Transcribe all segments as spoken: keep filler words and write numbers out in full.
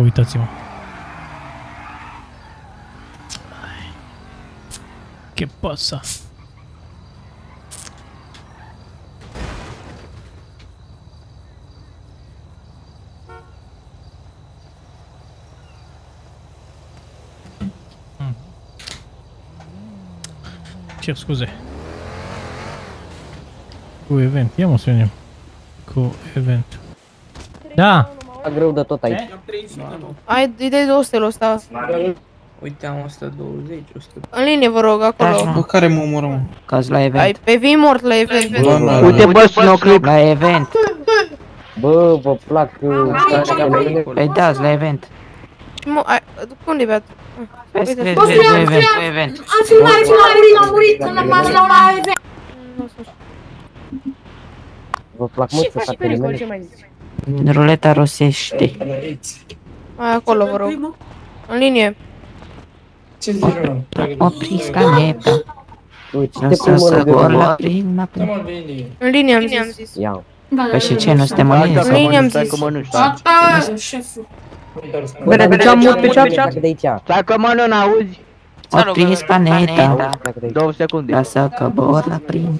Uitați-mă. Ce pasa? Cer scuze. Cu event. Ia mă sunem. Cu event. Da! Greu de tot aici. Ai, îi dai două stelul ăsta. Uite, am o sută douăzeci, o sută. În linie, vă rog, acolo. Bă, care mă omoră, mă? Caz la event. Ai, pe vii mort la event. Uite, bă, Snowclip. La event. Bă, vă plac... Păi da, la event. Unde-i beat? Vezi, vezi, vezi, la event, la event. Am filmat și m-am murit, am murit când m-am luat la event. Vă plac mult să satele mele? Ruleta rosește. Hai acolo, vă rog. În linie. Ce zici, mă? Opriți planeta. Uite, să să vor la prima. În linie am zis. Ia. Păi și ce, nu suntem în linie? În linie am zis. Ata, șeful. Bă, reduceam mult pe ceap-ceap. Stai că mă nu auzi. Opriți planeta. Două secunde. Ca să căbor la prim.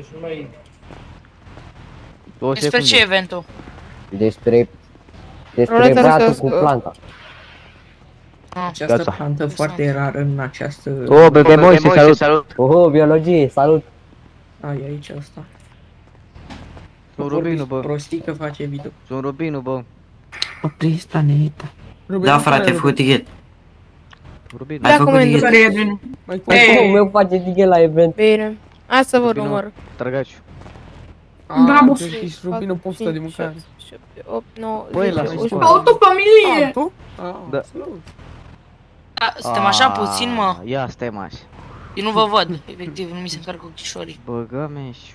Despre ce eventul? Despre... Despre bratul cu planta. Această plantă foarte rară în această... O, bebe Moise, salut, salut. Oh, biologie, salut. Ai aici asta. Sunt Rubinu, bă. Prostică face video. Sunt Rubinu, bă. Opriți planeta. Da, frate, făcut tighet. Rubinu. Ai făcut tighet. Cum meu face tighet la event? Bine. Hai să vă număr. Trăgaciu. Bravo. Rubinu poftă de mâncare. opt, nouă, Băi, la zece, Autofamilie! Da. Suntem așa puțin, mă. Ia, stai maș. Eu nu vă văd, efectiv, nu mi se încarcă ochișorii. Băgă-me și...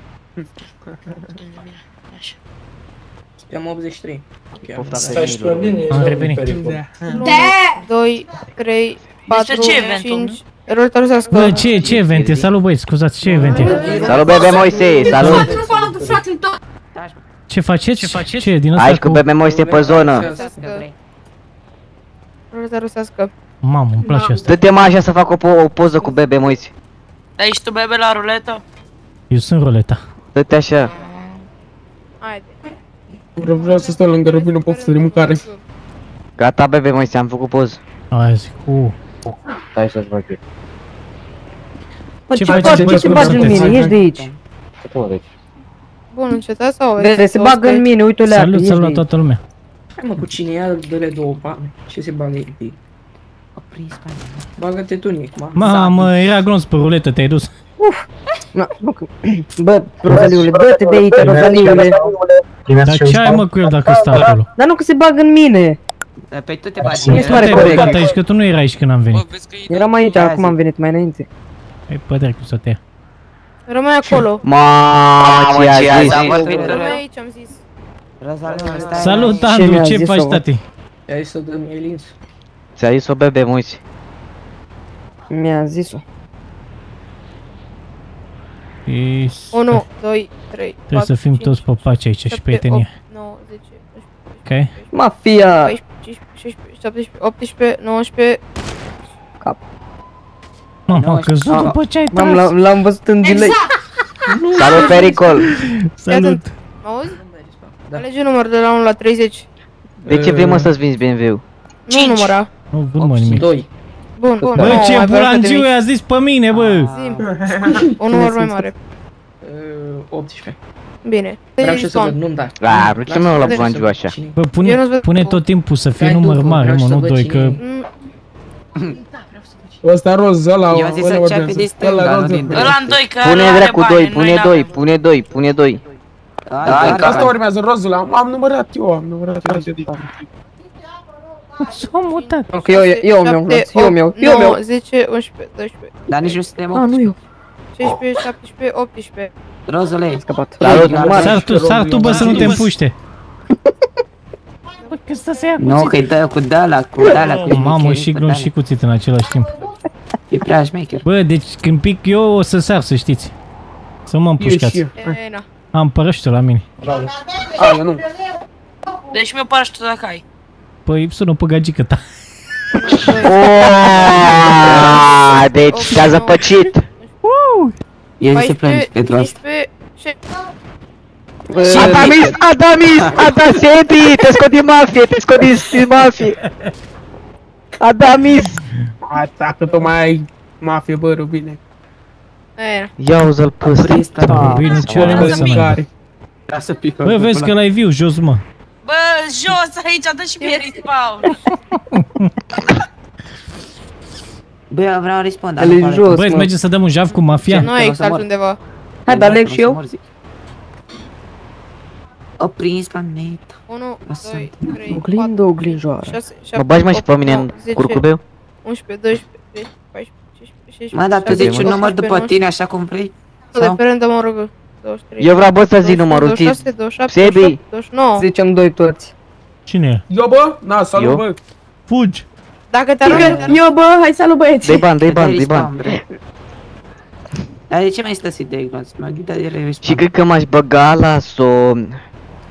Suntem optzeci și trei. Stai și pe mine. Am revenit. doi, trei, patru, ce event? cinci... Ruleta rusească. Bă, ce, ce event e? Salut băieți, scuzați, ce event e? Salut, bebe Moise, salut. Ce faceți? Ce faceți? Ce, din asta Aici cu bebe Moise pe zonă. Ruleta rusească. Mamă, îmi place asta. Dă-te mașa să fac o, po o poză cu bebe Moise. Da, ești tu, bebe, la ruletă? Eu sunt ruleta. Dă-te așa. Haide. Vreau să stau lângă Rubinu poftă de mâncare. Gata, bebe Moise, am făcut poză. Hai zic, uh. Stai să-ți fac eu. Ce faci? Ce bagi în mine? Ești de aici. Bun, încetați sau... Vede, se bagă în mine, uite-o leacă. Salut, salut toată lumea. Hai mă, cu cine ia, dă-le două pane. Ce se bagă ei? Bagă-te tu, Nick, mă. Mamă, era glonț pe ruletă, te-ai dus. Uf! Bă, Rozaliule, dă-te de aici, Rozaliule. Dar ce ai mă cu el dacă stă acolo? Dar nu că se bagă în mine. Păi tu te bagi. Nu-ți pare corect. Aici, că tu nu erai aici când am venit. Eram aici, acum am venit, mai înainte. Ei, pă, dracu să te ia. Rămâi acolo. Mamă, ce ai zis? Rămâi aici, am zis. Salut, Andu, ce faci, tati? Ia-i să dăm Elins. Ți-a zis-o bebe Moise. Mi-a zis-o. unu, doi, trei, trebuie să fim toți popaci aici și prietenie. nouă, zece, Ok? Mafia! paisprezece, șaisprezece, șaptesprezece, optsprezece, nouăsprezece... Cap. Mamă, a căzut după ce ai tras. L-am văzut în delay. Salut, Pericol! Salut! Mă auzi? Alege număr de la unu la treizeci. De ce vrei mă să-ți vinzi B M W-ul? Nu număra. Nu vând mă nimic. doi. Bun, bun. Bă, ce bulangiu i-a zis pe mine, bă! Un număr mai mare. optsprezece. Bine. Vreau și să văd, nu-mi da. A, vreau ce mă la bulangiu așa. Bă, pune tot timpul să fie număr mare, mă, nu doi, că... Ăsta roz, ăla... Eu am zis să ceapi de stânga, nu din dreapta. Ăla-n doi, că Pune are dracu bani, doi, noi pune n-avem. doi, pune doi, pune doi. Asta urmează rozul, am numărat eu, am numărat eu. S-a mutat. Ok, eu, eu mi-am luat, eu mi-au, eu mi-au. zece, unsprezece, doisprezece. Dar nici nu suntem Ah, nu eu. șaisprezece, șaptesprezece, optsprezece. Rozule, ai scăpat. Sar tu, sar tu, bă, să nu te împuște. Bă, că stă să ia cuțit. Nu, că-i dă cu dala, cu dala, cu mamă, și glon și cuțit în același timp. E prea șmecher. Bă, deci când pic eu o să sar, să știți. Să mă împușcați. E, na. Am parașutul la mine. A, eu nu. Deci mi-o parașutul dacă ai. Păi sună pe gagică ta. Oooo, deci te-a zăpăcit. El se plânge pentru asta. Adamis, Adamis, Adasebi, te scot din mafie, te scot din mafie. Adamis. Asta, că tu mai ai mafie, bă, Rubine. Aia. Ia uzi-l pe ăsta. Rubine, ce are mă să mai? Ia să pică. Bă, vezi că l-ai viu, jos mă. Bă, jos aici, dă și mie respawn. Bă, eu vreau respawn, dar El e nu jos, Băi, îți merge să dăm un jaf cu mafia? Nu exact undeva. Hai, dar leg și eu. O prins planeta. unu, doi, trei, Oglindă, oglinjoară. șase, șapte, Mă bagi mai și opt, pe mine nouă, în zece, curcubeu? unsprezece, doisprezece, treisprezece, paisprezece, cincisprezece, Mă, dar tu șaisprezece, zici un număr după șaptesprezece, tine, așa cum vrei? nouăsprezece, de pe rând, mă rog, douăzeci și trei. Eu vreau, bă, să zic numărul, douăzeci și șase, douăzeci și șapte, Sebi. douăzeci și opt, douăzeci și nouă. Zicem doi toți. Cine e? Eu, bă? Na, salut, Eu? bă. Fugi! Dacă te arunci, Eu, bă, hai salut băieți. Dă-i bani, dă-i Dai bani, dă-i respawn, bani. bre. Dar de ce mai stă de ignoți? Mă ghida de Și respawn. cred că m-aș băga la somn.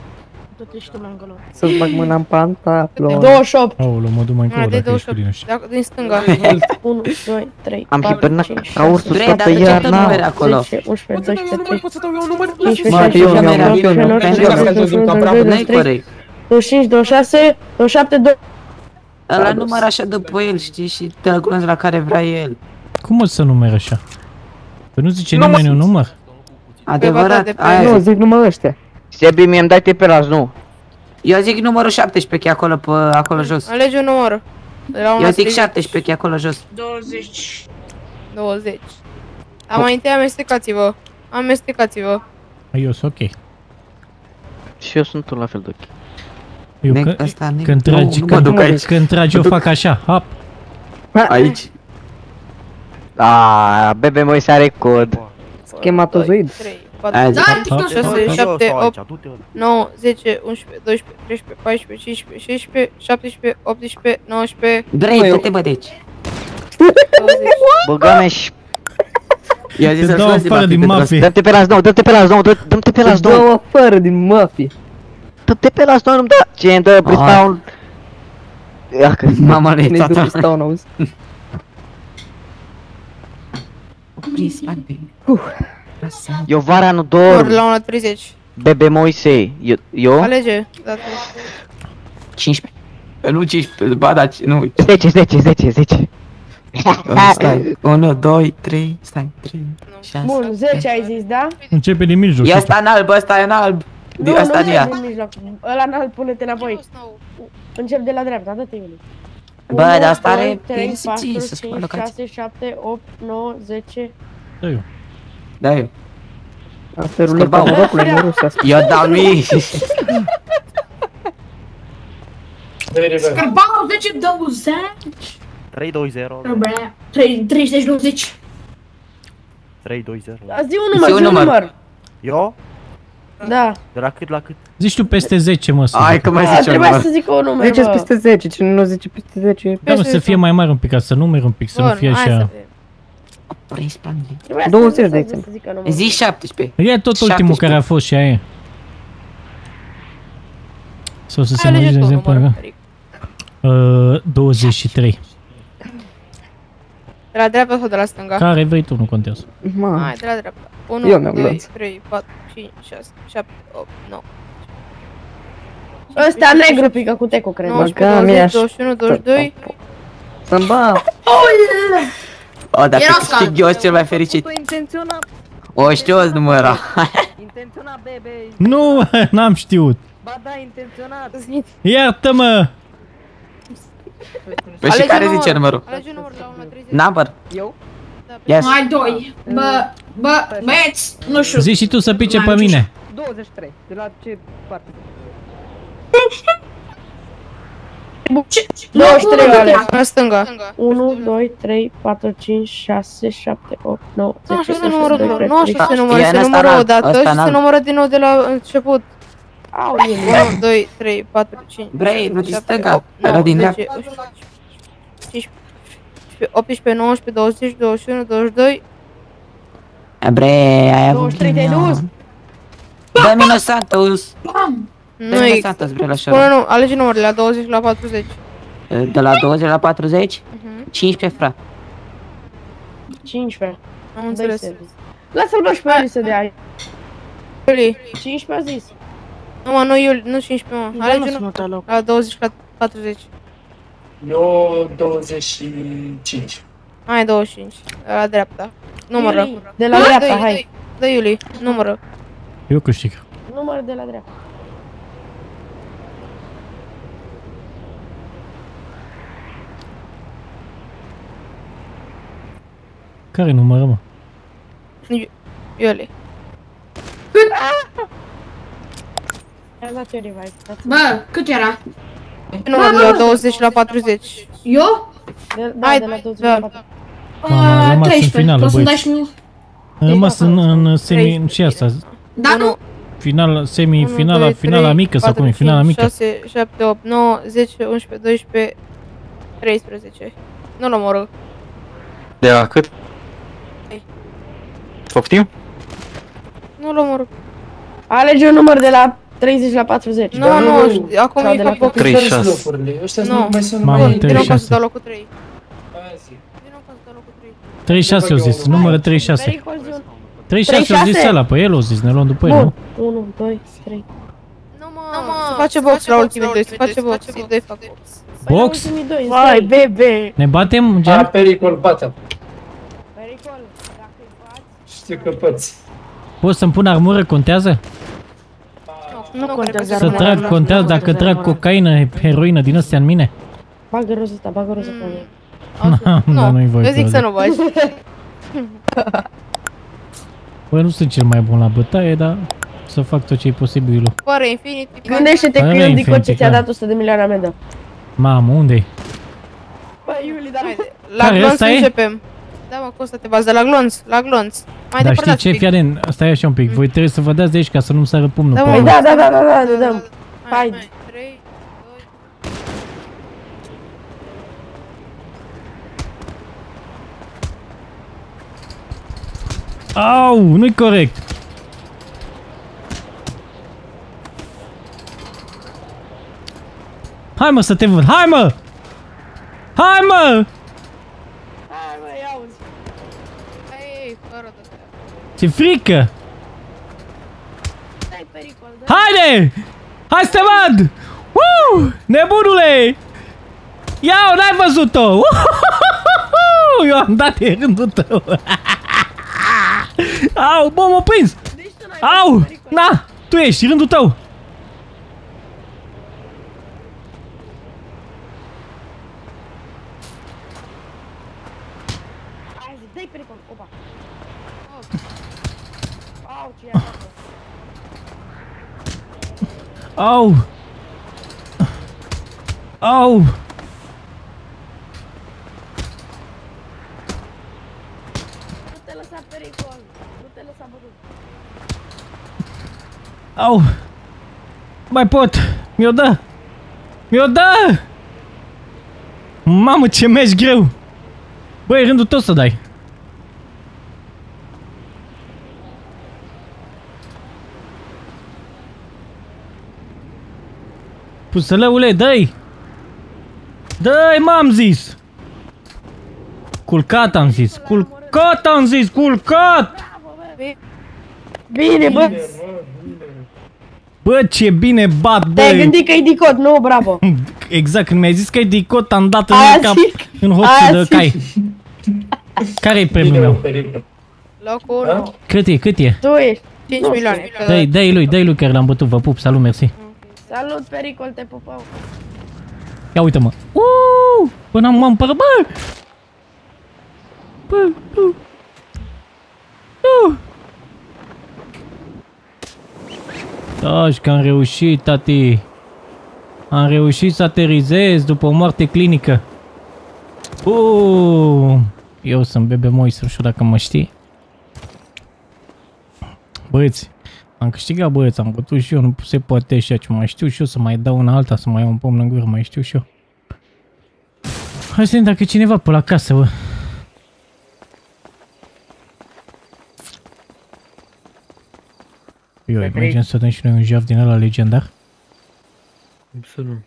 Să-ți bag mâna în pantalon. douăzeci și opt. Aoleu, mă duc mai a, încolo de dacă ești douăzeci cu din și ăștia. opt, din stânga. unu, doi, trei, Am patru, hibernat cinci, ca ursul Bre, toată dar de ce tot iarna. numere acolo? zece, unsprezece, Poți să dau eu un număr? doisprezece, Poți să dau eu un număr? Mă, cincisprezece, eu mi-am șaptesprezece, luat eu. nouăsprezece, Pentru că douăzeci, Nu-i douăzeci, corect. douăzeci și cinci, douăzeci și șase, douăzeci și șapte, douăzeci. Ăla număr așa după el, știi? Și te-l glonți la care vrea el. Cum mă să numeri așa? Păi nu zice nimeni un număr? Adevărat, de pe- aia Nu, zic. zic numai ăștia. Sebi, mie-mi dai pe las, nu. Eu zic numărul șaptesprezece, că e acolo, pe, acolo jos. Alege un număr. De la unu Eu la zic treizeci, șaptesprezece, că e acolo jos. douăzeci. douăzeci. Dar mai întâi amestecați-vă. Amestecați-vă. Eu sunt ok. Și eu sunt tot la fel de ok. Eu Neg- că- ăsta, neg- când nu, tragi, nu mă când, duc aici. când tragi eu fac așa, hop. Aici. Aaa, bebe Moise are cod. Schematozoid. trei, Aia patru, zic. Hop. șase, șapte, opt, nouă, zece, unsprezece, doisprezece, treisprezece, paisprezece, cincisprezece, șaisprezece, șaptesprezece, optsprezece, nouăsprezece, Vrei, dă-te bă de aici. douăzeci. Băga-me și... Eu zic Te să-l dau scoți de afară din pentru asta. mafie. Dă-te pe las nou, dă-te pe las nou, dă- dă-te pe las Îți nou. dau afară din mafie. Dă-te pe las nou, nu-mi da. Ce îmi dă Bristown? Ia că... Mama lui Ne tata. duc stau în auzi. Prins, bani. Eu vara nu Ori dorm. la unu la treizeci. Bebe Moise. Eu? eu? Alege. Dată. cincisprezece. Nu cincisprezece, ba da, nu. zece, zece, zece, zece. Stai, unu, doi, trei, stai, trei, șase. Bun, zece ai zis, da? Începe din mijloc. Ia știi? ăsta în alb, ăsta e în alb. Nu, Asta nu e ea. din mijloc. Ăla n-al pune-te înapoi. Încep de la dreapta, dă-te Iuliu. Bă, dar asta are trei, prin patru, să spui cinci, locație. șase, șapte, opt, nouă, zece. Da, eu. Da, eu. Asta e ruleta Scărbau. norocului, nu rusească. Eu dau mii. Scărbau, zece, douăzeci. trei doi zero. Trebuie. treizeci, douăzeci. trei doi zero. Zi un număr, Zi un zi un număr. număr. Eu? Da. De la cât la cât? Zici tu peste zece, mă, să Hai zic. că mai A, zice un trebuia număr. să zic un număr, Ziceți bă. peste zece, cine nu zice peste zece. Da, mă, să fie mai mare un pic, ca să numeri un pic, să nu Bun, fie hai să așa. vedem. Prins, bani. Trebuia să- douăzeci să- de să- exemplu. să zică numărul. Zi șaptesprezece. E tot ultimul șaptesprezece. care a fost și aia e. Sau să se Hai, mai alege zice, de tu exemplu, numărul. așa. Eric. Uh, douăzeci și trei. De la dreapta sau de la stânga? Care vrei tu, nu contează. Ma, Hai, de la dreapta. Eu unu, mi-am doi, luat. trei, patru, cinci, șase, șapte, opt, nouă. Ăsta negru pică cu teco, cred. nouăsprezece, Băga, mi-aș- douăzeci, douăzeci și unu, douăzeci și doi. să-mi ba. O, dar Era pe câștig eu cel mai fericit. Intenționat, O, știu eu număra. intenționat, bebe. Nu, n-am știut. Ba da, intenționat. Iartă-mă! Păi și Alege care numărul. zice numărul? Alege numărul la unu la treizeci. Number. Eu? Yes. Hai, doi. Bă, bă, băieți, nu știu. Zici și tu să pice pe mine. douăzeci și trei. De la ce parte? douăzeci și trei ales. La stânga. unu, doi, trei, patru, cinci, șase, șapte, opt, nouă, Nu așa zece, se numără, unsprezece, nu așa se numără, E se în ăsta numără o înalt, dată ăsta și se înalt. numără din nou de la început. Au, unu, doi, trei, patru, cinci, Vrei, nu din șapte, stânga, opt, era nouă, din zece, unsprezece, cincisprezece, optsprezece, nouăsprezece, douăzeci, douăzeci și unu, douăzeci și doi. Bre, ai avut douăzeci și trei te-ai dus? ghinion. Dă-mi Los Santos. Bam! Nu e... Spune nu, alege numărele la douăzeci la patruzeci. De la douăzeci la patruzeci? cincisprezece, fra. cincisprezece. Am înțeles. Lasă-l bă și pe Iuli să dea. Iuli. cincisprezece a zis. Nu mă, nu Iuli, nu cincisprezece mă. Alege numărele la douăzeci la patruzeci. Eu douăzeci și cinci. Hai douăzeci și cinci, la dreapta. Numără. De la dreapta, hai. Dă Iuli, numără. Eu câștig. Numără de la dreapta. Care numără, mă? Iuli. Bă, cât era? Numărul la douăzeci la patruzeci. Eu? Hai, de la douăzeci la patruzeci. Am rămas în finală, Poți să-mi dai băieți. și mie? Am rămas în, în semi... și asta. Da, nu? Final, semi-finala, finala mică sau cum e? Finala mică. șase, șapte, opt, nouă, zece, unsprezece, doisprezece, treisprezece. Nu numără. De la cât? Poftim? Nu numără. Alege un număr de la treizeci la patruzeci. Nu, nu, acum e ca box. treizeci și șase. Nu, Mamă, vino treizeci și ca să dau șase. locul trei. Vino ca să dau locul trei. treizeci și șase au zis, numără treizeci și șase. treizeci și șase au zis ăla, pe el au zis, ne luăm după el, nu? unu, doi, trei. Nu mă, se face box la ultimii doi, se face box, ei doi fac box. Box? Vai, bebe! Ne batem, gen? Da, pericol, bate-l. Pericol, dacă îi bați... Știu că poți. Poți să-mi pun armură, contează? Nu contează Să trag, contează dacă trag cocaină, heroină din astea în mine? Bagă rozul ăsta, bagă rozul pe mine. Nu, nu-i voi. Eu zic să nu bagi. Bă, nu sunt cel mai bun la bătaie, dar să fac tot ce e posibil. Pare Infinity. Gândește-te că e un dicot ce ți-a dat o sută de milioane amendă. Mamă, unde-i? Bă, Iuli, dar... La glonț începem. Da, mă, Costa, te bazi de la glonț, la glonț. Mai dar depărtați știi ce? Fii atent, stai așa un pic. Voi trebuie să vă dați de aici ca să nu-mi sară pumnul pe Da, urmă. da, da, da, da, da, dăm. Hai. trei, doi... Au, nu-i corect. Hai mă să te văd, hai mă! Hai mă! Hai, mă, ia-uzi. Hai, fără de astea. Ce frică! Dai pericol, dai. Haide! Hai să te văd! Uh! Nebunule! Ia-o, n-ai văzut-o! Uh! Eu am dat de rândul tău! Au, bă, m-a prins! Au! Na! Tu ești, rândul tău! Hai, zi, dai pericol, opa. Au, ce i-a dat? Au! Au! Nu te lăsa pericol, nu te lăsa bătut. Au! Mai pot! Mi-o dă! Mi-o dă! Mamă, ce meci greu! Băi, rândul tău să dai! Pusălăule, dă-i! Dă-i, m-am zis! Culcat am zis! Culcat am zis! Culcat! Bine, bă! Bă, ce bine bat, bă! Te-ai gândit că e dicot, nu? Bravo! Exact, când mi-ai zis că e dicot, am dat în Aia cap, zic. în hoțul Aia de zic. cai. Care-i premiul meu? Locul unu. Cât e, cât e? Tu ești. cinci milioane. Dă-i, dă-i lui, dă-i lui care l-am bătut, vă pup, salut, mersi. Salut, pericol, te pupau. Ia uite-mă. Uuuu! Bă, n-am m-am pără, bă! Bă, nu! Nu! Taci că am reușit, tati. Am reușit să aterizez după o moarte clinică. Uuuu! Eu sunt Bebe Moise, nu știu dacă mă știi. Băieți, am câștigat, băieți, am bătut și eu, nu se poate așa ce mai știu și eu să mai dau una alta, să mai iau un pom în gură, mai știu și eu. Hai să vedem dacă e cineva pe la casă, bă. Eu, mergem să dăm și noi un jaf din ăla legendar. Cum să nu?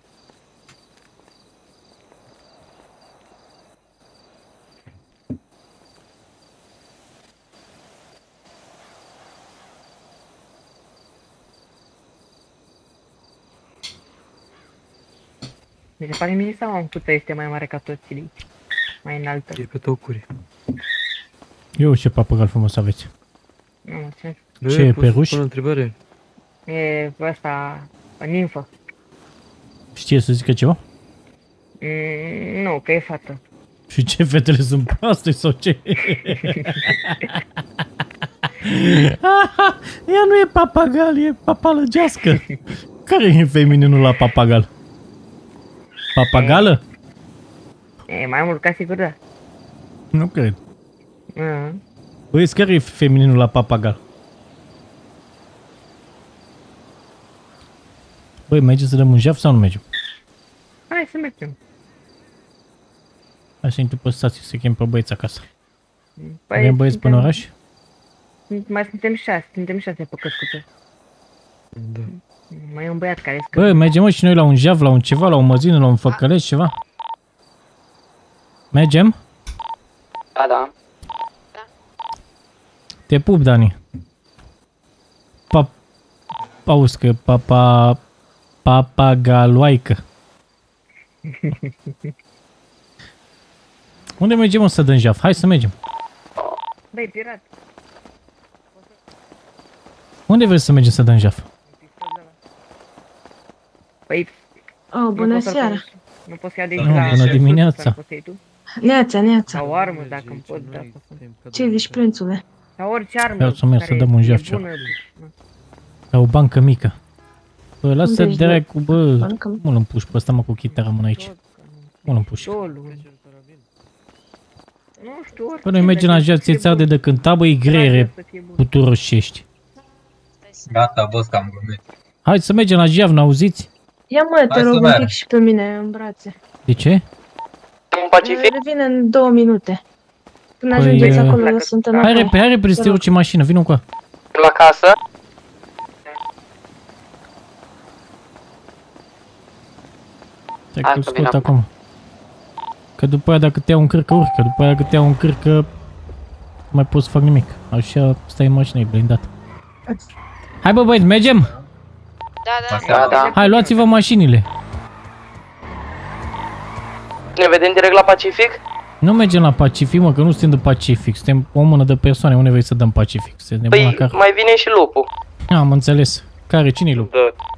Mi se pare mie sau ampuța este mai mare ca toți cei mai înaltă? E pe tocuri. Eu ce papagal frumos aveți. Nu, ce? Ce e peruș? Pune o întrebare. E ăsta, o nimfă. Știe să zică ceva? Mm, nu, că e fată. Și ce, fetele sunt proaste sau ce? Ea nu e papagal, e papalăgească. Care e femininul la papagal? Papagală? E mai mult ca sigur, da. Nu cred. Mm. Băieți, care e femininul la papagal? Băi, mergem să dăm un jaf sau nu mergem? Hai să mergem. Hai să intru pe stație să chem pe băieți acasă. Păi, avem băieți până în oraș? Mai suntem șase, suntem șase pe căscuță. Da. Mai e un băiat care scăpă. Bă, mergem mă și noi la un jaf, la un ceva, la o măzină, la un făcăleț, ceva? Mergem? Da, da. Te pup, Dani. Pa... Auzi că papa... Papagaloaică. Unde mergem, mă, să dăm jaf? Hai să mergem. Băi, pirat. Unde vrei să mergem să dăm jaf? Păi... Oh, bună seara. Nu poți să ia de aici la... Bună dimineața. Neața, neața. Sau armă, dacă îmi pot, da. Ce zici, prințule? Sau orice armă. Vreau să merg să dăm un jaf ceva. La o bancă mică. Bă, lasă dracu, bă. Mă l-mi puși pe ăsta, mă, cu chitara, mână aici. Mă l-mi puși. Bă, noi mergem la jaf, ți-e arde de cânta, bă, e greiere puturoșești. Gata, boss, că am glumit. Hai să mergem la jaf, n-auziți? Ia mă, te rog un pic și pe mine în brațe. De ce? În Pacific? Revin în două minute. Când ajungeți acolo, sunt în Hai repede, hai repede să te urci în mașină, vină cu ea. La casă? Stai că scot acum. Că după aia dacă te iau în cârcă, urcă. După aia dacă te iau în cârcă, nu mai pot să fac nimic. Așa stai în mașină, e blindat. Hai bă băieți, mergem? Da, da. Da, da. Hai, luați-vă mașinile. Ne vedem direct la Pacific? Nu mergem la Pacific, mă, că nu suntem de Pacific. Suntem o mână de persoane. Unde vrei să dăm Pacific? Păi, mai vine și lupul. Am înțeles. Care? Cine-i lupul? Da.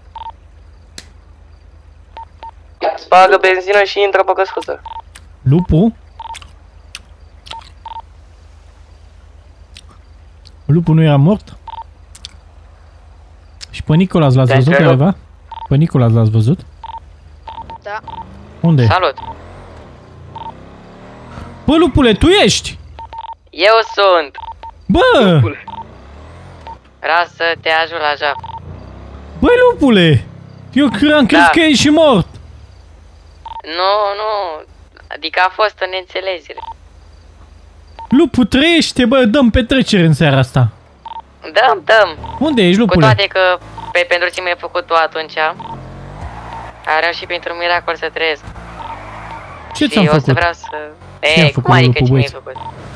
Bagă benzină și intră pe căscuță. Lupul? Lupul nu era mort? Și pe Nicolas l-ați văzut careva? Pe Nicolas l-ați văzut? Da. Unde? Salut! Bă, lupule, tu ești! Eu sunt! Bă! Vreau să te ajut la jaf. Băi, lupule! Eu am crezut că ești mort! Nu, nu, adică a fost o neînțelegere. Lupul trăiește, bă, dăm petrecere în seara asta. Dăm, dăm. Unde ești, lupule? Cu toate că pe, pentru ce mi-ai făcut tu atunci, are și pentru miracol să trăiesc. Ce ți-am făcut? Și eu o să vreau să... Ce Ei, cum adică ce mi-ai făcut?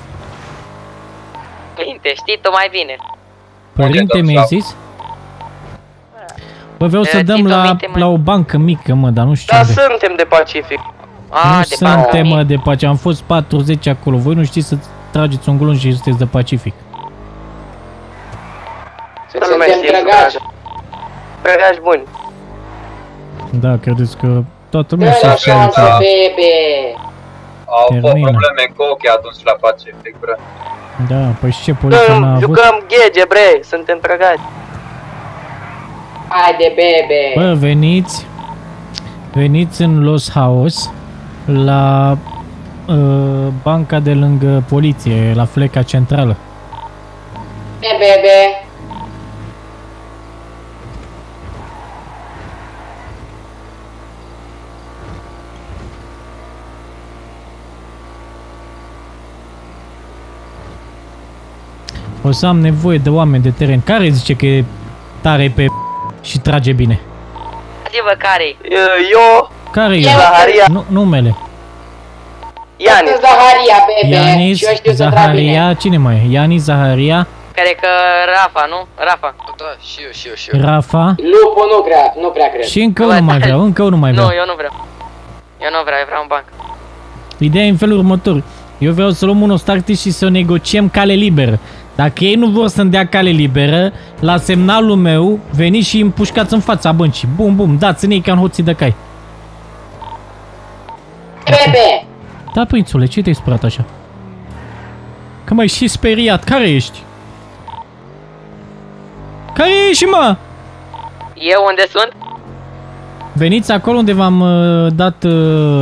Părinte, știi tu mai bine. Părinte mi-ai zis? Bă, vreau să dăm la, la o bancă mică, mă, dar nu știu unde. Da, suntem de Pacific. Nu suntem, mă, de Pacific. Am fost patruzeci acolo. Voi nu știți să trageți un glonț și sunteți de Pacific. Suntem drăgași. Drăgași buni. Da, credeți că toată lumea se știe că... Au fost probleme cu ochii atunci la Pacific, bre. Da, păi și ce poliția n-a avut? Jucăm ghege, bre, suntem drăgași. Haide, bebe! Bă, veniți, veniți în Los House, la uh, banca de lângă poliție, la fleca centrală. E, bebe! O să am nevoie de oameni de teren. Care zice că e tare pe și trage bine? Zi-vă care-i? Eu... Care e? Zaharia. Nu, numele. Ianis. Zaharia, bebe. Ianis, Și eu știu să trag Zaharia, bine. cine mai e? Ianis, Zaharia. Care că Rafa, nu? Rafa. Da, și eu, și eu, și eu. Rafa. Lupu nu prea, nu prea cred. Și încă unul mai vreau, încă unul mai vreau. Nu, eu nu vreau. Eu nu vreau, eu vreau un banc. Ideea e în felul următor. Eu vreau să luăm un Ostartis și să negociem cale liberă. Dacă ei nu vor să-mi dea cale liberă, la semnalul meu, veniți și împușcați în fața băncii. Bum, bum, dați-ne ei ca în hoții de cai. Bebe! Da, prințule, ce te-ai spărat așa? Că m-ai și speriat. Care ești? Care ești, mă? Eu unde sunt? Veniți acolo unde v-am uh, dat... Uh...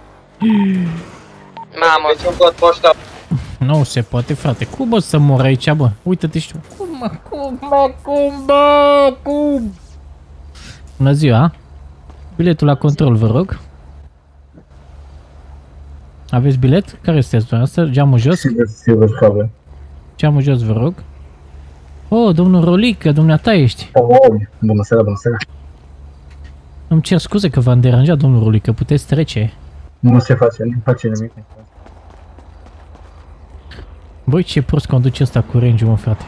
Mamă. Nu se poate, frate. Cum bă să mor aici, bă? Uită-te și tu. Cum, mă, cum, bă, cum, bă, cum? Bună ziua. Biletul la control, vă rog. Aveți bilet? Care sunteți dumneavoastră? Geamul jos? Geamul jos, vă rog. Oh, domnul Rolică, dumneata ești. Oh, bună seara, bună seara. Îmi cer scuze că v-am deranjat, domnul Rolică, puteți trece. Nu se face, nu face nimic. Băi, ce prost conduce ăsta cu range-ul, mă, frate.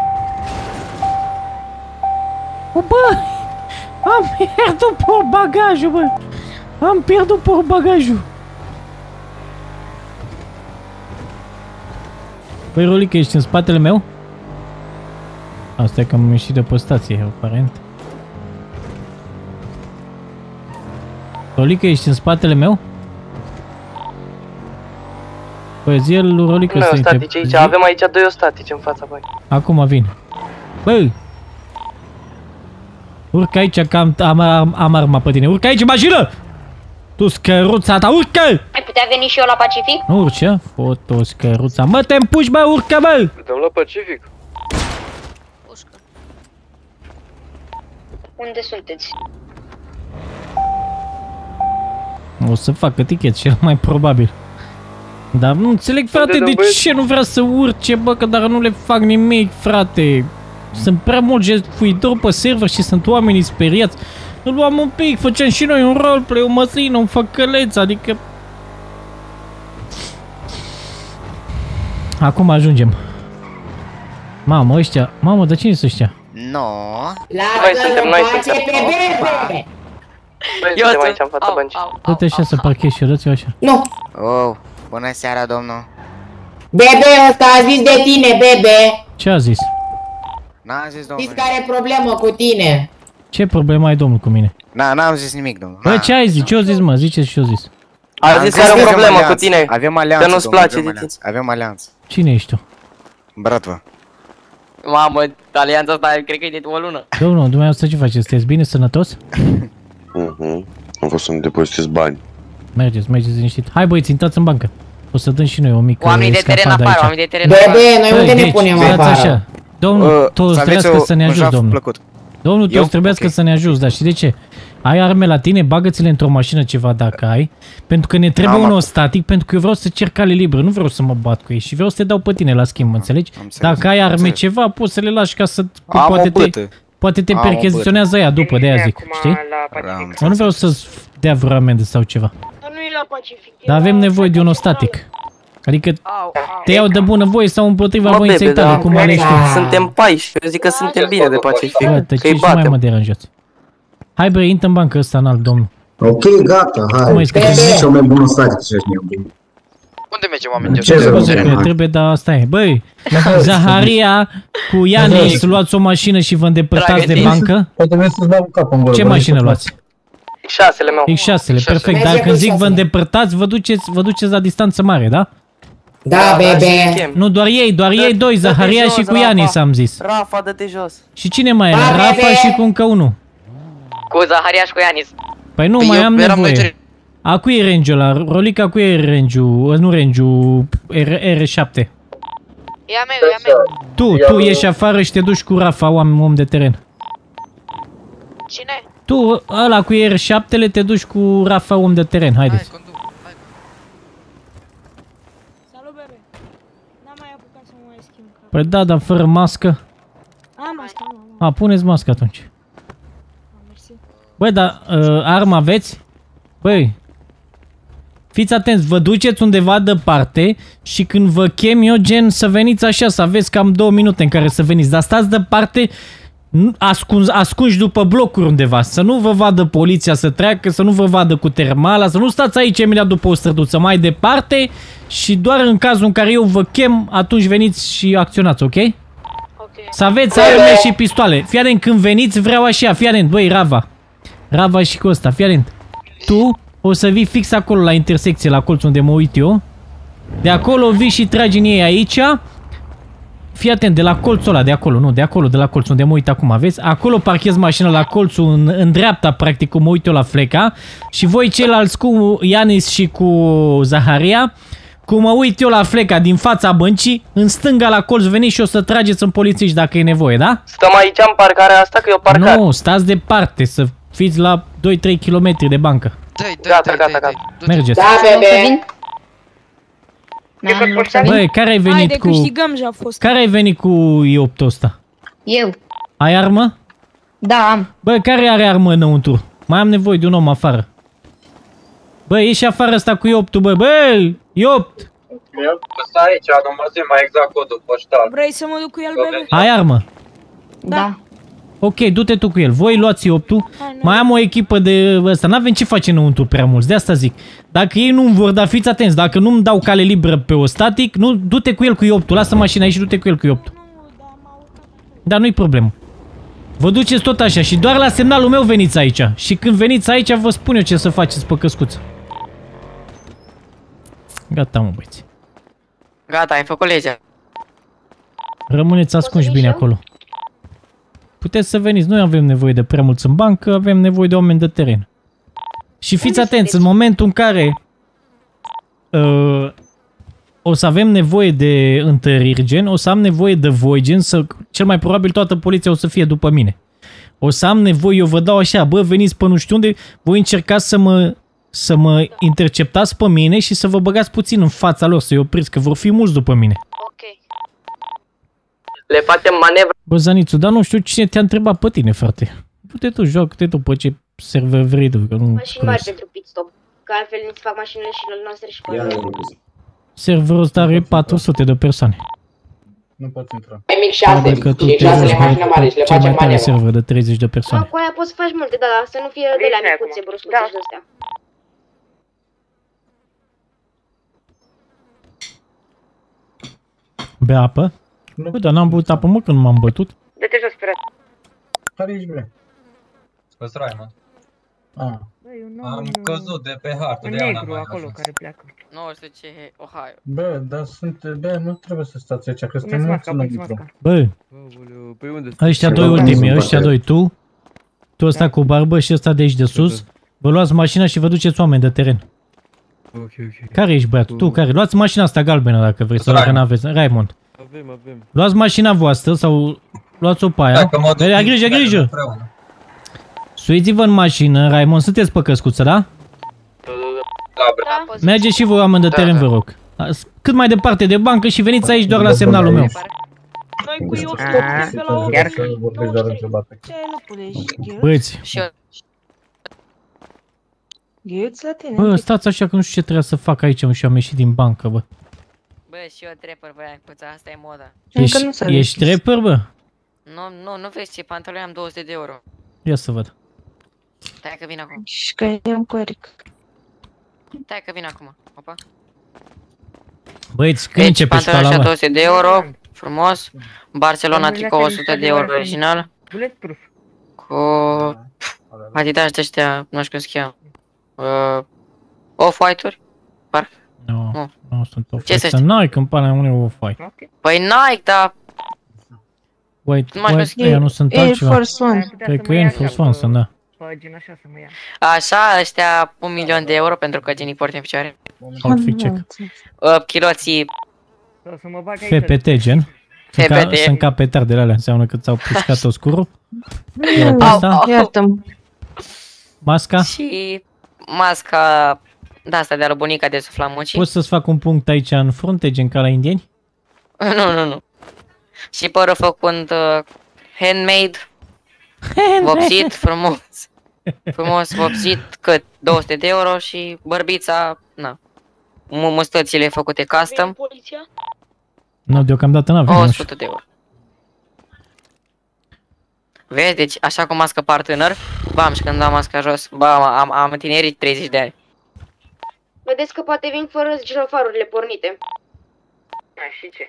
O, bă! Am pierdut portbagajul, bă! Am pierdut portbagajul! Băi, Rolică, ești în spatele meu? Asta e că am ieșit de pe stație, aparent. Rolică, ești în spatele meu? Păi zi el lui Rolică să intre. Statici aici, avem aici doi ostatici în fața voi. Acum vin. Băi! Urcă aici că am, am, am arma pe tine. Urcă aici în mașină! Tu scăruța ta, urcă! Ai putea veni și eu la Pacific? Nu urce, foto scăruța. Mă, te împuși, bă, urcă, bă! Dăm la Pacific. Unde sunteți? O să facă tichet, cel mai probabil. Dar nu înțeleg, frate, de ce nu vrea să urce, bă, că dacă nu le fac nimic, frate. Sunt prea mult jefuitori pe server și sunt oamenii speriați. Îl luam un pic, făceam și noi un roleplay, o măslină, un făcăleț, adică... Acum ajungem. Mamă, ăștia, mamă, de cine sunt ăștia? No. Noi suntem, noi suntem. Noi suntem aici în fața băncii. Du-te așa să parchezi și eu, dă-ți-o așa. Nu. Oh, bună seara, domnul. Bebe, ăsta a zis de tine, bebe. Ce a zis? N-am zis, domnul. Știți care e problemă cu tine? Ce problemă ai, domnul, cu mine? Na, n-am zis nimic, domnul. Bă, ce ai zis? Ce-o zis, mă? Ziceți ce-o zis. A zis că are o problemă cu tine. Avem alianță, că nu-ți place de tine. Avem alianță. Cine ești tu? Bratva. Mamă, alianța asta cred că e de o lună. Domnul, dumneavoastră ce faceți? Sunteți bine, sănătos? Mhm. Am fost să-mi depozitez bani. Mergeți, mergeți liniștit. Hai, băieți, intrați în bancă. O să dăm și noi o mică oamenii de teren escapadă afară, aici. oamenii de teren afară. Bebe, noi unde ne punem afară? Așa. Domnul, tu îți trebuia să ne ajuți, domnul. Plăcut. Domnul, tu îți trebuia okay. să ne ajuți, dar și de ce? Ai arme la tine, bagă-ți-le într-o mașină ceva dacă ai, pentru că ne trebuie unul static, pentru că eu vreau să cer cale liberă, nu vreau să mă bat cu ei și vreau să te dau pe tine la schimb, mă înțelegi? Dacă ai arme ceva, poți să le lași ca să... Poate te, poate te percheziționează ea după, de aia zic, știi? Eu nu vreau să-ți dea vreo amendă sau ceva. Dar avem nevoie de un static. Adică te iau de bună voie sau împotriva voinței tale, cum alegi tu. Suntem pași, eu zic că suntem bine de Pacific. Uite, ce și mai mă deranjați. Hai bre, intră în bancă ăsta înalt, domnul. Ok, gata, hai. Cel mai bun static să știu. Unde mergem, oameni? Ce trebuie, trebuie, dar asta e. Băi, Zaharia cu Ianis, luați o mașină și vă îndepărtați de bancă. Ce mașină luați? X șase-le meu. X șase-le, perfect. Dar când zic vă îndepărtați, vă duceți, vă duceți la distanță mare, da? Da, bebe. Nu, doar ei, doar ei doi, Zaharia și cu Ianis, am zis. Rafa, dă-te jos. Și cine mai era? Rafa și cu încă unul. Cu Zaharia și cu Ianis. Păi nu, mai am nevoie. A cui e range-ul ăla? Rolica, a cui e range-ul? Nu range-ul, R șapte. E a meu, e a meu. Tu, tu ieși afară și te duci cu Rafa, om, om de teren. Cine? Tu, ăla cu R șapte-le, te duci cu Rafa, om de teren, haideți. Salut, bebe. N-am mai apucat să mă mai schimb. Păi da, dar fără mască. Am mască, am, am. A, puneți mască atunci. Băi, dar uh, armă aveți? Băi, fiți atenți, vă duceți undeva departe și când vă chem eu, gen, să veniți așa, să aveți cam două minute în care să veniți, dar stați departe, ascunzi, ascunși după blocuri undeva, să nu vă vadă poliția să treacă, să nu vă vadă cu termala, să nu stați aici imediat după o străduță, mai departe și doar în cazul în care eu vă chem, atunci veniți și acționați, ok? Ok. Să aveți arme și pistoale. Fii atent, când veniți vreau așa, fii atent, băi, Rava. Rava și Costa, fii atent. Tu o să vii fix acolo la intersecție, la colț unde mă uit eu. De acolo vii și tragi în ei aici. Fii atent, de la colțul ăla, de acolo, nu, de acolo, de la colț unde mă uit acum, aveți? Acolo parchezi mașina la colțul, în, în dreapta, practic, cum mă uit eu la Fleca. Și voi ceilalți cu Ianis și cu Zaharia, cum mă uit eu la Fleca din fața băncii, în stânga la colț veniți și o să trageți în polițiști dacă e nevoie, da? Stăm aici în parcarea asta, că e o parcare. Nu, stați departe, să fiți la doi trei kilometri de bancă. Gata, gata, gata. Mergeți. Da, bebe. Băi, care ai venit Haide, cu... câștigăm și a fost. Care ai venit cu i opt-ul ăsta? Eu. Ai armă? Da, am. Bă, care are armă înăuntru? Mai am nevoie de un om afară. Bă, ieși afară ăsta cu i opt-ul, bă, bă, i opt! Stai aici, nu mă zi mai exact codul poștal. Vrei să mă duc cu el, bebe? Ai armă? Da. Ok, du-te tu cu el. Voi luați i opt-ul. Mai am o echipă de ăsta. N-avem ce face înăuntru prea mulți. De asta zic. Dacă ei nu-mi vor da, fiți atenți. Dacă nu-mi dau cale liberă pe o static, nu, du-te cu el cu i opt-ul. Lasă mașina aici și du-te cu el cu i opt-ul. Dar nu-i problemă. Vă duceți tot așa și doar la semnalul meu veniți aici. Și când veniți aici vă spun eu ce să faceți pe căscuță. Gata, mă, băieți. Gata, ai făcut legea. Rămâneți ascunși bine acolo. Puteți să veniți, noi avem nevoie de prea mulți în bancă, avem nevoie de oameni de teren. Și fiți atenți, în momentul în care uh, o să avem nevoie de întăriri, gen, o să am nevoie de voi, gen, să, cel mai probabil toată poliția o să fie după mine. O să am nevoie, eu vă dau așa, bă, veniți pe nu știu unde, voi încercați să mă, să mă interceptați pe mine și să vă băgați puțin în fața lor, să-i opriți, că vor fi mulți după mine. Le facem manevră. Bă, Zanițu, dar nu știu cine te-a întrebat pe tine, frate. Du-te tu, joacă-te tu pe ce server vrei tu, că nu... Mașini mari pentru pit stop, că altfel nu se fac mașinile și le noastre și pe serverul ăsta are patru sute de persoane. Nu pot intra. E mic șase, și șase le mașină mare și le facem manevră. Cel mai tare server de treizeci de Nu, persoane. cu aia poți să faci multe, da, da, să nu fie de la micuțe, bruscuțe și de-astea. Bea apă? Bă, dar n-am băut apă, mă, când m-am bătut. Dă-te jos, frate. Care ești, bre? Spus Raimond. Ah. Am căzut de pe hartă de Ana mai acolo care pleacă. Nu știu ce e Ohio. Bă, dar sunt, bă, nu trebuie să stați aici, că suntem mulți înăuntru. Bă, ăștia doi ultimii, ăștia doi, tu, tu ăsta cu barbă și ăsta de aici de sus, vă luați mașina și vă duceți oameni de teren. Care ești, băiatul? Tu, care? Luați mașina asta galbenă dacă vrei, sau dacă n-aveți. Raimond. Avem, avem. Luați mașina voastră sau luați-o pe aia. Ai grijă, grijă! Suiți-vă în mașină, Raimond, sunteți pe căscuță, da? Da, da. Mergeți și voi oameni de teren, vă rog. Cât mai departe de bancă și veniți aici doar la semnalul meu. Noi cu eu pe la o... Chiar că vorbești doar în celălalt. Băieți. Gheuți la tine. Bă, stați așa că nu știu ce trebuie să fac aici și am ieșit din bancă, bă. Bă, și eu trapper, bă, cuța, asta e moda. Ești, ești trapper, bă? Nu, nu, nu vezi ce pantaloni am două sute de euro. Ia să văd. Stai că vin acum. Și că i-am cu Eric. Stai că vin acum, opa. Băieți, când începe școala, bă? Pantaloni două sute de euro, frumos. Barcelona tricou o sută de euro original. Cu Adidas de ăștia, nu știu cum se cheamă. Uh, Off-White-uri? Parcă? Nu, no, nu sunt Off-White. Ce sunt Nike, în pana unui Off-White. Păi Nike, dar... White, White, ăia nu sunt altceva. Air Force One. Cred că Air Force One sunt, da. Așa, ăștia un milion de euro pentru că genii porți în picioare. Outfit check. Uh, chiloții... F P T, gen? F P T. Sunt ca petardele alea, înseamnă că ți-au pușcat oscurul. Iartă-mi. Masca? Și masca de asta de la bunica de sufla mucii. Poți să-ți fac un punct aici în frunte, gen ca la indieni? Nu, nu, nu. Și părul făcând uh, handmade, vopsit, frumos. Frumos vopsit, cât? două sute de euro și bărbița, na. Mustățile făcute custom. Poliția? Nu, deocamdată n-avem. o sută de euro. Vezi, deci așa cum a scăpat tânăr, bam, și când am masca jos, bam, am, am întinerit treizeci de ani. Vedeți că poate vin fără girofarurile pornite. Da, și ce?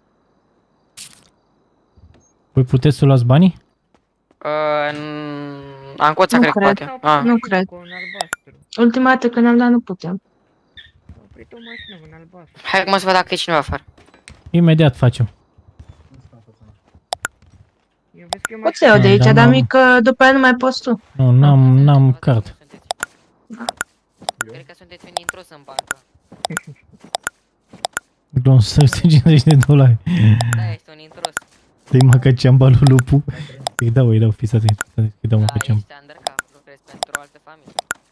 Voi puteți să luați banii? Uh, Ancoța, Nu cred că cred, poate. Ah. nu cred. Ultima dată când am dat nu putem. Hai că mă să văd dacă e cineva afară. Imediat facem. Pot să iau de aici, Da, dar n-am- mică, după aia nu mai poți tu. Nu, n-am, n-am card. Cred că sunteți un intrus în bancă. Doar o sută cincizeci de dolari. Da, ești un intrus. Dă-i mă că ceamba lui Lupu. Îi dau, îi dau, fiți atenți. Îi dau mă Da, pe ceamba. ești undercover, lucrezi pentru o altă familie.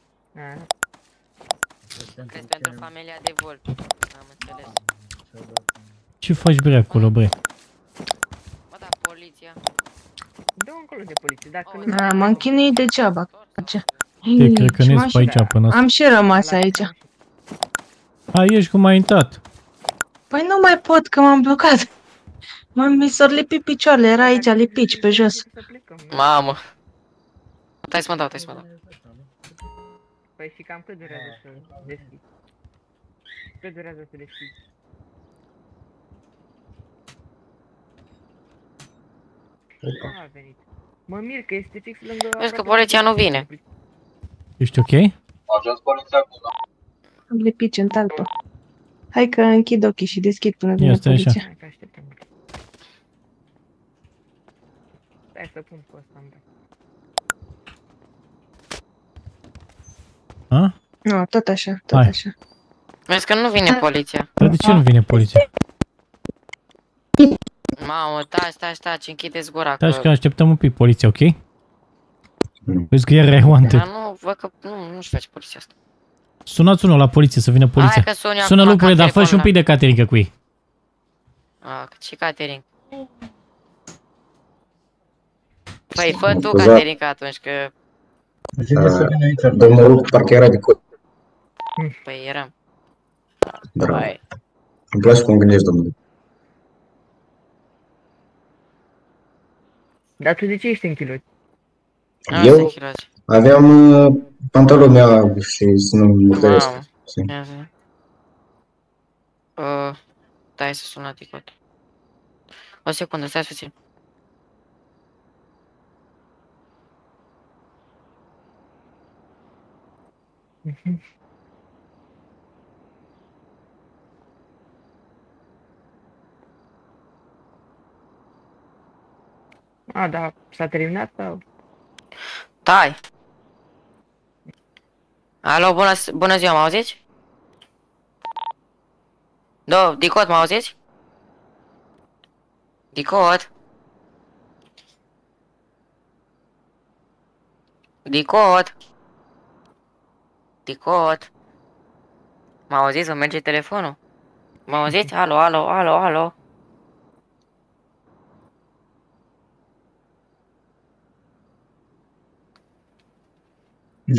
Lucrezi pentru familia de Volt. Am înțeles. Ce faci bre acolo, bre? Bă, da, poliția. Dă încolo de poliție, dacă nu... Da, m-am chinuit degeaba. Ce? Te cred că nu pe aici până asta. Am și rămas aici. A, ești cum ai intrat. Păi nu mai pot, că m-am blocat. M-am mi s-au lipit picioarele, era aici lipici pe jos. Mamă. Stai să mă dau, stai să mă dau. Păi și cam cât durează să deschizi? Cât durează să deschizi? A venit. Mă mir că este fix lângă... Vezi că poliția nu vine. Ești ok? A ajuns poliția acum. Am lipici în talpă. Hai că închid ochii și deschid până vine Este așa. poliția. Hai că așteptăm. Stai să pun pe ăsta în băi. A? Nu, tot așa, tot Hai. așa. Vezi că nu vine poliția. Dar de ce nu vine poliția? Mamă, taci, taci, taci, închideți gura. Stai că așteptăm un pic poliția, ok? Vezi că iar ai wanted. Dar nu, văd că nu, nu-și face poliția asta. Sunați unul la poliție să vină poliția. Hai că sun eu Sună acum lucrurile, ca dar fă și un pic de caterincă cu ei. A, și catering. Păi fă tu Scuza. catering atunci, că... Domnul Luc parcă era de cod. Păi eram. Bravo. Hai. Îmi place cum gândești, domnule. Dar tu de ce ești închilut? Eu aveam uh, pantaloni mea și să nu mă tăiesc. Ia zi. Uh, Dai să sun la Ticot. O secundă, stai puțin. A, da, s-a terminat sau? Tai! Alo, bună, bună ziua, mă auziți? Do, Dicot, mă auziți? Dicot? Dicot? Dicot? Mă auziți? Îmi merge telefonul? Mă auziți? Alo, alo, alo, alo? Da.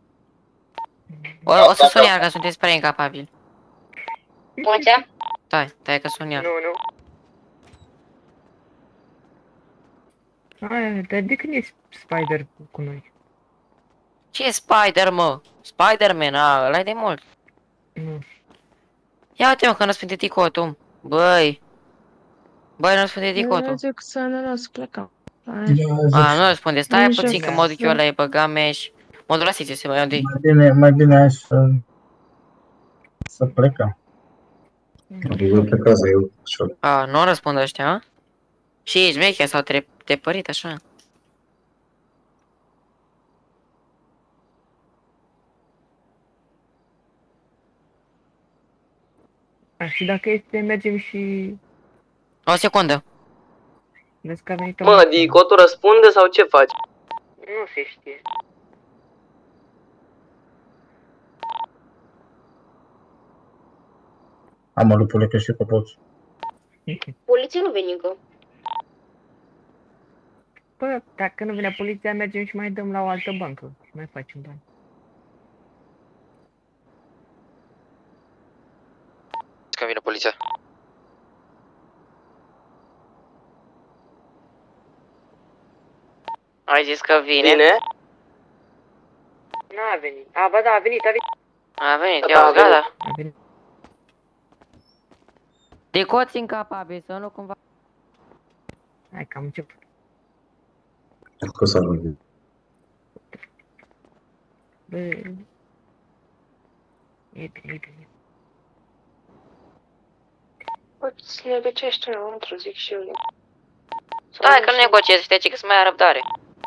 O, o să sun iar, că sunteți prea incapabili. Poliția? Stai, stai că sun iar. Nu, nu. Aia, dar de când e Spider cu noi? Ce e Spider, mă? Spider-Man, a, ăla e de mult. Nu. Ia uite-mă că nu spune ticotul. Băi. Băi, nu spune ticotul. Eu zic să ne las plecăm. A, nu răspunde, stai În puțin jos. că mă duc eu la ei băga meș. Mă duc la City să mă iau de Mai bine, mai bine hai să... să plecăm. Eu plecați, eu ușor. A, nu răspund ăștia, a? Și ești mecher sau te, te părit așa? A, și dacă este, mergem și... O secundă. Vezi că a venit... Mă, Dicotul răspunde sau ce faci? Nu se știe. Am o lupule că și că poți. Poliția nu vine încă. Bă, dacă nu vine poliția, mergem și mai dăm la o altă bancă. Și mai facem bani. Când vine poliția. Ai zis că vine? Vine? N-a venit. A, ba da, a venit, a venit. A venit, ia uzi, gata. A venit. Decoți incapabil, să nu cumva... Hai că am început. Că s-a venit. Bă... E bine, e bine. Poți negociești înăuntru, zic și eu. Stai că nu negociezi, știi că să mai ai răbdare.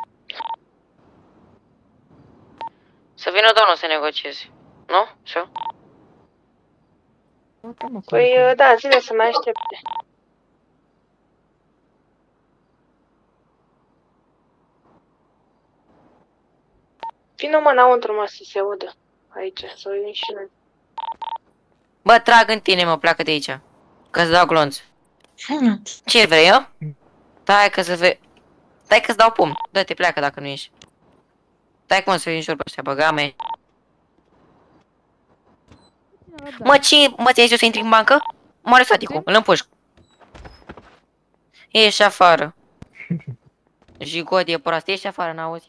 Să vină domnul să negociezi, nu? Și-o? Păi da, zile să mai aștepte. Vină mă înăuntru, mă, să se audă. Aici, să o vin și noi. Bă, trag în tine, mă, pleacă de aici. Că-ți dau glonț. Ce vrei, eu? Stai că să vei... Stai că-ți dau pum. Dă-te, pleacă dacă nu ești. Stai cum să vii în jur pe ăștia, băga mea. Mă, ce? Mă, ți-ai zis să intri în bancă? Moare staticul, îl împușc. Ești afară. Jigodie proastă, ești afară, n-auzi?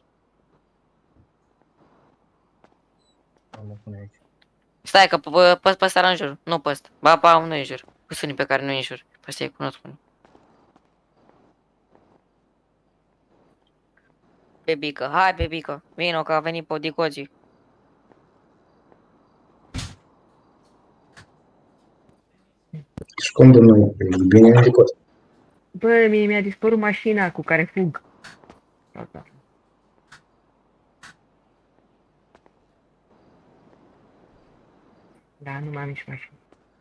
Stai că păs pe ăsta în jur, nu pe ăsta. Ba, pa, nu în jur. Cu sunii pe care nu e în jur. Pe ăsta îi cunosc unii. Bebică, hai bebică, vino că a venit pe Dicozi. Și cum domnule, bine în Dicozi? Bă, mie mi-a dispărut mașina cu care fug. Da, nu mai am nici mașină.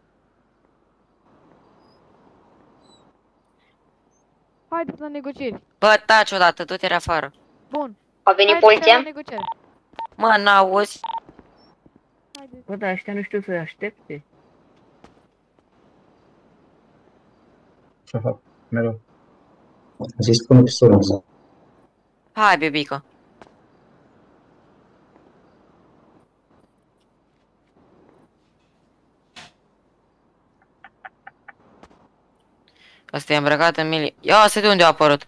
Haideți la negocieri. Bă, taci odată, du-te afară. Bun. A venit poliția? Mă, n-auzi? Bă, dar ăștia nu știu să aștepte. Ce fac? Mereu. Zis până pistolul ăsta. Hai, bebică. Asta e îmbrăcat în mili... Ia, asta de unde a apărut?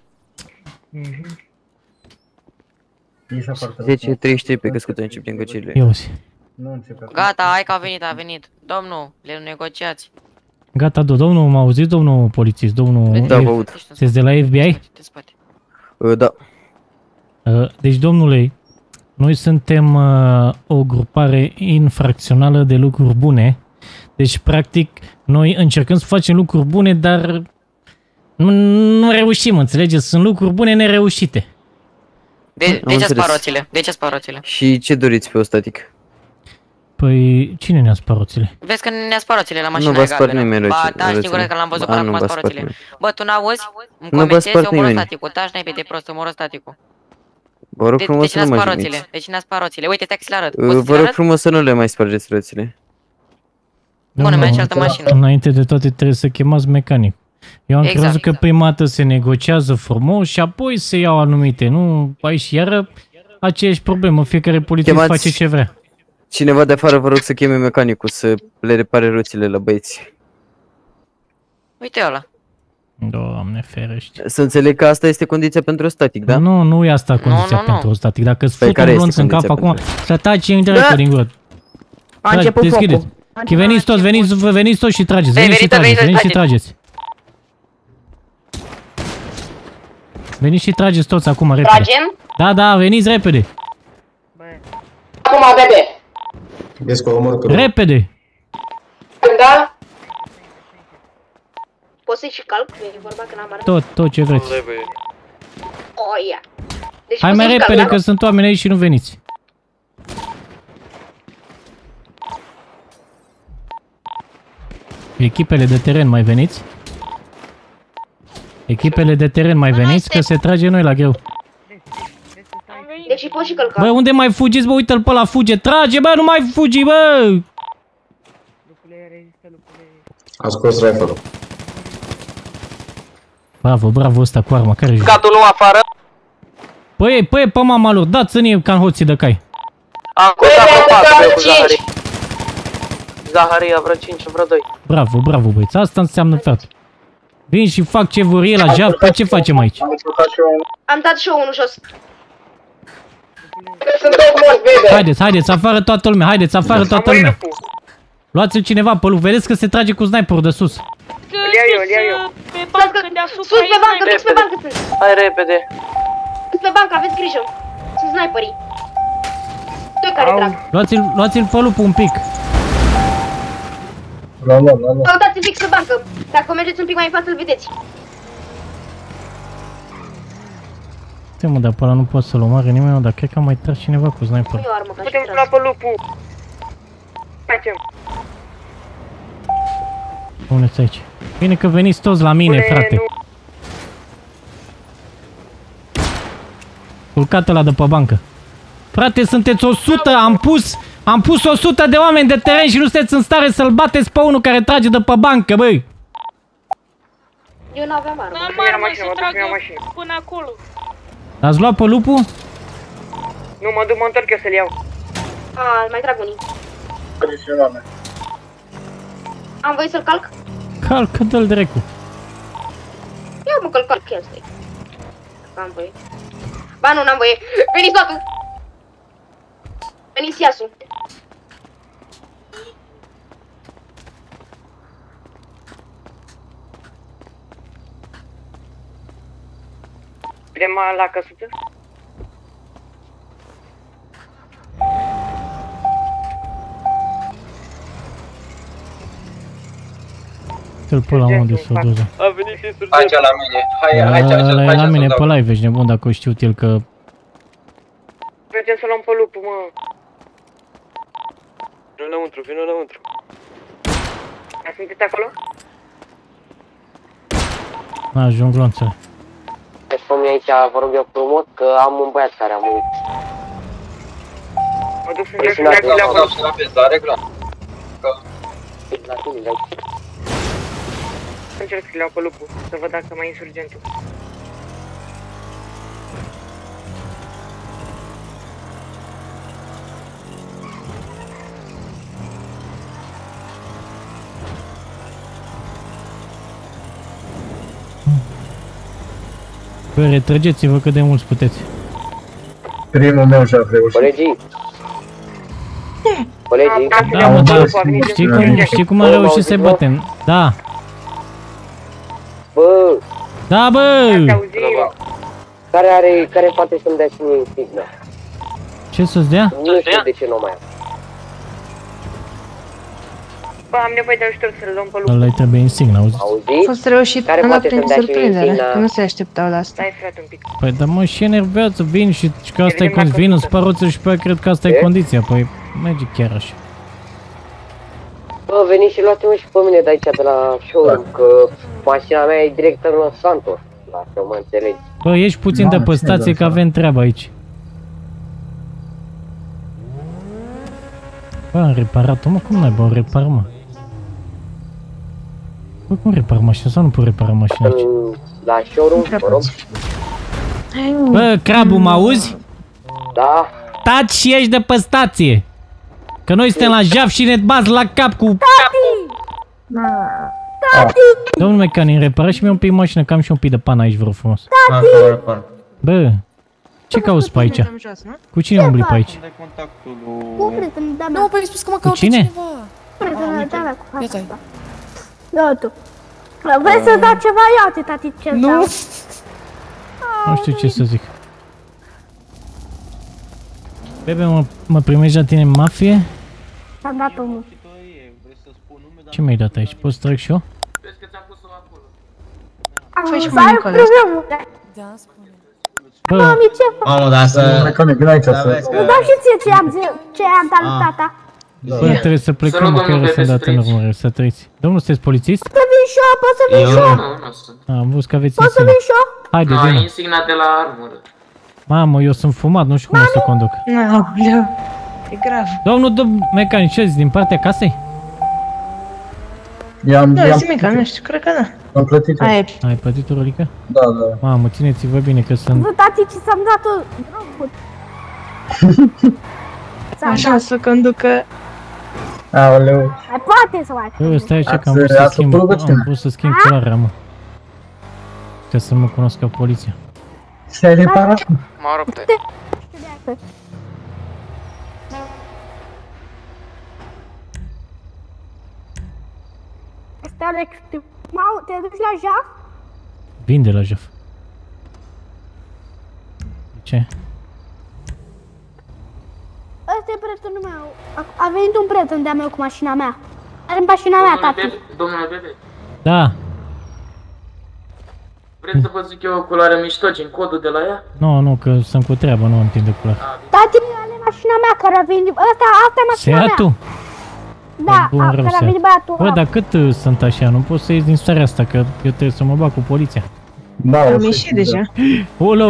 zece treizeci și trei pe căscută încep negocierile. Iosi. Gata, hai că a venit, a venit. Domnul, le negociați. Gata, do, domnul, m-a auzit, domnul polițist, domnul... Da, vă aud. Sunteți de la F B I? Da. Deci, domnule, noi suntem uh, o grupare infracțională de lucruri bune. Deci, practic, noi încercăm să facem lucruri bune, dar nu, nu reușim, înțelegeți? Sunt lucruri bune nereușite. De, de ce sparoțile? De ce sparoțile? Și ce doriți pe o static? Păi, cine ne-a sparoțile? Vezi că ne-a sparoțile la mașina nu galbenă. Nu vă spart nimeni, Ba, da, știi corect că l-am văzut până acum sparoțile. Bă, tu n-auzi? Îmi comentezi, eu omoră staticul. Taci n-ai pe de prost, omoră staticul. Vă rog frumos să nu mă jigniți. Deci n-a sparoțile. Uite, stai că ți-l arăt. Vă rog frumos să nu le mai spargeți rățile. Bună, merge altă mașină. Înainte de toate trebuie să chemați mecanic. Eu am crezut că prima dată se negociază frumos și apoi se iau anumite, nu? Ai și iară aceeași problemă, fiecare polițist face ce vrea. Cineva de afară vă rog să cheme mecanicul să le repare roțile la băieți. Uite ăla. Doamne ferește. Să înțeleg că asta este condiția pentru static, da? Nu, nu e asta condiția no, no, pentru static. Dacă îți fut un glonț în cap acum, să taci în direct din gură. A început focul. Veniți toți, veniți, veniți toți și trageți, veniți și trageți, veniți și trageți. Veniți și trageți toți acum, repede. Tragem? Da, da, veniți repede. Acum, bebe. Vezi că omor că... Repede. Da? Poți să-i și calc? E vorba că n-am arătat. Tot, tot ce vreți. Oh, ia. Deci hai mai repede calc, că sunt oameni aici și nu veniți. Echipele de teren, mai veniți? Echipele de teren, mai veniți? Că se trage noi la greu. Deci poți și călca. Bă, unde mai fugiți, bă? Uite-l pe ăla, fuge, trage, bă, nu mai fugi, bă! A scos rifle-ul. Bravo, bravo ăsta cu arma, care-i? Scatul nu afară. Păi, păi, pe mama lor, dați-ne ca în hoții de cai. Acum s-a cu Zaharie. Zaharia, vreo cinci, vreo doi. Bravo, bravo, băieți, asta înseamnă frate. Vin și fac ce vor ei la jaf, pe ce facem aici? Am dat și eu unul jos. Haideți, haideți, afară toată lumea, haideți, afară toată lumea. Luați-l cineva pe lup, vedeți că se trage cu sniperul de sus. Îl iau eu, îl iau eu. Pe bancă, deasupra. Sus pe bancă, sus pe bancă sunt. Hai repede. Sus pe bancă, aveți grijă. Sunt sniperii. Doi care trag. Luați-l, luați-l pe lup un pic. La, la, la, la. Căutați fix pe bancă. Dacă mergeți un pic mai în față, îl vedeți. Stai mă, dar pe ăla nu pot să-l omoare nimeni, mă, dar cred că am mai tras cineva cu sniper. Putem lua pe lupul. Facem. Puneți aici. Bine că veniți toți la mine, frate. Culcat ăla de pe bancă. Frate, sunteți o sută, am pus, am pus o sută de oameni de teren și nu sunteți în stare să-l bateți pe unul care trage de pe bancă, băi. Eu n-aveam armă. N-am armă să tragă până acolo. L-ați luat pe lupul? Nu, mă duc, mă întorc eu să-l iau. A, mai trag unii. Am voie să-l calc? Calcă, dă-l dracu. Ia mă că-l calc, chiar stai. Am voie. Ba nu, n-am voie. Veniți toată! Veniți iasul. Vrem la căsuță? Să-l pe la unde s-o doză. A venit insurgentul. Aici la mine. Hai, aici, aici, aici. aici. La mine pe live, ești nebun dacă o știu el că... Mergem să luăm pe lupul, mă. Vino înăuntru, vino înăuntru. Sunteți acolo? Ajung glonțele. Spune aici, vă rog eu frumos, că am un băiat care a murit. Mă duc să încerc să le-a Mă duc să la pezare, clar. La tine, la aici. Încerc să le iau pe lupul, să văd dacă mai e insurgentul. Bă, retrăgeți-vă cât de mulți puteți. Primul meu și-a reușit. Colegii! Colegii! Da, mă, da, știi cum, știi cum am reușit să batem? Da! Bă! Da, bă! Care are, care poate să-mi dea și mie insigna? Ce să-ți dea? Nu știu de ce nu mai am. Bă, am nevoie de ajutor să-l luăm pe lupul. Ăla-i trebuie insigna, auziți? A fost reușit în la prin surprindere, că nu se așteptau la asta. Stai, frate, un pic. Păi, dar mă, și enervează, vin și că asta e condiția, vin în sparoță și pe aia cred că asta e condiția, păi merge chiar așa. Bă, veniți și luați-mă și pe mine de aici, de la showroom, că mașina mea e direct în Los Santos, dacă mă înțelegi. Bă, ieși puțin de pe stație că avem treabă aici. Bă, am reparat-o, mă, cum n-ai, bă, o repar, mă? Bă, cum repar mașina sau nu pot repara mașina aici? La showroom, mă rog. Bă, Crabu, mă auzi? Da. Taci și ieși de pe stație! Că noi suntem la jaf și ne bați la cap cu... Tati! Tati! Domnul mecanic, repara și mie un pic mașină, că am și un pic de pan aici, vă rog frumos. Tati! Bă, ce cauți pe aici? Cu cine umbli pe aici? Cu prietenul de-a mea. Nu, păi mi-ai spus că mă caută cine? cineva. Prietenul de-a mea cu fata asta. Ia tu. Vrei să dai ceva? Ia-te, tati, ce-ți dau. Nu! Nu știu ce să zic. Bebe, mă, mă primești la tine în mafie? Ți-am dat omul. Ce mi-ai dat aici? Poți să trec și eu? Fă și mă Nicolae. Da, spune. Bă, Mami, ce faci? Mamă, dar să... Mecanic, vin aici să... Îmi dau și ție ce am, ce am dat lui tata. bă, trebuie să plecăm, mă, că eu sunt dat în urmă, să trăiți. Domnul, sunteți polițist? Să vin și eu, pot să vin și eu. A, am văzut că aveți Pot să insigna. vin și eu? Haide, vină. Insigna de la armură. Mamă, eu sunt fumat, nu știu cum o să conduc. Aoleu, e grav. Domnul, domnul mecanic, ce zici, din partea casei? I-am... Nu, zi mica, nu știu, cred că da. Am plătit. Ai, Ai plătit-o, Rolica? Da, da. Mamă, țineți-vă bine că sunt... Vă, tati, ce ți-am dat-o droguri. așa să conducă. Aoleu. Mai poate să mai... Bă, stai așa că am vrut să schimb, am vrut să schimb culoarea, mă. Ca să nu mă cunoască poliția. Se-ai reparat? M-au rupt. Asta, Alex, te... Mau, te duci la jaf? Vin de la jaf. De ce? Ăsta e prietenul meu. A, a venit un prieten de-a meu cu mașina mea. Are în mașina mea, tati. Domnule Bebe, Da. vreți să vă zic eu o culoare mișto, gen codul de la ea? Nu, nu, că sunt cu treabă, nu întinde culoare. Tati, are mașina mea care a venit... Ăsta, asta e mașina mea. Seatu? Da, Bun, a, rău, care a Seat. venit băiatul Bă, ăla. dar cât uh, sunt așa? Nu pot să ies din starea asta, că eu trebuie să mă bag cu poliția. Da, Am ieșit deja. Olo!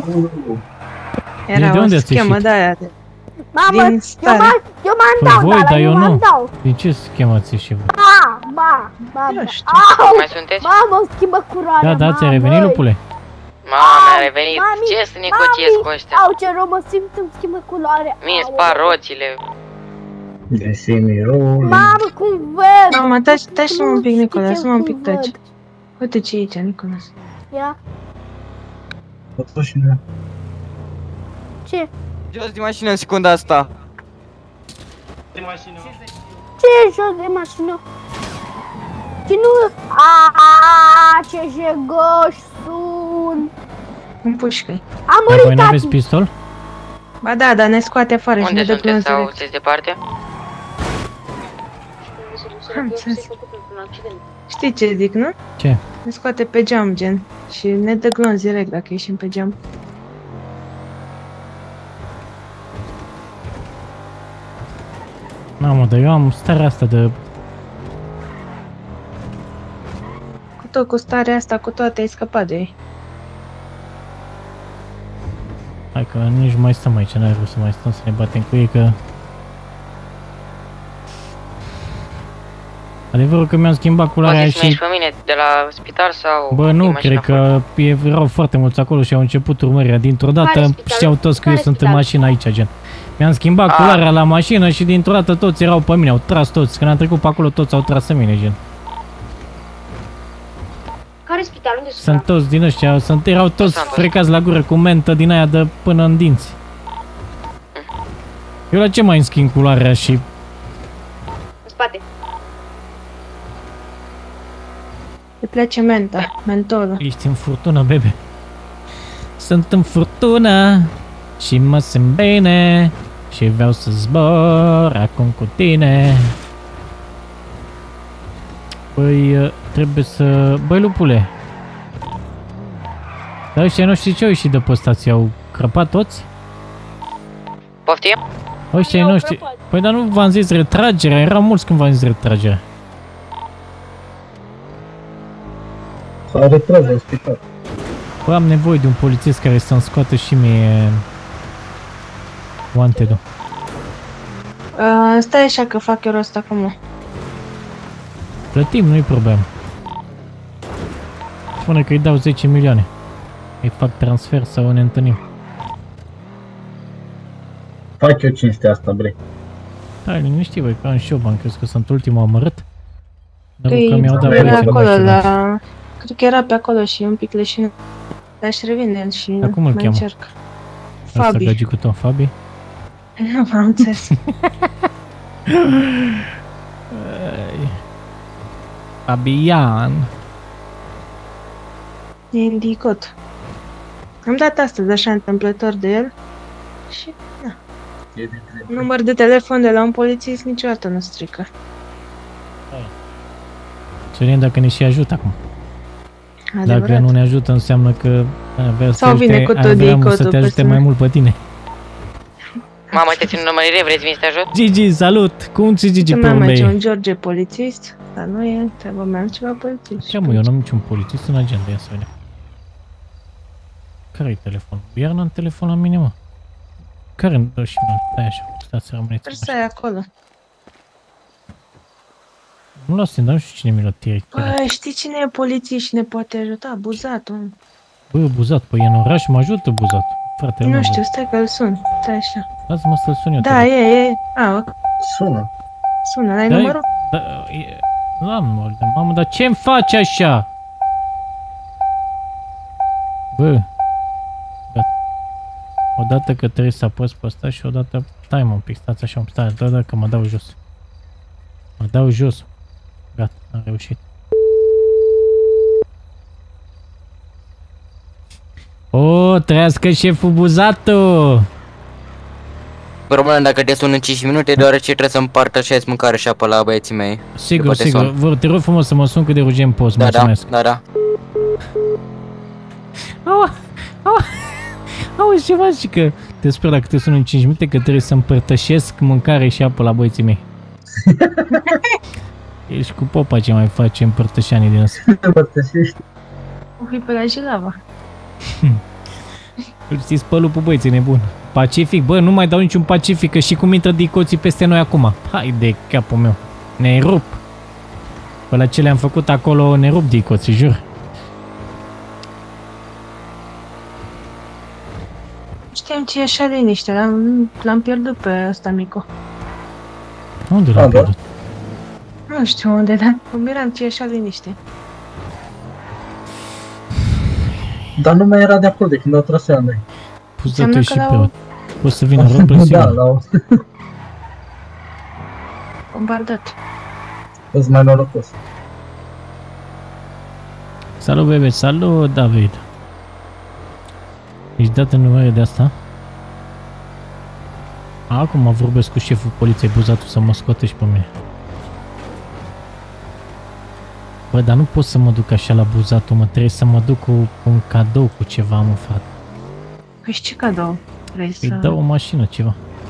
Era de o unde ați schemă ieșit? de aia de... Mamă, din eu stare. m-am eu m-am Păi dau, voi, dar dar eu eu m-am nu. dau. Din ce schemați și voi? Ba, ba, ba, ba. Au! Mai sunteți? Mamă, schimbă culoarea, Da, da, ți-a mamă. revenit, lupule? Mama mea a revenit. Mami, Ce să negociez cu ăștia? Au, ce rău mă simt, îmi schimbă culoarea. Mie spar roțile. De semirou. Mamă, cum văd? Mama, taci, taci un pic, știi Nicolas, ce mă un pic cum taci. văd. Uite ce e aici, Nicolas. Ia, Mașina. ce? Jos din mașină în secunda asta. Ce e jos de mașină? Ce nu... Aaaa, ce jegoși sunt! În pușcă-i. Am Dar voi murit, n-aveți tati! pistol? Ba da, dar ne scoate afară și Unde ne dă sunteți glonț sau direct. sunteți departe? Am înțeles. Știi ce zic, nu? Ce? Ne scoate pe geam, gen. Și ne dă glonț direct dacă ieșim pe geam. Mamă, dar eu am starea asta de... Cu tot cu starea asta, cu toate, ai scăpat de ei. Hai că nici nu mai stăm aici, n-ai vrut să mai stăm să ne batem cu ei, că... Adevărul că mi-am schimbat culoarea Poate să mergi și... pe mine de la spital sau... Bă, din nu, mașina cred că e- erau foarte mulți acolo și au început urmărirea. Dintr-o dată Care spital? știau toți că eu Care sunt în spital? mașină aici, gen. Mi-am schimbat A. culoarea la mașină și dintr-o dată toți erau pe mine, au tras toți. Când am trecut pe acolo, toți au tras în mine, gen. Care spital? Unde sunt? Sunt toți din ăștia, sunt, erau toți Santos. frecați la gură cu mentă din aia de până în dinți. Eu la ce mai îmi schimb culoarea și... În spate. Îi place menta, mentolul. Ești în furtună, bebe. Sunt în furtună și mă simt bine și vreau să zbor acum cu tine. Băi, trebuie să... Băi, lupule. Dar ăștia noștri ce au ieșit de pe stație? Au crăpat toți? Poftim? Ăștia noștri... Păi, dar nu v-am zis retragerea, erau mulți când v-am zis retragerea. S-a retras la spital. Bă, am nevoie de un polițist care să-mi scoată și mie... wanted-ul. Uh, stai așa că fac eu rost acum. Plătim, nu-i problemă. Spune că îi dau zece milioane. Îi fac transfer sau ne întâlnim. Fac eu cinstea asta, bre. Hai, liniști, băi, că am și eu bani, crezi că sunt ultimul amărât? Dar Păi, că mi-au dat era poliția acolo mașina. la... Cred că era pe acolo și un pic leșinat. Dar și revine el și Dar cum îl mai cheamă? încerc. Asta Fabi. gagicul tău, Fabi? Nu m-am înțeles. Ai. Fabian. E indicot. Am dat astăzi așa întâmplător de el și na. Număr de telefon de la un polițist niciodată nu strică. Să vedem dacă ne și ajută acum. Adevărat. Dacă nu ne ajută, înseamnă că avea să Sau vine te, cu tot avea dicotul să te pe ajute sine. mai mult pe tine. Mama, te țin în urmărire, vrei să vin să te ajut? Gigi, salut! Cum ți Gigi Ce pe mai merge urmei? un George polițist? Dar nu e, trebuie mai am ceva polițist. Ce mă, eu n-am niciun polițist în agenda, ia să vedem. Care-i telefonul? Iar n-am telefon la mine, mă. Care-mi dă și mă? Stai așa, stați să rămâneți. Trebuie să ai acolo. Nu lasă, dar nu știu cine mi l-a tirat. Bă, știi cine e polițist și ne poate ajuta? Buzatul. Bă, Buzat, păi e în oraș, mă ajută Buzat. Frate, Nu știu, stai că îl sun. Stai așa. Lasă-mă să-l sun eu. Da, e, e. A, ok. Sună. Sună, n-ai Da, numărul? Da, e... Nu am numărul, dar mamă, dar ce-mi faci așa? Bă. Gata. Odată că trebuie să apăs pe ăsta și odată... Stai mă un pic, stați așa, stai, da, da, că mă dau jos. Mă dau jos. Gata, am reușit. O, trăiască șeful Buzatu! Problema dacă te sun în cinci minute, deoarece trebuie să împărtășesc mâncare și apă la băieții mei. Sigur, sigur. Vă, te rog frumos să mă sun cât de urgent poți, da, mulțumesc. Da, da, da. Aua, aua, auzi ceva și că te sper dacă te sun în cinci minute că trebuie să împărtășesc mâncare și apă la băieții mei. Ești cu popa ce mai face împărtășanii din asta. Împărtășești. O fi pe la Jilava. Îl ții spălul pe băieții, nebun. Pacific, bă, nu mai dau niciun Pacific, că și cum intră dicoții peste noi acum. Hai de capul meu. Ne rup. Pe la ce le-am făcut acolo ne rup dicoții, jur. Știam ce e așa liniște, l-am, l-am pierdut pe ăsta micu. Unde l-am pierdut? Nu știu unde, dar îmi miram ce e așa liniște. Dar nu mai era de acolo de când au tras ea noi. Puză-te și pe o... Poți să vină roble, sigur? Da, l-au... Bombardat. Îți mai norocos. Salut, bebe, salut, David. Ești dat în numere de asta? Acum mă vorbesc cu șeful poliției Buzatul să mă scoate și pe mine. Bă, dar nu pot să mă duc așa la Buzatul, mă, trebuie să mă duc cu un cadou, cu ceva, mă, frate. Păi și ce cadou? Vrei să... Îi dau o mașină, ceva.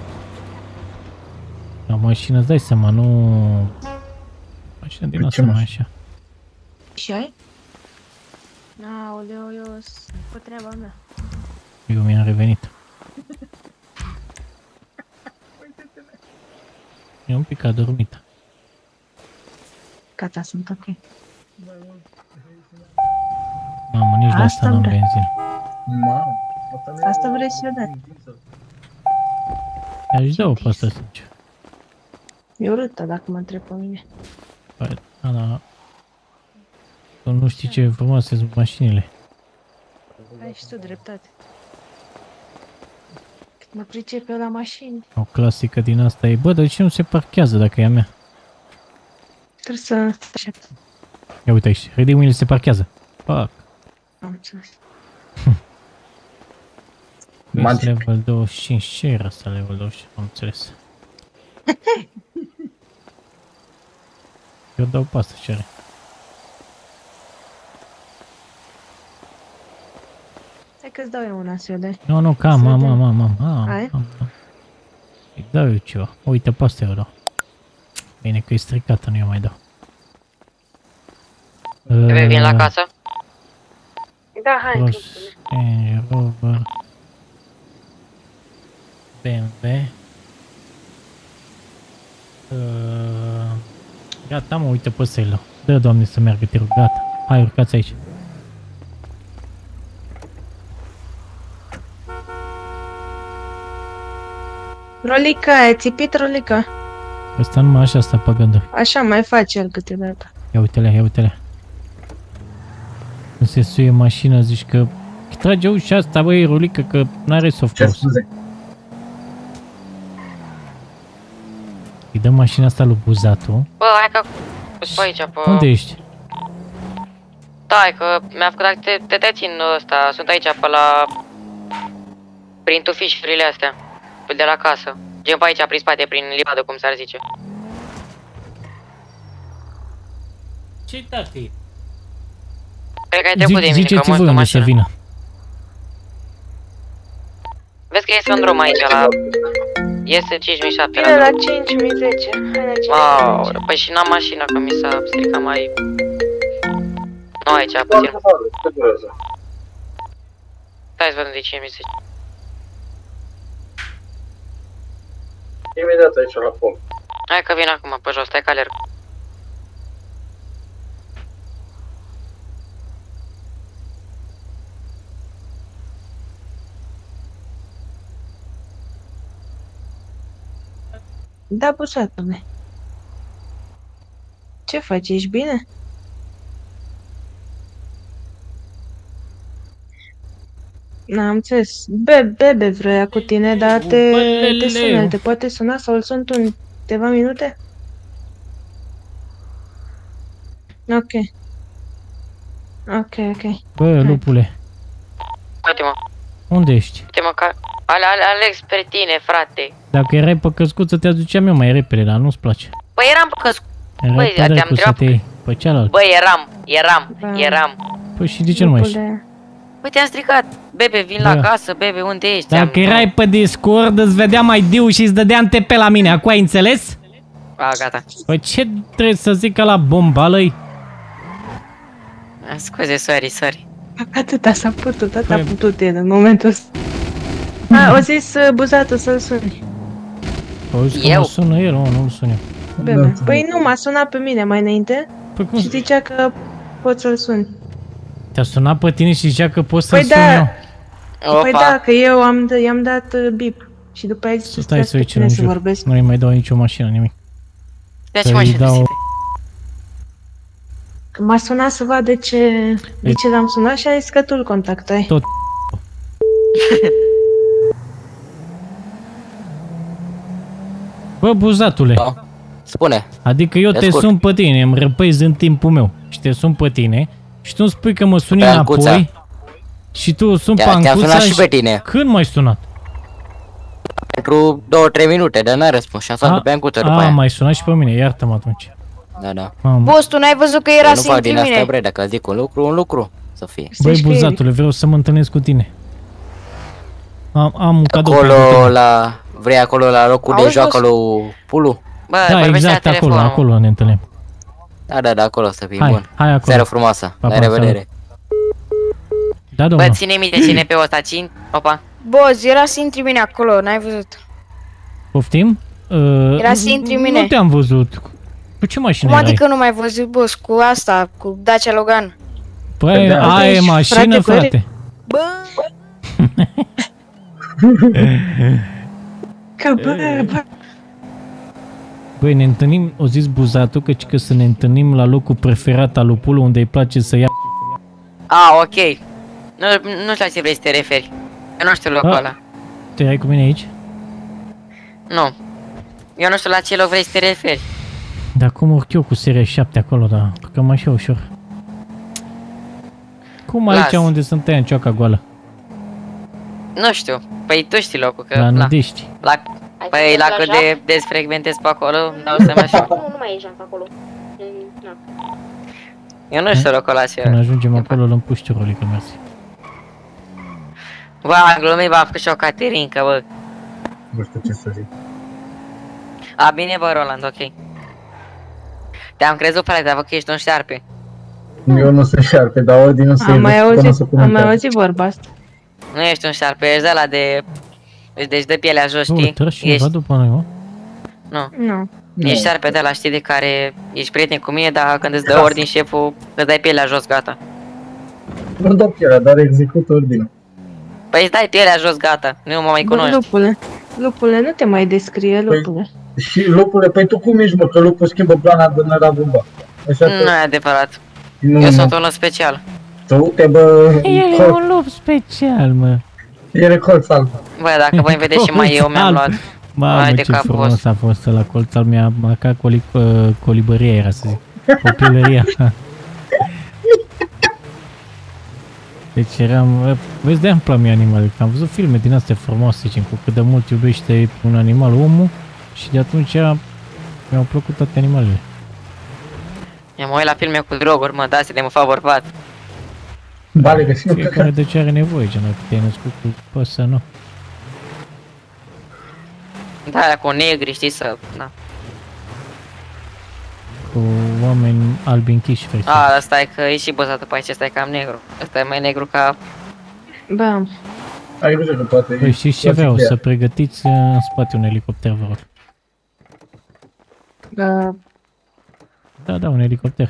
La mașină, îți dai seama, nu... Mașină din asta mai așa. Și ai? Aoleu, eu sunt pe treaba mea. Eu mi-am revenit. E un pic adormită. Gata, sunt ok. Mamă, nici de asta n-am benzină. Mamă, asta vrei să-i dai. I-aș da-o pe asta, sincer. E urâtă dacă mă întreb pe mine. Păi, da, da. Tu nu știi ce frumoase sunt mașinile. Ai și tu dreptate. Cât mă pricep eu la mașini. O clasică din asta e, bă, de ce nu se parchează dacă e a mea? Trebuie să aștept. Ia uite aici, Ready Wheel se parchează. Fuck. Am înțeles. Level douăzeci și cinci, ce era asta level douăzeci și cinci? Am înțeles. Eu dau pe asta, ce are? Hai că-ți dau eu una să o dai. Nu, nu, că am, am, am, am, am, Ai? am, am. Îi dau eu ceva. Uite, pe asta eu dau. Bine că e stricată, nu eu mai dau. Trebuie vin la casă? Da, hai. Range Rover. B M W. Uh, gata, mă, uite pe ăsta-i. Dă, Doamne, să meargă, te rog, gata. Hai, urcați aici. Rolica, ai țipit, Rolica? Ăsta numai așa stă pe gânduri. Așa mai face el câteodată. Ia uite-le, ia uite-le. Când se suie mașina, zici că... Trage ușa asta, băi, Rolica, că n-are soft close. Îi dăm mașina asta lui Buzatu. Bă, hai că... pe aici, pe... Unde ești? Stai, că mi-a făcut te, te, te țin ăsta, sunt aici pe la... prin tufișurile astea. Pe de la casă. Gen pe aici, prin spate, prin livadă, cum s-ar zice. Ce tati? Cred că ai trecut de mine, că mă unde să vină. Vezi că este un drum aici la... Este cinci mii șapte. Bine, la cinci mii zece. Hai la cinci mii zece. Păi și n-am mașină, că mi s-a stricat mai... Nu aici, puțin. Stai să văd unde e cinci mii zece. Imediat aici la punct. Hai că vin acum pe jos, stai că alerg. Da, busatule. Ce faci, ești bine? N-am înțeles. Be bebe vrea cu tine, dar te, te sună, te poate suna sau îl sun tu în câteva minute? Ok. Ok, ok. Bă, lupule. Uite-mă. Unde ești? Uite-mă că... Ale, ale, Alex, spre tine, frate. Dacă erai pe căscuță, te aduceam eu mai repede, dar nu-ți place. Păi eram pe căscuță. Erai pe dracu să te iei pe cealaltă. Băi, eram, eram, eram. Păi și de ce nu mai ești? Păi te-am stricat. Bebe, vin la casă, bebe, unde ești? Dacă erai pe Discord, îți vedea mai diu și îți dădeam T P la mine, acum ai înțeles? A, gata. Păi ce trebuie să zic la bombală-i? Scuze, sorry, sorry. Atâta s-a putut, atât a putut el în momentul ăsta. A, o zis buzatul să-l suni. O zis că mă sună el, nu, nu-l sun eu. Bebe. Păi nu, m-a sunat pe mine mai înainte și zicea că pot să-l suni. Te-a sunat pe tine și zicea că poți să-l Păi sun eu? da, păi da, că eu am, i-am dat bip și după aia zice stai să uiți în jur, nu-i mai dau nicio mașină, nimic. De ce mașină dau... M-a sunat să vadă ce, de ce l-am sunat și a zis că tu-l contactai. Tot Bă, buzatule. Da. Spune. Adică eu te sun pe tine, îmi răpăizi în timpul meu și te sun pe tine și tu îmi spui că mă suni înapoi și tu sun pe Ancuța. Te-am sunat și pe tine. Când m-ai sunat? Pentru două trei minute, dar n-a răspuns și am sunat pe Ancuța după aia. A, m-ai sunat și pe mine, iartă-mă atunci. Da, da. Boss, tu n-ai văzut că era singur mine? Nu fac din asta, bre, dacă zic un lucru, un lucru să fie. Băi, buzatule, vreau să mă întâlnesc cu tine. Am, am un cadou acolo la... Vrei acolo la locul de joacă lui Pulu? Bă, da, exact acolo, acolo ne întâlnim. Da, da, da, acolo să fii hai, bun. Hai acolo. Seară frumoasă. La revedere. Da, domnul. Bă, ține minte, ține pe ăsta, țin. Opa. Boss, era să intri mine acolo, n-ai văzut. Poftim? Uh, era să intri mine. Nu te-am văzut. Cu ce mașină Cum erai? adică nu m-ai văzut, boss? Cu asta, cu Dacia Logan. Păi, aia e mașină, frate. Bă! Că bă, bă. Băi, ne întâlnim, o zis buzatul, căci că să ne întâlnim la locul preferat al lui Pulu, unde îi place să ia... Ah, ok. Nu, nu știu la ce vrei să te referi. Eu nu știu locul ăla. Te ai cu mine aici? Nu. Eu nu știu la ce loc vrei să te referi. Dar cum urc eu cu seria șapte acolo, dar că mai așa ușor. Cum aici unde sunt tăia în cioaca goală? Nu știu. Păi tu știi locul, că... La Nădești. La... Păi la cât de des frecventez pe acolo, dau seama așa. Nu, nu mai e pe acolo. Eu nu știu locul ăla ce... Când ajungem acolo, îl împuști rolică, mersi. Bă, am glumit, bă, am făcut și o Caterinca, bă. Nu știu ce să zic. A, bine, bă, Roland, ok. Te-am crezut, frate, dar văd că ești un șarpe. Eu nu sunt șarpe, dar Odi nu se... Am mai auzit, am mai auzit vorba asta. Nu ești un șarpe, ești de ăla de... Deci de pielea jos, știi? Bă, treci cineva după noi, mă? Nu. Nu. Ești șarpe de ăla, știi, de care ești prieten cu mine, dar când îți dă ordin șeful, îți dai pielea jos, gata. Nu dau pielea, dar execut ordinul. Păi îți dai pielea jos, gata, nu mă mai cunoști. Bă, lupule, lupule, nu te mai descrie, lupule. Păi, și lupule, păi tu cum ești, mă, că lupul schimbă plana de năra bomba. Nu e adevărat. Nu, eu sunt unul special. Tu te, bă... El e un lup special, mă. El e colț alb. Bă, dacă voi vedeți și mai eu mi-am luat. Mamă, ce frumos a fost la colț al meu, ca coli, colibăria era, să zic. Copilăria. Deci eram... Vezi, de-aia îmi plac mie animale, că am văzut filme din astea frumoase, zicem, cu cât de mult iubește un animal omul și de atunci mi-au plăcut toate animalele. Eu mă uit la filme cu droguri, mă, da, să de mă fac bărbat. Vale, că și fiecare de ce are nevoie, gen, dacă te-ai născut cu păsă, nu. Da, cu negri, știi, să... Da. Cu oameni albi închiși, frate. A, ăsta e că e și băzat pe aici, ăsta e cam negru. Ăsta e mai negru ca... Da. Ai grijă că poate... Păi știți ce vreau? Să pregătiți în spate un elicopter, vă rog. Da. Da, da, un elicopter.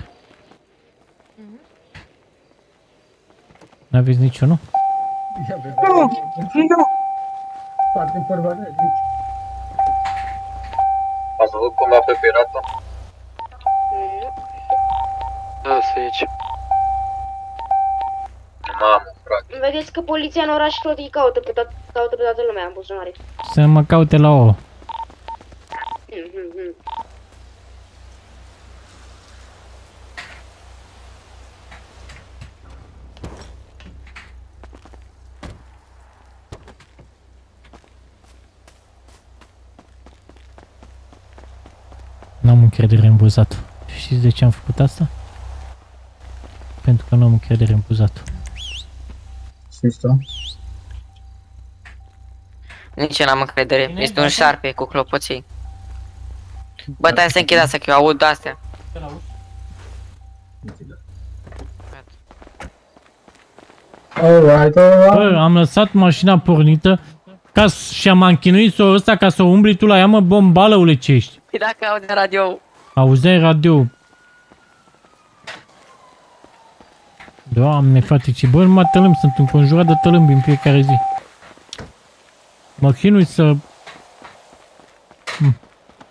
N-aveți niciunul? Nu, nu. Foarte informare, nici. Ați văzut cum a pe pirata? Nu. Da, să aici. Mamă, frate. Vedeți că poliția în oraș tot îi caută pe, to caută pe toată lumea în buzunare. Să mă caute la ouă. Mm-hmm. N-am încredere în buzatul. Știți de ce am făcut asta? Pentru că nu am încredere în buzatul. Știți-o? Nici eu n-am încredere. Este un șarpe cu clopoței. Bă, tai să închid asta, că eu aud astea. Alright, alright. Bă, am lăsat mașina pornită ca și am închinuit-o ăsta ca să o umbli tu la ea, mă, bombalăule ce ești. Păi dacă aude radio. Auzeai radio. Doamne, frate, ce bă, numai tălâmbi, sunt înconjurat de tălâmbi în fiecare zi. Mă chinui să... Hm.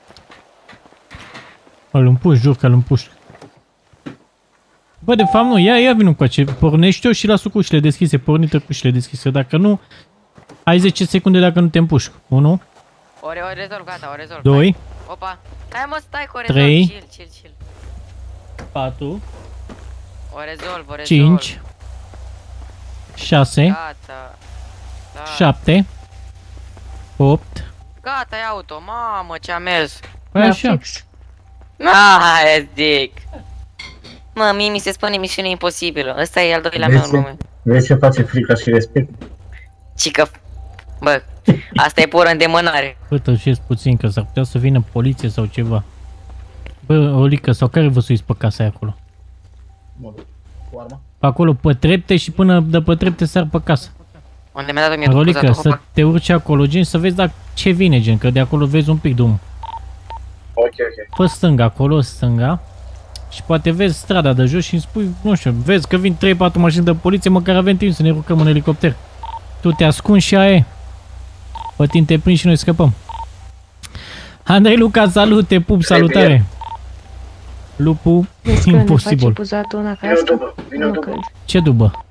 Îl împuși, jur că îl împuși. Bă, de fapt nu, ia, ia vin încoace, pornește-o și las-o cu ușile deschise, pornită cu ușile deschise, dacă nu, ai zece secunde dacă nu te împușc. unu. O, re o rezolv, gata, o rezolv. doi. Opa, hai mă, stai că o rezolv, trei. chill, chill, chill. patru. O rezolv, o rezolv. cinci. șase. Gata. Da. șapte. opt. Gata, e auto, mamă, ce-a mers. Păi așa. Aaa, zic. Mă, mie mi se spune misiune imposibilă. Ăsta e al doilea meu nume. Vezi ce face frica și respect? Cică... Bă, asta e pură îndemânare. Bă, tășesc puțin, că s-ar putea să vină poliție sau ceva. Bă, Olică, sau care vă suiți pe casa aia acolo? Cu arma? Pe acolo, pe trepte și până de pe trepte sar pe casă. Unde mi-a dat-o mie Olică, să te urci acolo, gen, să vezi dacă ce vine, gen, că de acolo vezi un pic drum. Ok, ok. Pe stânga, acolo, stânga. Și poate vezi strada de jos și îmi spui, nu știu, vezi că vin trei patru mașini de poliție, măcar avem timp să ne rucăm în elicopter. Tu te ascunzi și aia e. Pe tine te prinzi și noi scăpăm. Andrei Luca, salut, te pup, salutare. Lupu, imposibil. Vino după. Ce dubă?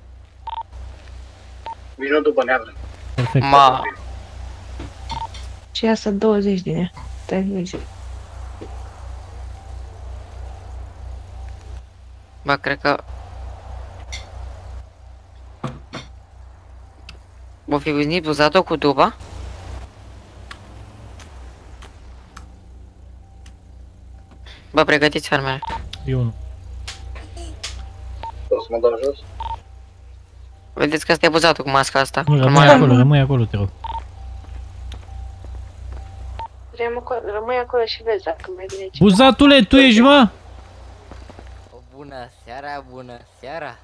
Vino după, neagră. Perfect. Ma. Și asta douăzeci din ea. treizeci. Bă, cred că... O fi vândit buzatul cu duba? Bă, pregătiți armele. Eu nu. O să mă dau jos? Vedeți că asta e buzatul cu masca asta. Nu, rămâi acolo, rămâi acolo, te rog. Rămâi acolo și vezi dacă mai vine ceva. Buzatule, tu ești, mă? Bună seara, bună seara.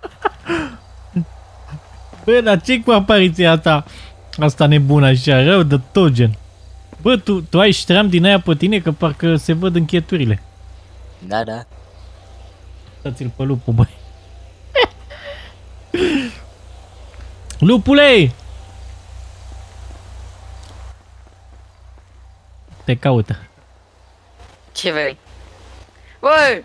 Bă, dar ce cu apariția ta? Asta nebună așa, rău de tot gen. Bă, tu, tu ai ștream din aia pe tine că parcă se văd încheturile. Da, da. Dați-l pe lupul, băi. Lupule! Te caută. Ce vrei? Băi!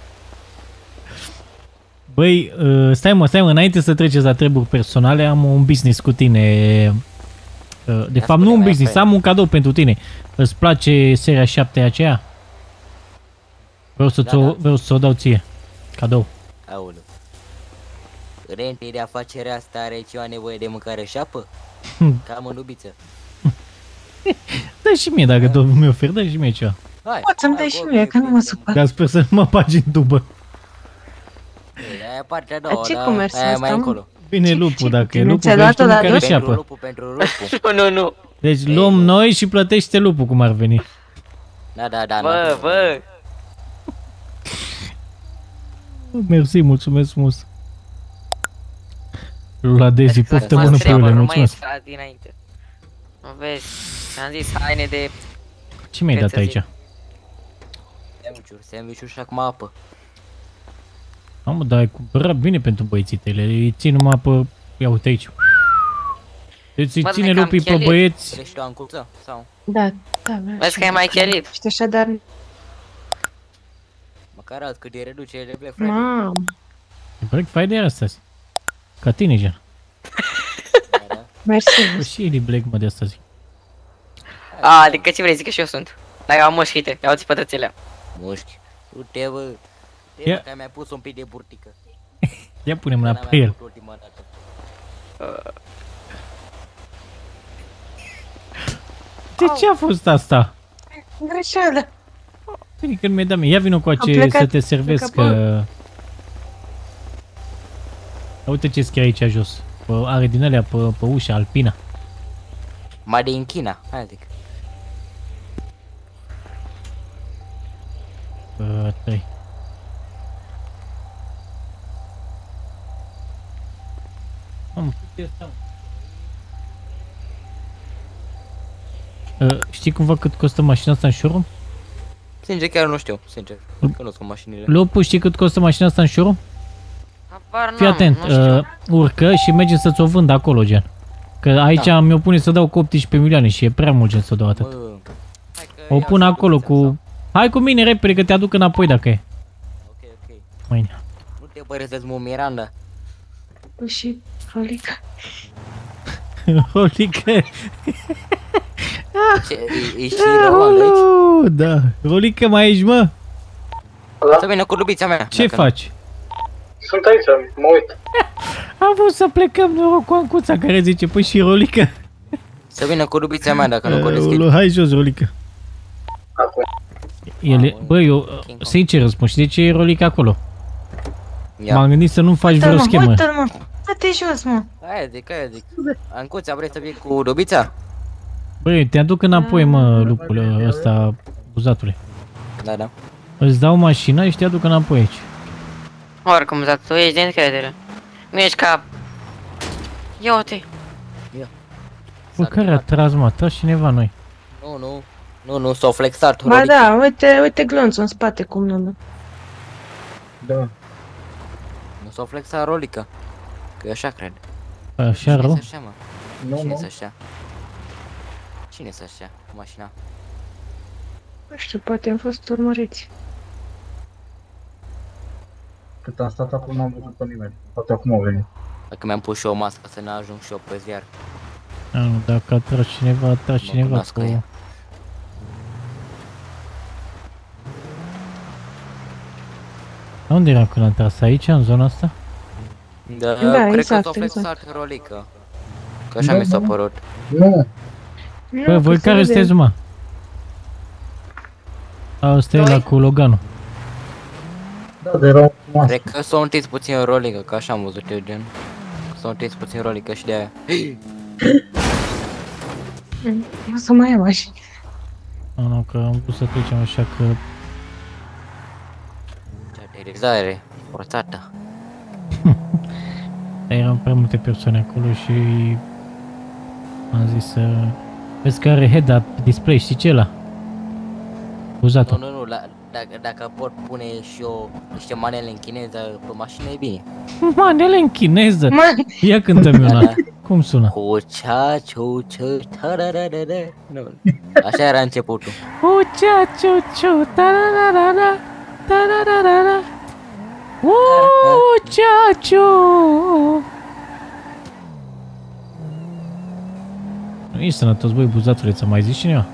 Băi, uh, stai mă, stai mă, înainte să treceți la treburi personale, am un business cu tine. Uh, de fapt, nu un business, am un cadou pentru tine. Îți place seria șapte aceea? Vreau să ți-o da, da. o dau ție. Cadou. Aoleu. Rente de afacerea asta are ceva nevoie de mâncare și apă? Cam în lubiță. Dă și mie, dacă tot mi oferi, dă și mie ceva. Poți să-mi dai și mie, că nu mă supăr. Dar sper să nu mă bagi în tubă. Aia e partea a doua, ce comerț aia mai încolo. Bine lupul, dacă e lupul, vrei tu mâncare și apă. Lupul pentru lupul. Nu, nu, nu. Deci luăm noi și plătește lupul, cum ar veni. Da, da, da. Bă, bă. Mersi, mulțumesc frumos. Lula Dezi, poftă bună pe ule, mulțumesc. Nu vezi, am zis haine de... Ce mi-ai dat aici? Sandwich-uri, sandwich-uri și acum apă. Mamă, dar ai cumpărat bine pentru băieții tale, îi ții numai apă. Ia uite aici. Deci îi ține lupii pe băieți. Vrei și tu ancuță? Sau? Da, da, Vezi că e mai chelit. Și așadar... Măcar arăt cât e reducere de Black Friday. Mamă. Black Friday astăzi. Ca tine, gen. Mersi. Și el e Black, mă, de astăzi. A, adică ce vrei, zic că și eu sunt. Dar eu am mușchite, iau ți pătrățele. Mușchi. Du-te, bă. Te, bă, că mi-a pus un pic de burtică. Ia pune mâna pe el. De ce a fost asta? Greșeală. Bine, când mi-ai dat mie. Ia vină cu ace să te servesc, că... Uite ce scrie aici jos. Are din alea pe, pe ușa, Alpina. Mai de în China, hai zic. Bă, trei. Am putea să... Uh, știi cumva cât costă mașina asta în showroom? Sincer, chiar nu știu, sincer. Cunosc mașinile. Lopu, știi cât costă mașina asta în showroom? Apar, fii atent, uh, urcă și merge să-ți o vând acolo, gen. Că aici da. Mi-o pune să dau cu optsprezece milioane și e prea mult, gen, să o dau atât. Bă, o pun acolo cu... Sau? Hai cu mine repede că te aduc înapoi dacă e. Ok, ok. Mâine. Nu te părăsesc, mă, Miranda. Și Rolica. Rolica. E și Rolanda aici? Da. Rolica, mai ești, mă? Să vină cu lubița mea. Ce faci? Sunt aici, mă uit. Am vrut să plecăm, noroc cu Ancuța care zice, păi și Rolica. Să vină cu lubița mea dacă nu coresc. Hai jos, Rolica. Ele, bă, eu sincer răspund, și de ce e Rolica acolo? M-am gândit să nu faci vreo schemă. Uite-l, mă, dă-te jos, mă. Aia zic, aia zic. Ancuța, vrei să vii cu lubița? Băi, te aduc înapoi, mă, lupul ăsta, buzatule. Da, da. Îți dau mașina și te aduc înapoi aici. Oricum, dar tu ești de încredere. Nu ești ca... Ia uite. Ia. Bă, care a tras, mă? A tras cineva noi. Nu, nu. Nu, nu, s-au flexat. Ba da, uite, uite glonțul în spate cum nu, nu. Da. Nu s-au flexat Rolica. Că eu așa cred. Așa rău? Cine-s așa, mă? Nu, Cine-s nu. așa? Cine-s așa cu mașina? Nu știu, poate am fost urmăriți. Cât am stat acum n-am văzut pe nimeni. Poate acum au venit. Dacă mi-am pus și eu o mască să n-ajung și eu pe ziar. A, nu, dacă a tras cineva, a tras cineva cu... Unde eram când am tras? Aici, în zona asta? Da, da cred exact, că s-a flexat exact. Rolica. Că așa mi s-a părut. Nu. Bă, voi care sunteți, mă? Asta e la cu Loganul. Da, de rău. Cred că s-o întins puțin Rolica, că așa am văzut eu, gen. S-o întins puțin Rolica și de-aia. O să mai iau așa. Nu, nu, că am pus să trecem așa că... Teaterizare forțată. Eram prea multe persoane acolo și... Am zis să... Vezi că are head-up display, știi ce ăla? Uzatul. Nu, nu, nu, la, dacă, dacă pot pune și eu niște manele în chineză pe mașină, e bine. Manele în chineză? Ia cântă-mi una. Cum sună? Ucea, ciu, ciu, tarararara. Nu, așa era începutul. Ucea, ciu, ciu, tarararara, tarararara. Ucea, ciu. Nu ești sănătos, băi, buzatule, ți-a mai zis cineva?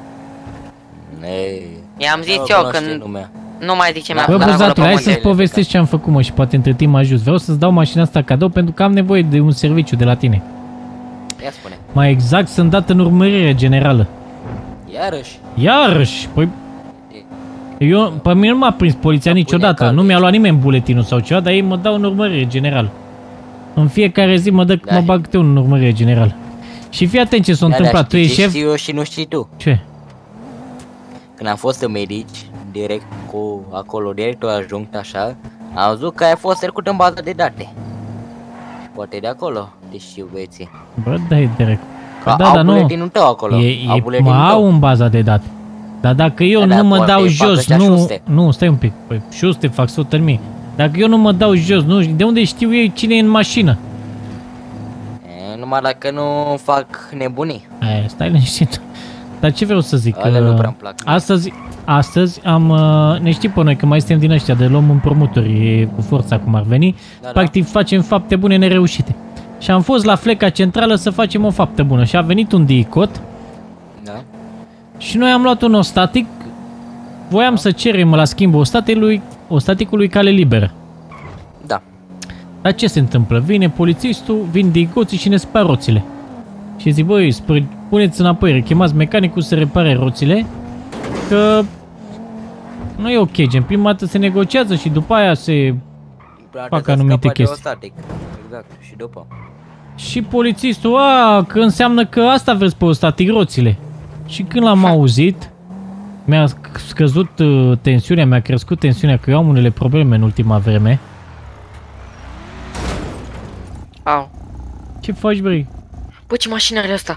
I-am zis eu că nu mai zice mi-a. Bă, buzatule, hai să-ți povestesc ce am făcut, mă, și poate între timp mă ajut. Vreau să-ți dau mașina asta cadou pentru că am nevoie de un serviciu de la tine. Ia spune. Mai exact, sunt dat în urmărire generală. Iarăși? Iarăși? Păi... Eu, pe mine nu m-a prins poliția niciodată, nu mi-a luat nimeni buletinul sau ceva, dar ei mă dau în urmărire generală. În fiecare zi mă dă, mă bag câte unul în urmărire generală. Și fii atent ce s-a întâmplat, tu ești șef? Știu eu și nu știi tu. Ce? Când am fost în medici, direct cu acolo, directul ajunct așa, am văzut că ai fost trecut în baza de date. Poate de acolo, te știu băieții. Bă, da-i direct. Că da, au da, buletinul tău acolo. E, e, mă au în baza de date. Dar dacă eu da, nu mă dau jos, nu, nu, stai un pic, păi șuste fac sută mii. Dacă eu nu mă dau jos, nu, de unde știu ei cine e în mașină? E, nu numai că nu fac nebunii. Aia, stai liniștit. Dar ce vreau să zic? Alea nu prea-mi plac. Astăzi, astăzi am... Ne știi pe noi că mai suntem din ăștia de luăm împrumuturi cu forța cum ar veni. Da, Practic facem fapte bune nereușite. Și am fost la fleca centrală să facem o faptă bună. Și a venit un dicot. Da. Și noi am luat un ostatic. Voiam da. să cerem la schimbul ostaticului, ostaticului cale liberă. Da. Dar ce se întâmplă? Vine polițistul, vin dicoții și ne spar roțile. Și zic, băi, puneți înapoi, rechemați mecanicul să repare roțile. Că nu e ok, gen, prima dată se negociază și după aia se fac anumite chestii. Static. Exact, și după. Și polițistul, a, că înseamnă că asta vreți pe static roțile. Și când l-am auzit, mi-a scăzut uh, tensiunea, mi-a crescut tensiunea, că eu am unele probleme în ultima vreme. Au. Ce faci, băi? Bă, ce mașină are asta?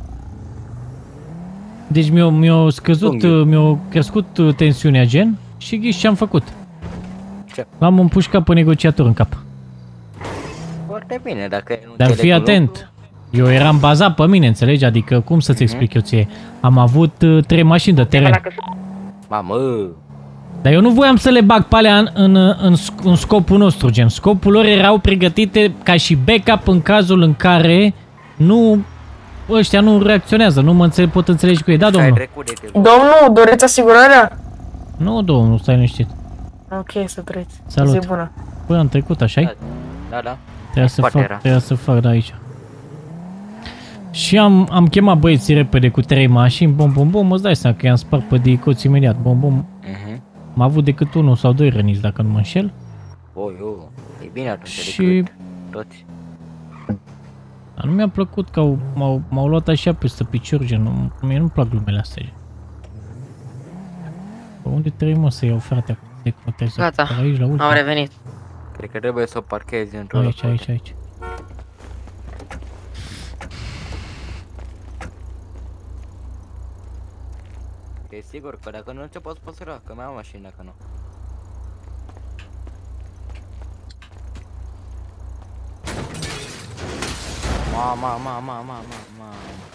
Deci mi-a mi scăzut, uh, mi-a crescut uh, tensiunea, gen, și ghiși ce am făcut. Ce? L-am împușcat pe negociator în cap. Foarte bine, dacă nu. Dar fii atent. Eu eram bazat pe mine, înțelegi? Adică, cum să-ți explic eu ție? Am avut uh, trei mașini de teren. Mamă! Dar eu nu voiam să le bag pe alea în, în, în, în scopul nostru, gen. Scopul lor erau pregătite ca și backup în cazul în care nu... Ăștia nu reacționează, nu mă înțeleg, pot înțelege cu ei. Da, domnul? Domnul, doriți asigurarea? Nu, domnul, stai liniștit. Ok, să treci. Salut. Zi bună. Păi am trecut, așa-i? Da, da. Trebuia să fac, trebuia să fac de aici. Și am, am chemat băieții repede cu trei mașini, bum, bum, bum, îți dai seama că i-am spart pe dicoți imediat, bum, bum. Uh-huh. M-a avut decât unul sau doi răniți, dacă nu mă înșel. Oh, eu. E bine atunci, și... decât toți. Dar nu mi-a plăcut că m-au luat așa peste picior, gen, nu, mie nu-mi plac glumele astea, gen. Pe unde trebuie, mă, să iau, frate, acum? Gata, aici, la au revenit. Cred că trebuie să o parchezi într-o Aici, aici, aici. E sigur că dacă nu te poți păsăra, că mi-am mașini dacă nu. Mama, mama, mama, mama.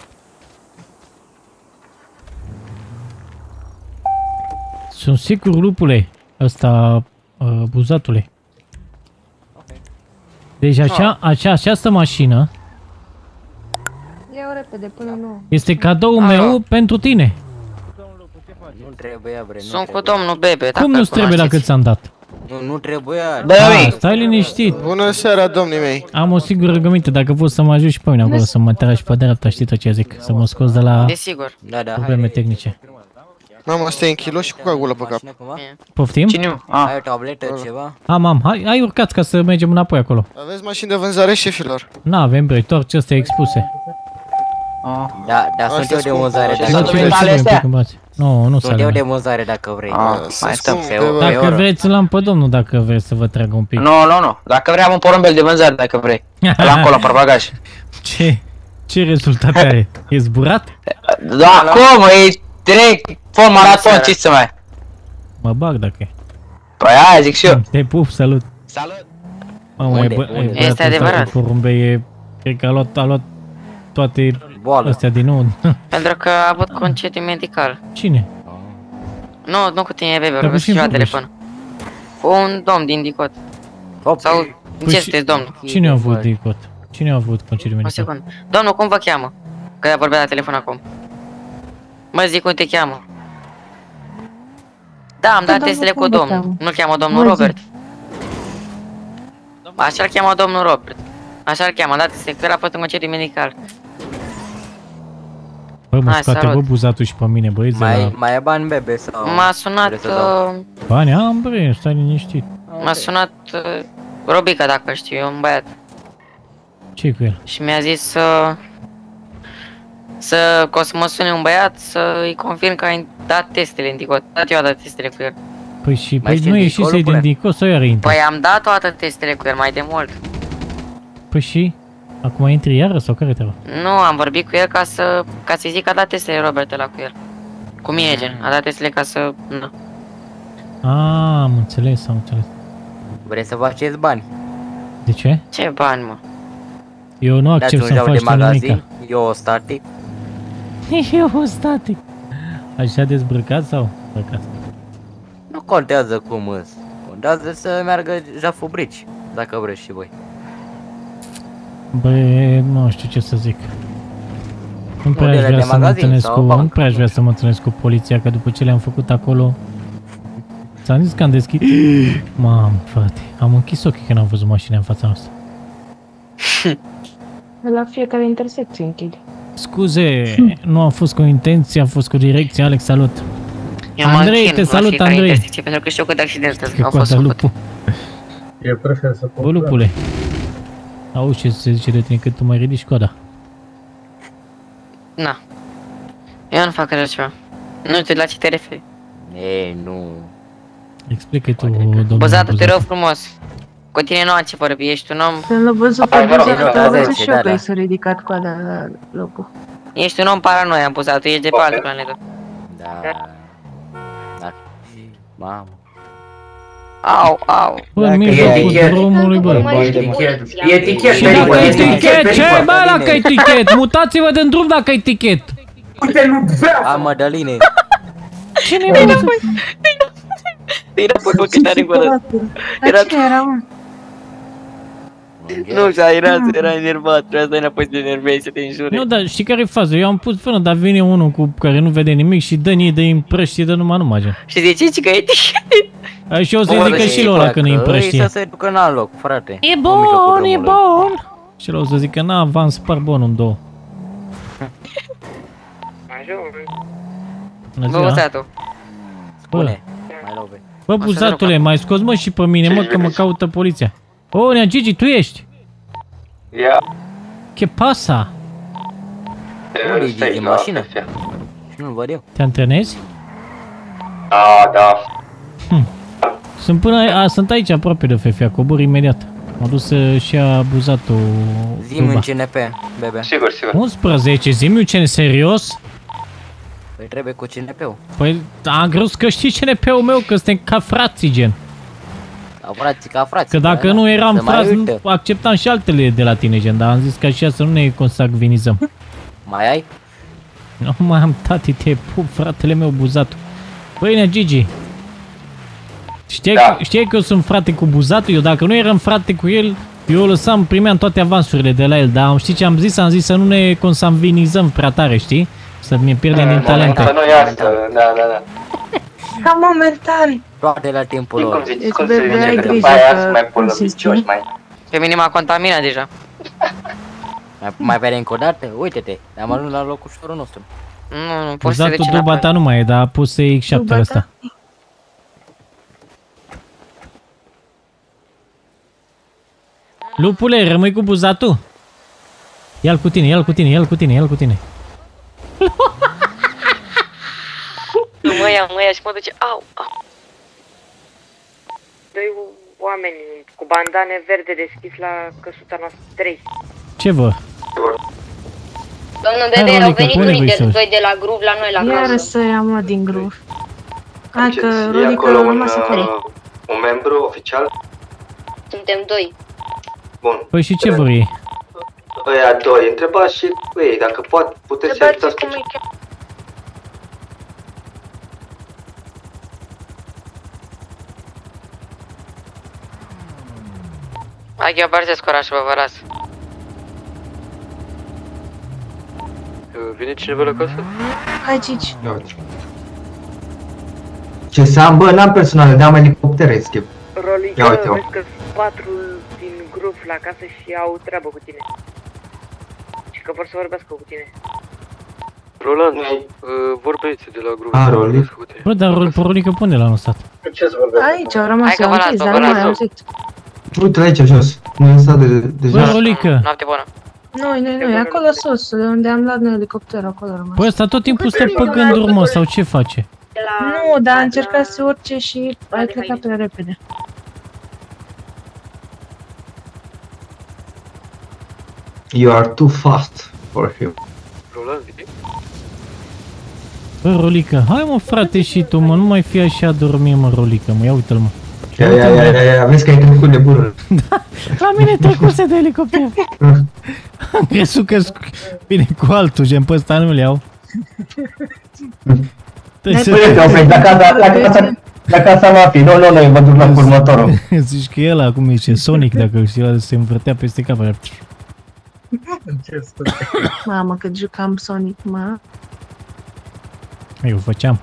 Sunt sigur, lupule, ăsta, uh, buzatule. Okay. Deci așa, așa, această mașină Ia-o repede până nu. este cadoul Alo. meu pentru tine. Nu trebuia, bre, nu Sunt trebuia. cu domnul Bebe, dacă Cum nu-ți trebuie dacă ți-am dat? Nu, nu trebuia. Da, stai liniștit. Bună seara, domnii mei. Am o singură rugăminte, dacă poți să mă ajut și pe mine acolo, să mă tragi pe dreapta, știi tot ce zic? Să mă scoți de la Desigur. Da, da, probleme tehnice. Mamă, stai în kilo și cu cagulă pe cap. Poftim? Cine? Ai o tabletă, ceva? Am, am, hai, hai urcați ca să mergem înapoi acolo. Aveți mașini de vânzare, șefilor? N-avem, bre, toate astea expuse. Da, dar sunt eu de vânzare dacă vrei. Nu, nu sunt eu de vânzare dacă vrei. Mai stăm. Dacă vreți, l-am pe domnul dacă vreți să vă trag un pic. Nu, nu, nu. Dacă vrei am un porumbel de vânzare dacă vrei. L-am acolo pe bagaj. Ce? Ce rezultate are? E zburat? Da, cum? E direct, fă maraton, ce să mai? Mă bag dacă e. Păi aia zic și eu. Te pup, salut. Salut. Mamă, e băiatul Este adevărat. Porumbei e... Cred că a luat, a luat toate astea din nou. Pentru că a avut concediu medical. Cine? Nu, nu cu tine, Bebe, vorbesc și la telefon. Cu un domn din Dicot. Sau, în ce sunteți, domnul? Cine a avut Dicot? Cine a avut concediu medical? O secundă. Domnul, cum vă cheamă? Că vorbea la telefon acum. Mă zic cum te cheamă. Da, am dat testele cu domnul. Nu-l cheamă domnul Robert. Așa-l cheamă domnul Robert. Așa-l cheamă, am dat testele că el a fost în concediu medical. Bă, mă scoate bă buzatul și pe mine, băieți. Mai, mai e bani, Bebe, sau... M-a sunat... Uh... Bani am, bre, stai liniștit. M-a sunat uh, Robica, dacă știu, e un băiat. Ce-i cu el? Și mi-a zis să... Să... Că o să mă sune un băiat să-i confirm că ai dat testele în Dicot. Dat eu am dat testele cu el. Păi și, păi nu ieși să-i din Dicot sau iară intri? Păi am dat toate testele cu el mai de mult. Păi și? Acum intri iară sau care treaba? Nu, am vorbit cu el ca să... Ca să-i zic că a dat testele Robert ăla cu el. Cu mine, gen. A dat testele ca să... Nu. Ah, am înțeles, am înțeles. Vrei să faceți bani? De ce? Ce bani, mă? Eu nu accept să faci tu nimica. Eu static. Eu static. Așa dezbrăcat sau brăcat? Nu contează cum îs. Contează să meargă jafubrici, dacă vreți și voi. Băi, nu știu ce să zic. Nu prea aș vrea să mă întâlnesc cu, nu prea aș vrea să mă întâlnesc cu poliția, că după ce le-am făcut acolo... Ți-am zis că am deschis... Mamă, frate, am închis ochii când am văzut mașina în fața noastră. La fiecare intersecție închid. Scuze, nu a fost cu intenție, a fost cu direcție. Alex, salut! Andrei, te salut, Andrei! Pentru că știu că de accident au fost făcut. Eu prefer să Bă, lupule, auzi ce se zice de tine cât tu mai ridici coada. Na, eu nu fac așa ceva. Nu știu la ce te referi. Ei, nu... Explică-i tu, domnule Băzatu, te rog frumos. Cu tine nu am ce vorbi, ești un om... Când l-a văzut pe Băzatu, am văzut și eu că i s-a ridicat coada la locul. Ești un om paranoia, Băzatu, ești de pe altă planetă. Da... Da... Mamă... Au, au... Bă, în mijlocul drumului, bă... Etichet, etichet, și dacă e tichet, ce bă, dacă e tichet? Mutați-vă din drum dacă e tichet! Uite, nu vreau! A, Mădăline! Cine e bă? Era pe bă, că n-are gură. Dar cine era, mă? Nu, era, era enervat, trebuia să dai înapoi să te enervezi, să te înjure. Nu, dar știi care e faza? Eu am pus frână, dar vine unul cu care nu vede nimic și dă-ni, dă-i împrăștie, dă numai numai, gen. Și zice ce că e tichet? Ai și eu să-i zică și lor când îi împrăștie. Să se ducă în alt loc, frate. E bun, e bun! Și lor să zică, na, v-am spart bonul în două. Bună ziua! Bă, Băzatu! Spune, mai love. Bă, Buzatule, mai scos mă și pe mine, mă, că mă caută poliția. O, Nea Gigi, tu ești? Ia. Ce pasa? Unde e Gigi, în mașină? Nu-l văd eu. Te antrenezi? Da, da. Hm. Sunt până, a, sunt aici aproape de Fefea, cobor imediat. M-a dus să-și ia Buzatul. Zi-mi un C N P, bebe. Sigur, sigur. unsprezece, zi-mi un C N P, serios? Păi trebuie cu C N P-ul. Păi, am grăs că știi C N P-ul meu, că suntem ca frații, gen. Ca frații, ca frații. Că dacă da, nu eram frați, nu acceptam și altele de la tine, gen, dar am zis că așa să nu ne consacvinizăm. Mai ai? Nu mai am, tati, te pup, fratele meu Buzatul. Băi, Nea Gigi, știai, da. că, știai că eu sunt frate cu Buzatul? Eu dacă nu eram frate cu el, eu lăsam, primeam toate avansurile de la el, dar știi ce am zis? Am zis să nu ne consanguinizăm prea tare, știi? Să mi pierdem din talente. Să nu e asta, da, da, da. Ca momentan. Toate la timpul lor. Cum zici, cum se zice, că după aia să mai pun vicioși mai... Pe mine m-a contaminat deja. Mai, mai vede încă o dată? Uite-te, am ajuns la locușorul nostru. Nu, nu, poți să Buzatul duba ta nu mai e, dar a pus X șapte ăsta. Lupule, rămâi cu Buzatul? Ia-l cu tine, ia-l cu tine, ia-l cu tine, ia-l cu tine. Nu mă ia, mă ia și mă duce, au, au. Doi oameni cu bandane verde deschis la căsuța noastră, trei. Ce vă? Domnul Bebe, au venit unii de doi de la grup la noi la casă. Iară să ia mă din grup. Hai că Rodica a rămas acolo. Un membru oficial? Suntem doi. Bun. Păi și ce vor ei? Ăia doi, întrebați și ei, dacă pot, puteți să ajutați cu ce. Hai că eu aparțesc orașul, vă las. Vine cineva la casă? Hai, Cici. Ce să am, bă, n-am personal, dar am elicoptere, schimb. Rolica, vezi că patru din grup la casă și au treabă cu tine. Și că vor să vorbească cu tine. Roland, vorbeți de la grup. A, Rolica. Bă, dar Rolica pune la nostat. Ce-ți vorbească? Aici au rămas eu închis, dar nu mai auzit. Uite-l aici, jos. M-am lăsat de, deja. Bă, Rolica. Noapte bună. Nu, nu, nu, e acolo sus, unde am luat noi elicopterul, acolo a rămas. Bă, ăsta tot timpul stă pe gânduri, mă, sau ce face? Nu, dar a încercat să urce și a plecat prea repede. You are too fast for him. Bă, Rolica, hai mă, frate, și tu, mă, nu mai fi așa dormit, mă, Rolica, mă, ia uite-l, mă. Ia, ia, ia, ia, ia, vezi că ai trecut nebună. Da, la mine trecuse de elicopter. Am crezut că vine cu altul, gen pe ăsta nu-l iau. Păi, te opri, la casa, la casa, la casa mafiei. Nu, nu, nu, mă duc la următorul. Zici că el acum e Sonic, dacă știu, se învârtea peste cap. Mamă, cât jucam Sonic, mă. Eu făceam.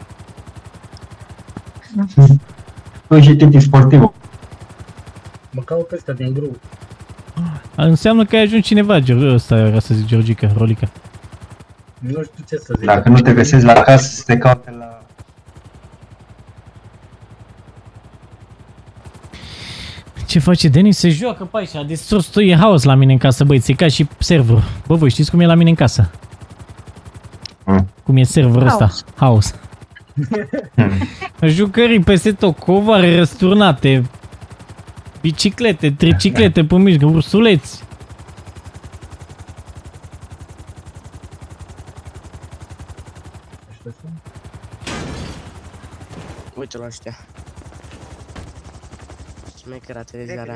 Tu și Titi sportivul. Mă caut pe ăsta din grup. Înseamnă că ai ajuns cineva, ăsta era să zic Georgica, Rolica. Nu știu ce să zic. Dacă nu te găsești la casă, să te caute la... Ce face Denis? Se joacă pe aici, a distrus tu, e haos la mine în casă, băieți, e ca și serverul. Bă, voi știți cum e la mine în casă? Mm. Cum e serverul ăsta? Haos. Jucării peste tot, covoare răsturnate, biciclete, triciclete pe mijloc, ursuleți. Uite la ăștia. Șmechera televizarea.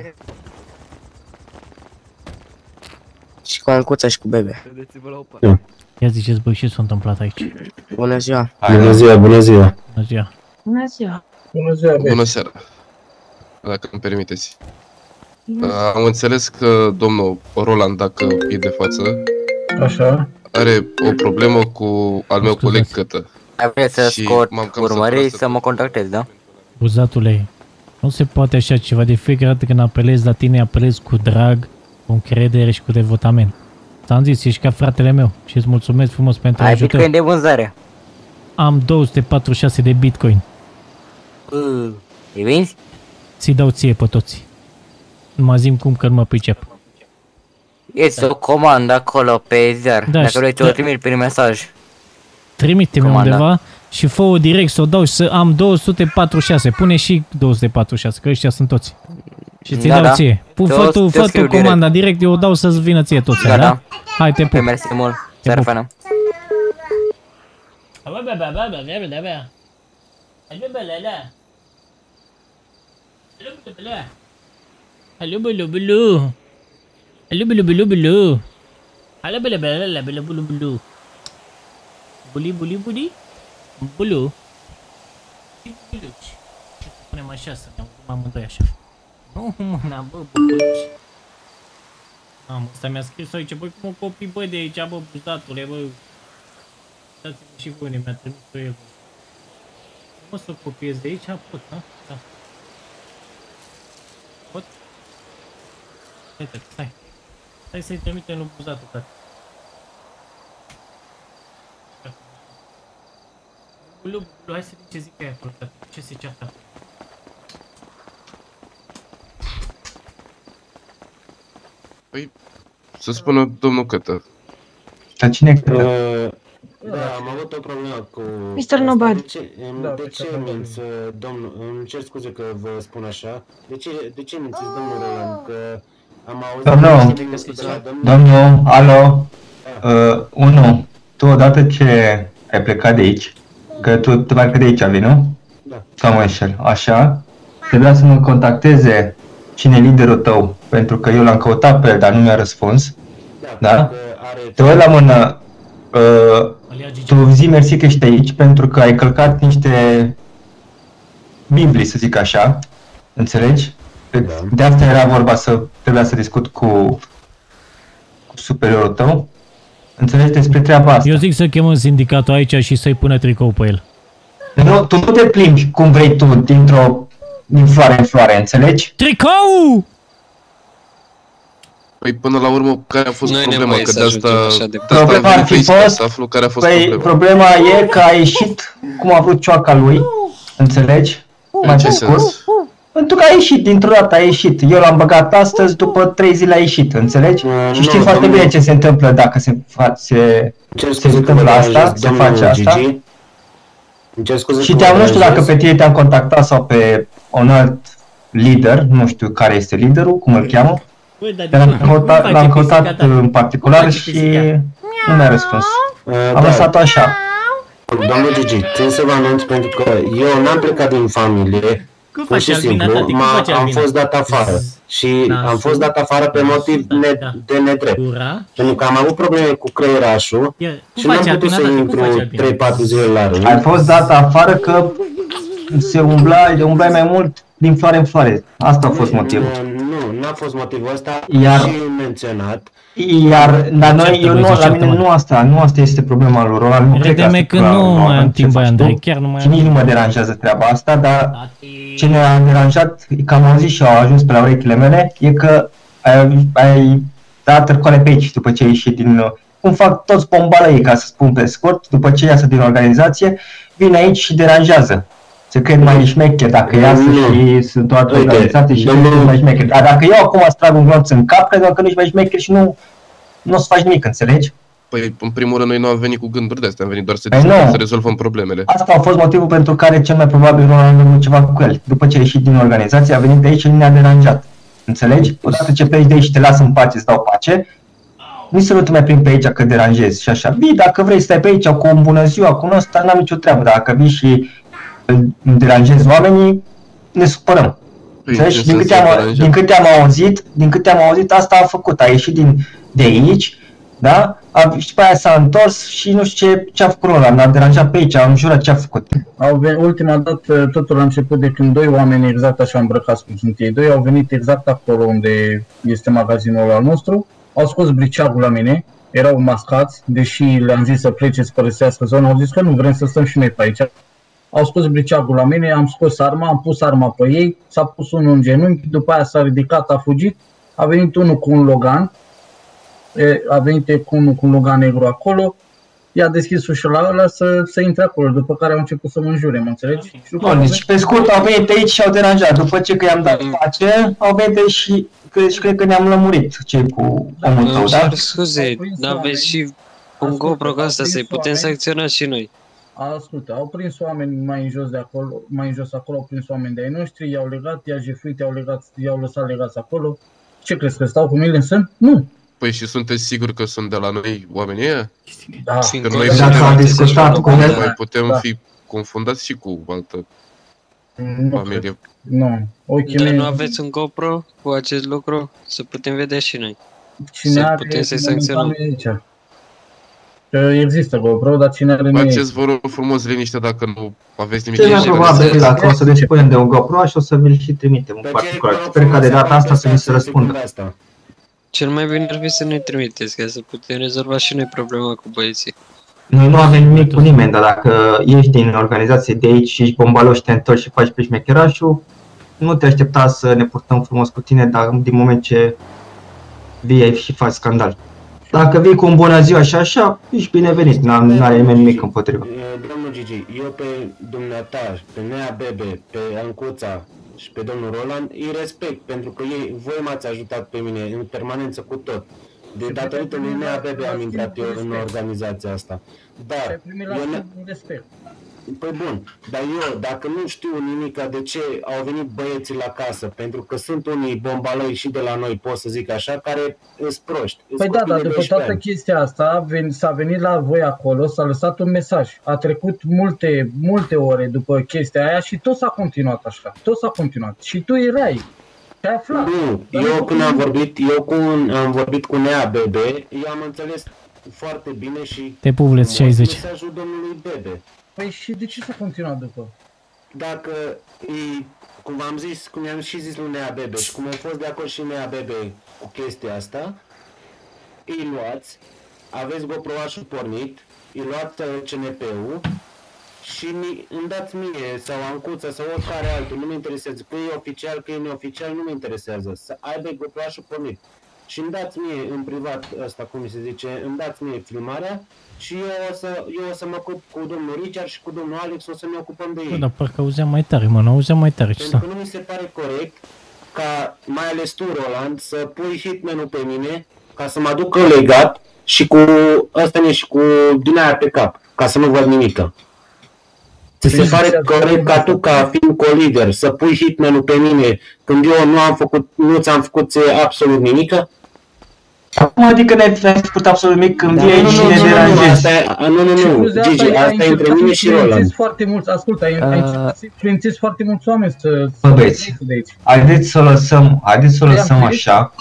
Și cu Ancuța și cu Bebe. Ia ziceți, băi, ce s-a întâmplat aici? Bună ziua! Bună ziua, bună ziua! Bună ziua! Bună ziua! Bună ziua, băi! Bună seara! Dacă îmi permiteți. Am înțeles că domnul Roland, dacă e de față, așa, are o problemă cu al meu coleg Cătă. Ai vrea să scot urmării să mă contactezi, da? Buzatule, nu se poate așa ceva, de fiecare dată când apelez la tine, apelez cu drag, cu încredere și cu devotament. Ți-am zis, ești ca fratele meu și îți mulțumesc frumos pentru ajutor. Ai Bitcoin de vânzare? Am două sute patruzeci și șase de Bitcoin. Uh, îi vinzi? Ți-i dau ție pe toți. Numai zi-mi cum că nu mă pricep. Este o comandă acolo pe ziar, da, dacă vrei ți-o trimit prin mesaj. Trimite-mi undeva și fă-o direct să o dau și să am două sute patruzeci și șase. Pune și două sute patruzeci și șase, că ăștia sunt toți. Și ți-i da, dau da. ție. Fă tu, fă tu comanda direct, eu o dau să-ți vină ție toți, da? da? Hai, te pup. Mersi mult, seara faină. Alo, bulu, bulu. Alo, bulu, bulu, bulu. Alo, bulu, bulu, bulu, bulu, bulu. Buli, buli, buli. Bulu. Bulu. Ce punem așa, să ne auzim amândoi așa. Nu, mâna, bă, băbuci. Mamă, ăsta mi-a scris aici, băi, cum o copii, bă, de aici, bă, buzatule, bă. Dați-mi și voi, mi-a trimis-o el, bă. Cum o să copiez de aici? Pot, da? Da. Pot? Stai, stai. Stai să-i trimitem lui buzatul, tati. Bulu, bulu, hai să vedem ce zic pe aia acolo, tati. Ce se ceartă? Păi, să spună domnul Cătă. Dar cine e Cătă? Da, am avut o problemă cu... mister Nobody. De ce, de ce minți, domnul, îmi cer scuze că vă spun așa, de ce, de ce mințiți, domnul Roland, că am auzit... Domnul, domnul, alo, uh, unu, tu odată ce ai plecat de aici, că tu te mai de aici vii, nu? Da. Sau mă înșel, așa, trebuia să mă contacteze cine e liderul tău, pentru că eu l-am căutat pe el, dar nu mi-a răspuns, da? da? Te uit la mână, uh, tu zi mersi că ești aici, pentru că ai călcat niște Biblii, să zic așa, înțelegi? Da. De asta era vorba să trebuia să discut cu, cu superiorul tău. Înțelegi despre treaba asta. Eu zic să chemăm sindicatul aici și să-i pună tricou pe el. Nu, tu nu te plimbi cum vrei tu, dintr-o, din floare în floare, înțelegi? Tricou! Păi până la urmă, care a fost Noi problema? Că de asta, de asta problema am ar fi venit fost, să aflu care a fost păi, problema. problema e că a ieșit cum a vrut cioaca lui, înțelegi? Mai ce scurt. sens? Pentru că a ieșit, dintr-o dată a ieșit. Eu l-am băgat astăzi, după trei zile a ieșit, înțelegi? Uh, și știi nu, foarte domnul... bine ce se întâmplă dacă se, fa se, se întâmplă asta, se face asta. Și te-am, nu știu dacă pe tine te-am contactat sau pe un alt lider, nu știu care este liderul, cum îl cheamă. L-am căutat, l-am căutat în particular și nu mi-a răspuns. Am lăsat-o așa. Domnul Gigi, țin să vă anunț pentru că eu n-am plecat din familie, Cum Pur faci, și Albina, simplu, tati? Cum m-a- faci, am Albina? fost dat afară. Și Da, am fost dat afară pe motiv ne- de nedrept. Pentru că am avut probleme cu creierașul și nu faci, am putut să Albina, tati? Cum faci, intru Albina? trei patru zile la rând. Ai fost dat afară că se umbla, umblai mai mult din floare în floare. Asta a fost motivul. Nu, nu, n-a fost motivul ăsta Iar- și menționat. Iar la noi, Certă, eu băi, nu, zi, la certă, mine mă. nu asta, nu asta este problema lor. Ăla nu cred că asta Crede-me e că problema nu lor. mai am Ce timp, băi, faci Andrei, tu? chiar nu mai Și am nici nu timp. mă deranjează treaba asta, dar ce ne-a deranjat, că am auzit și au ajuns pe la urechile mele, e că ai, ai dat târcoale pe aici după ce ai ieșit din... Cum fac toți bombalăii, ca să spun pe scurt, după ce iasă din organizație, vin aici și deranjează. Se cred mai șmecher dacă iasă și sunt toate organizații și sunt mai șmecher. Dar dacă eu acum îți trag un glonț în cap, cred că nu ești mai șmecher și nu, nu o să faci nimic, înțelegi? Păi, în primul rând, noi nu am venit cu gânduri de astea, am venit doar să Păi discutăm, nu. să rezolvăm problemele. Asta a fost motivul pentru care cel mai probabil nu am avut ceva cu el. După ce a ieșit din organizație, a venit de aici și ne-a deranjat. Înțelegi? Odată ce pleci de aici și te las în pace, îți dau pace, nici să nu te mai prind pe aici că deranjezi și așa. Vii, dacă vrei să stai pe aici cu un bună ziua, cu ăsta, n-am nicio treabă. Dacă vii și deranjezi oamenii, ne supărăm. Înțelegi? Din câte, am, din câte am auzit, din câte am auzit, asta a făcut. A ieșit din, de aici, da? A, și pe aia s-a întors și nu știu ce, ce a făcut ăla, m-a deranjat pe aici, am jurat ce a făcut. Au venit, ultima dată, totul a început de când doi oameni exact așa îmbrăcați cum sunt ei doi, au venit exact acolo unde este magazinul al nostru, au scos briceagul la mine, erau mascați, deși le-am zis să plece, să părăsească zona, au zis că nu vrem să stăm și noi pe aici. Au scos briceagul la mine, am scos arma, am pus arma pe ei, s-a pus unul în genunchi, după aia s-a ridicat, a fugit, a venit unul cu un Logan, a venit cu unul cu un Logan negru acolo, i-a deschis ușa la ăla să, să intre acolo, după care au început să mă înjure, mă înțelegi? Și Bun, deci pe scurt au venit aici și au deranjat, după ce că i-am dat pace, au venit aici și cred, și cred că ne-am lămurit cei cu omul tău, da? Scuze, n-aveți și un GoPro ca asta să-i putem sancționa și noi. Ascultă, au prins oameni mai în jos de acolo, mai în jos acolo, au prins oameni de-ai noștri, i-au legat, i-au jefuit, i-au legat, i-au lăsat legați acolo. Ce crezi, că stau cu mine în sân? Nu! Păi și sunteți siguri că sunt de la noi oamenii ăia? Da. Că noi Dacă am discutat cu el, mai putem da. fi confundați și cu altă Nu, familie. nu. Ochii Dar mei, nu aveți un GoPro cu acest lucru? Să putem vedea și noi. cine Să are, putem să-i momentan sancționăm. nu e aici. Că există GoPro, dar cine are nu e aici. Faceți, vă rog frumos, liniște dacă nu aveți nimic Cel mai de probabil, dacă o să dispunem de un GoPro și o să vi-l și trimitem în particular. Sper că de data asta să mi se răspundă. Cel mai bine ar fi să ne trimiteți, ca să putem rezolva și noi problema cu băieții. Noi nu avem nimic cu nimeni, dar dacă ești din organizație de aici și ești bombaloș, te întorci și faci pe șmecherașul, nu te aștepta să ne purtăm frumos cu tine, dar din moment ce vii și faci scandal. Dacă vii cu un bună ziua și așa, ești binevenit, n-are nimeni nimic împotriva. Domnul Gigi, eu pe dumneata, pe Nea Bebe, pe Ancuța și pe domnul Roland îi respect, pentru că ei, voi m-ați ajutat pe mine în permanență cu tot. De datorită lui Nea Bebe am intrat eu în organizația asta. Dar, eu respect. Păi bun, dar eu, dacă nu știu nimica de ce au venit băieții la casă, pentru că sunt unii bombalăi și de la noi, pot să zic așa, care îs proști. Păi da, dar după toată chestia asta s-a venit la voi acolo, s-a lăsat un mesaj. A trecut multe, multe ore după chestia aia și tot s-a continuat așa. Tot s-a continuat. Și tu erai. Te-ai aflat. Nu, eu când am vorbit, eu când am vorbit cu Nea Bebe, eu am înțeles foarte bine și Te publici șaizeci. mesajul domnului Bebe. Păi și de ce s-a continuat după? Dacă, e, cum v-am zis, cum i-am și zis lui Nea Bebe și cum a fost de acord și Nea Bebe cu chestia asta, îi luați, aveți GoPro-așul pornit, îi luați C N P-ul și îmi dați mie sau Ancuța sau oricare altul, nu mă interesează, că e oficial, că e neoficial, nu mă interesează, să aibă GoPro-așul pornit. Și îmi dați mie în privat ăsta, cum se zice, îmi dați mie filmarea și eu o să, eu o să mă ocup cu domnul Richard și cu domnul Alex, o să ne ocupăm de ei. Dar parcă auzeam mai tare, mă, n-auzeam mai tare, ce Pentru s-a? că nu mi se pare corect ca, mai ales tu, Roland, să pui hitman-ul pe mine ca să mă aduc legat și cu ăsta și cu din aia pe cap, ca să nu văd nimică. Ți se pare corect ca tu, ca fiind co-lider, să pui hitman-ul pe mine când eu nu am făcut, nu ți-am făcut absolut nimică? Acum adică n-ai făcut absolut nimic când vii și ne deranjezi. Nu, nu, nu, Gigi, asta e între mine și Roland. Foarte mulți, ascultă, ai încercat să influențezi foarte mulți oameni să... Bă, băieți, haideți să o lăsăm, haideți să o lăsăm așa.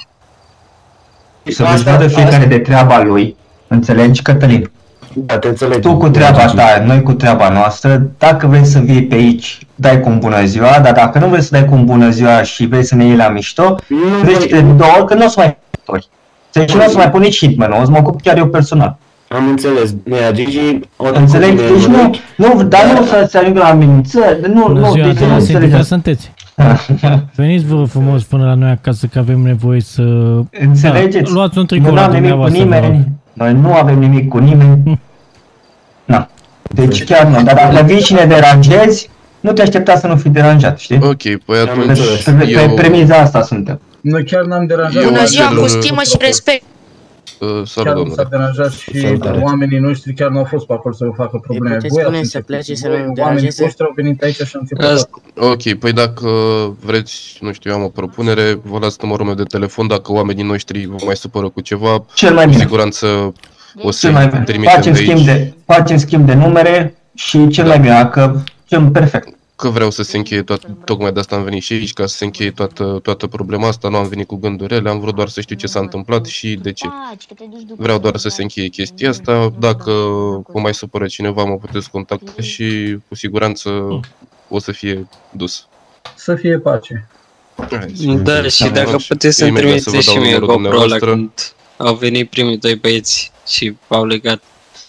Să vă vadă fiecare de treaba lui. Înțelegi, Cătălin? Da, te înțeleg. Tu cu treaba ta, noi cu treaba noastră. Dacă vrei să vii pe aici, dai cu un bună ziua, dar dacă nu vrei să dai cu un bună ziua și vrei să ne iei la mișto, treci de două ori că nu o să mai faci. Deci nu o să mai pun nici hitman-ul, o să mă ocup chiar eu personal. Am înțeles, Nea Gigi... Înțeleg? Deci nu, nu, dar nu să se ajungă la amenințări, nu, nu, deci nu înțelegeți. Sunteți. Veniți vă frumos până la noi acasă că avem nevoie să... Înțelegeți? Da, luați un tricou la dumneavoastră. Noi nu avem nimic cu nimeni. Na. Deci chiar nu, dar dacă vii și ne deranjezi, nu te aștepta să nu fii deranjat, știi? Ok, păi atunci pe premiza asta suntem. Noi chiar n-am deranjat. Bună ziua, cu stimă și respect. Salut, domnule. S-a deranjat și oamenii noștri chiar nu au fost pe acolo să vă facă probleme. Puteți spune să plece să nu deranjeze? Oamenii au venit aici și am început. Ok, păi dacă vreți, nu știu, eu am o propunere, vă las numărul meu de telefon, dacă oamenii noștri vă mai supără cu ceva, cel mai cu bine. siguranță o să trimitem facem de aici. Schimb de, facem schimb de numere și cel da. mai bine, că cel perfect. Că vreau să se încheie toată, tocmai de asta am venit și aici, ca să se încheie toată, toată problema asta, nu am venit cu gânduri rele, am vrut doar să știu ce s-a întâmplat și de ce. Vreau doar să se încheie chestia asta, dacă vă mai supără cineva, mă puteți contacta și cu siguranță o să fie dus. Să fie pace. Da, și dacă puteți să-mi trimiteți și mie GoPro ăla când au venit primii doi băieți și au legat,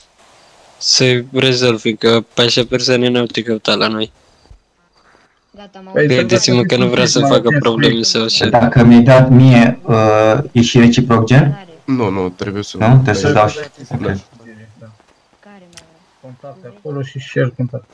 să-i rezolvi, că pe așa persoane n-au te căutat la noi. Credeți-mă că nu vreau să facă probleme sau așa. Dacă mi-ai dat mie, uh, e și reciproc gen? Nu, nu, trebuie să... Nu? Trebuie să dau și... Da. Contacte acolo și share contact.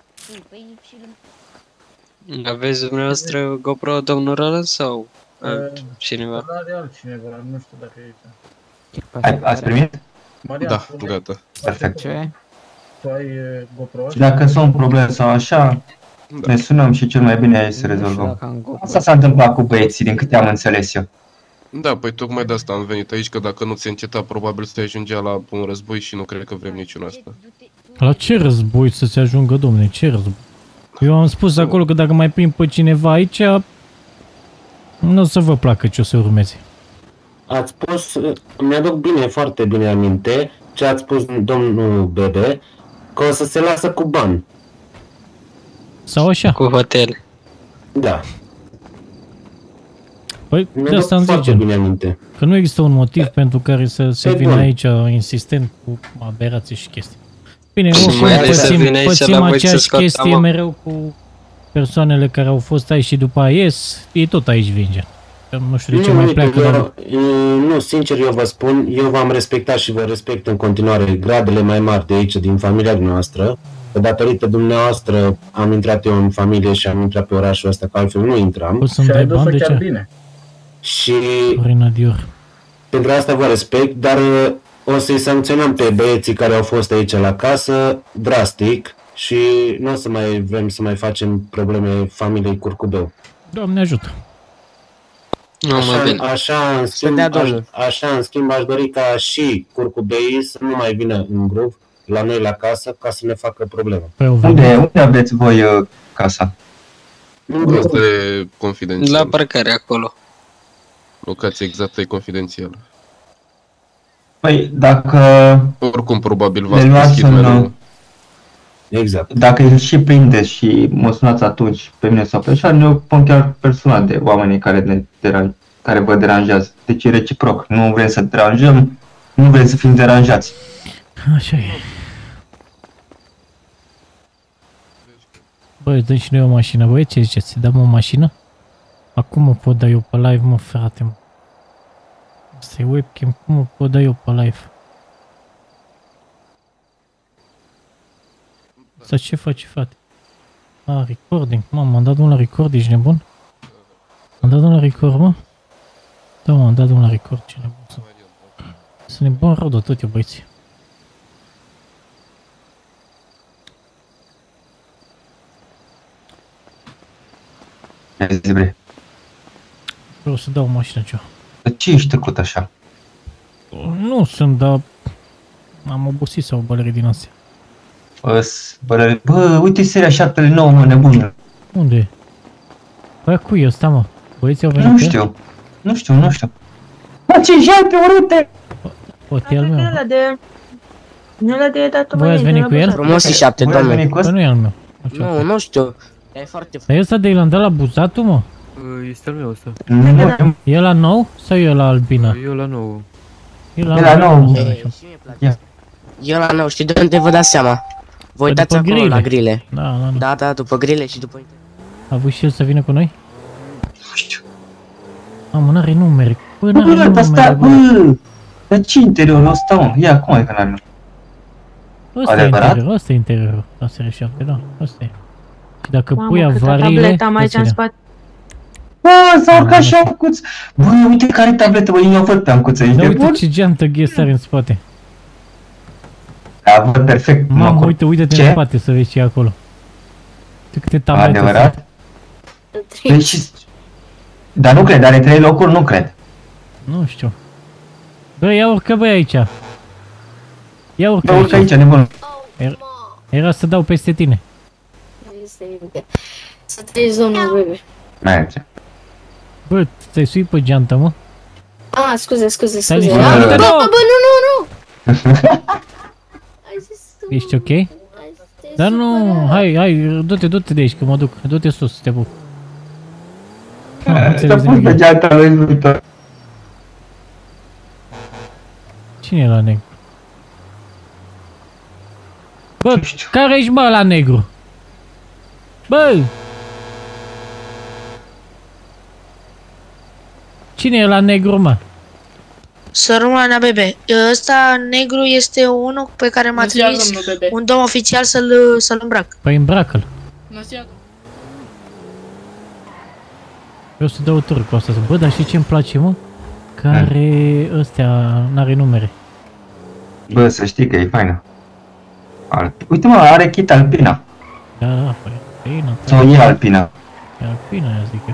Aveți dumneavoastră GoPro, domnul Roland, sau altcineva? Are altcineva, nu știu dacă e aici. Ați primit? Da, gata. Perfect. Tu ai GoPro? Și dacă sunt probleme sau așa, da. Ne sunăm și cel mai bine e să rezolvăm. Asta s-a întâmplat cu băieții, din câte am înțeles eu. Da, păi tocmai de asta am venit aici, că dacă nu ți-ai încetat, probabil să te ajungea la un război și nu cred că vrem niciun asta. La ce război să se ajungă, domne? Ce război? Eu am spus acolo că dacă mai prind pe cineva aici, nu o să vă placă ce o să urmeze. Ați spus, mi-aduc bine, foarte bine aminte, ce ați spus domnul Bebe, că o să se lasă cu bani. Sau așa? Cu hotel. Da. Păi, de asta îmi zicem, că nu există un motiv da. pentru care să se vină aici insistent cu aberații și chestii. Bine, oricum pățim, pățim aceeași chestie mereu cu persoanele care au fost aici și după aia ies, ei tot aici vinge. Nu știu de ce nu, mai pleacă, eu, dar... Nu, sincer, eu vă spun, eu v-am respectat și vă respect în continuare gradele mai mari de aici, din familia noastră. Că datorită dumneavoastră am intrat eu în familie și am intrat pe orașul ăsta, că altfel nu intram. O să-mi dai bani de ce? Bine. Și Renadior. Pentru asta vă respect, dar o să-i sancționăm pe băieții care au fost aici la casă, drastic, și nu o să mai vrem să mai facem probleme familiei Curcubeu. Doamne ajută! Așa, așa, în schimb, aș, așa, în schimb, aș dori ca și curcubeii să nu mai vină în grup la noi la casă ca să ne facă probleme. Unde, unde aveți voi uh, casa? Asta e confidențial. La parcare acolo. Locația exactă e confidențială. Păi, dacă... Oricum, probabil v-ați deschid mereu. Exact. Dacă îl și prindeți și mă sunați atunci pe mine sau pe așa, ne ocupăm chiar personal de oamenii care, ne deranj, care vă deranjează. Deci e reciproc. Nu vrem să deranjăm, nu vrem să fim deranjați. Așa e. Băi, dăm și noi o mașină. Băi, ce ziceți? Dăm o mașină? Acum o pot da eu pe live, mă, frate, mă. Asta e webcam, cum o pot da eu pe live? Asta ce face, frate? Ah, recording. Mă, m-am dat unul la record, ești nebun? M-am dat unul la record, mă? Da, mă, am dat unul la record, ce nebun sunt. Sunt nebun rău de tot eu, băieții. Zi, bre. Vreau să dau o mașină ceva. De ce ești tăcut așa? Nu sunt, dar am obosit să o bălări din astea. Bă-s, bălări... Bă, uite seria șaptele nouă, mă, nebună. Unde e? Bă, cui e ăsta, mă? Băieții au venit? Nu știu. Nu știu, nu știu. Mă, ce jal pe urâte! Poate e al meu. Ăla de... Nu ăla de datul Voi ați venit cu el? Frumos și șapte, doamne. Bă, nu e al meu. Nu, nu știu. E foarte... Dar e ăsta de i-l-am dat la buzatul, mă? Este al meu ăsta. E la nou sau e la albina? E la nou. E la nou. E la nou, știi de unde vă dați seama? Vă uitați acolo la grile. Da, da, da, da, după grile și după... A vrut și el să vină cu noi? Nu știu. Mamă, n-are numere. Bă, Bă, n-are numere, asta, bă! Dar ce interiorul ăsta, mă? Ia, cum e că n-are numere? Ăsta e interiorul, ăsta e interiorul. La seria șapte, da, ăsta e. Și dacă pui avariile... tableta am aici în spate. Bă, s-a urcat și Amcuț! Bă, uite care tabletă, bă, eu o văd pe Amcuță, ești da, de bun? uite ce geantă ghes are în spate. Da, văd perfect. Mamă, uite, uite-te în spate să vezi ce e acolo. Uite câte tablete. Adevărat? Deci... Dar nu cred, are trei locuri, nu cred. Nu știu. Bă, ia urcă, băi, aici. Ia urcă aici. Bă, urcă aici, nebun. Era să dau peste tine. Să treci, domnul bebe. Merge. Bă, te-ai suit pe geantă, mă? Ah, scuze, scuze, scuze. Bă, bă, bă, nu, nu, nu! Ești ok? Dar nu, hai, hai, du-te, du-te de aici, că mă duc, du-te sus, te pup. Să pun pe geanta lui Luitor. Cine e la negru? Bă, care ești, bă, la negru? Bă! Cine e la negru, mă? Sărmana bebe, ăsta negru este unul pe care m-a trimis un domn oficial să-l să-l îmbrac. Păi îmbracă-l. Eu să dau tur cu asta. Bă, dar știi ce-mi place, mă? Care ăstea n-are numere. Bă, să știi că e faină. Uite, mă, are kit Alpina. Da, da, păi, Alpina. Sau e Alpina. E Alpina, eu zic eu.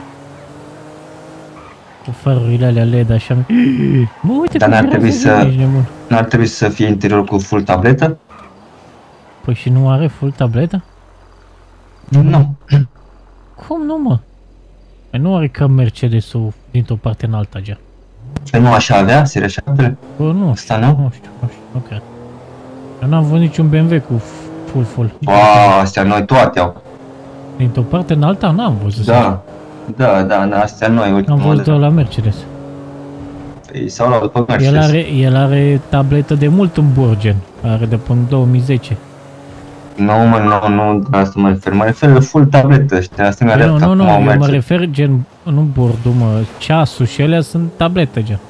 Cu farurile alea L E D așa. Mă, uite, dar n-ar trebui să... N-ar trebui să fie interiorul cu full tabletă? Păi și nu are full tabletă? Nu. Cum nu, mă? Păi nu are ca Mercedes-ul dintr-o parte în alta, gen. Păi nu așa avea, seria șapte? Bă, nu asta știu, nu știu, nu știu, nu cred. Eu n-am văzut niciun B M W cu full full. Bă, astea noi toate au. Dintr-o parte în alta n-am văzut. Da, da, da, da, astea noi. Am văzut-o la Mercedes. Păi s-au luat după Mercedes. El are, el are tabletă de mult în Borgen, are de până două mii zece. Nu, mă, nu, nu, asta mă refer, mă refer la full tabletă, știi, asta mi-a Nu, nu, nu, eu mă refer gen, nu bordul, mă, ceasul și alea sunt tabletă, gen.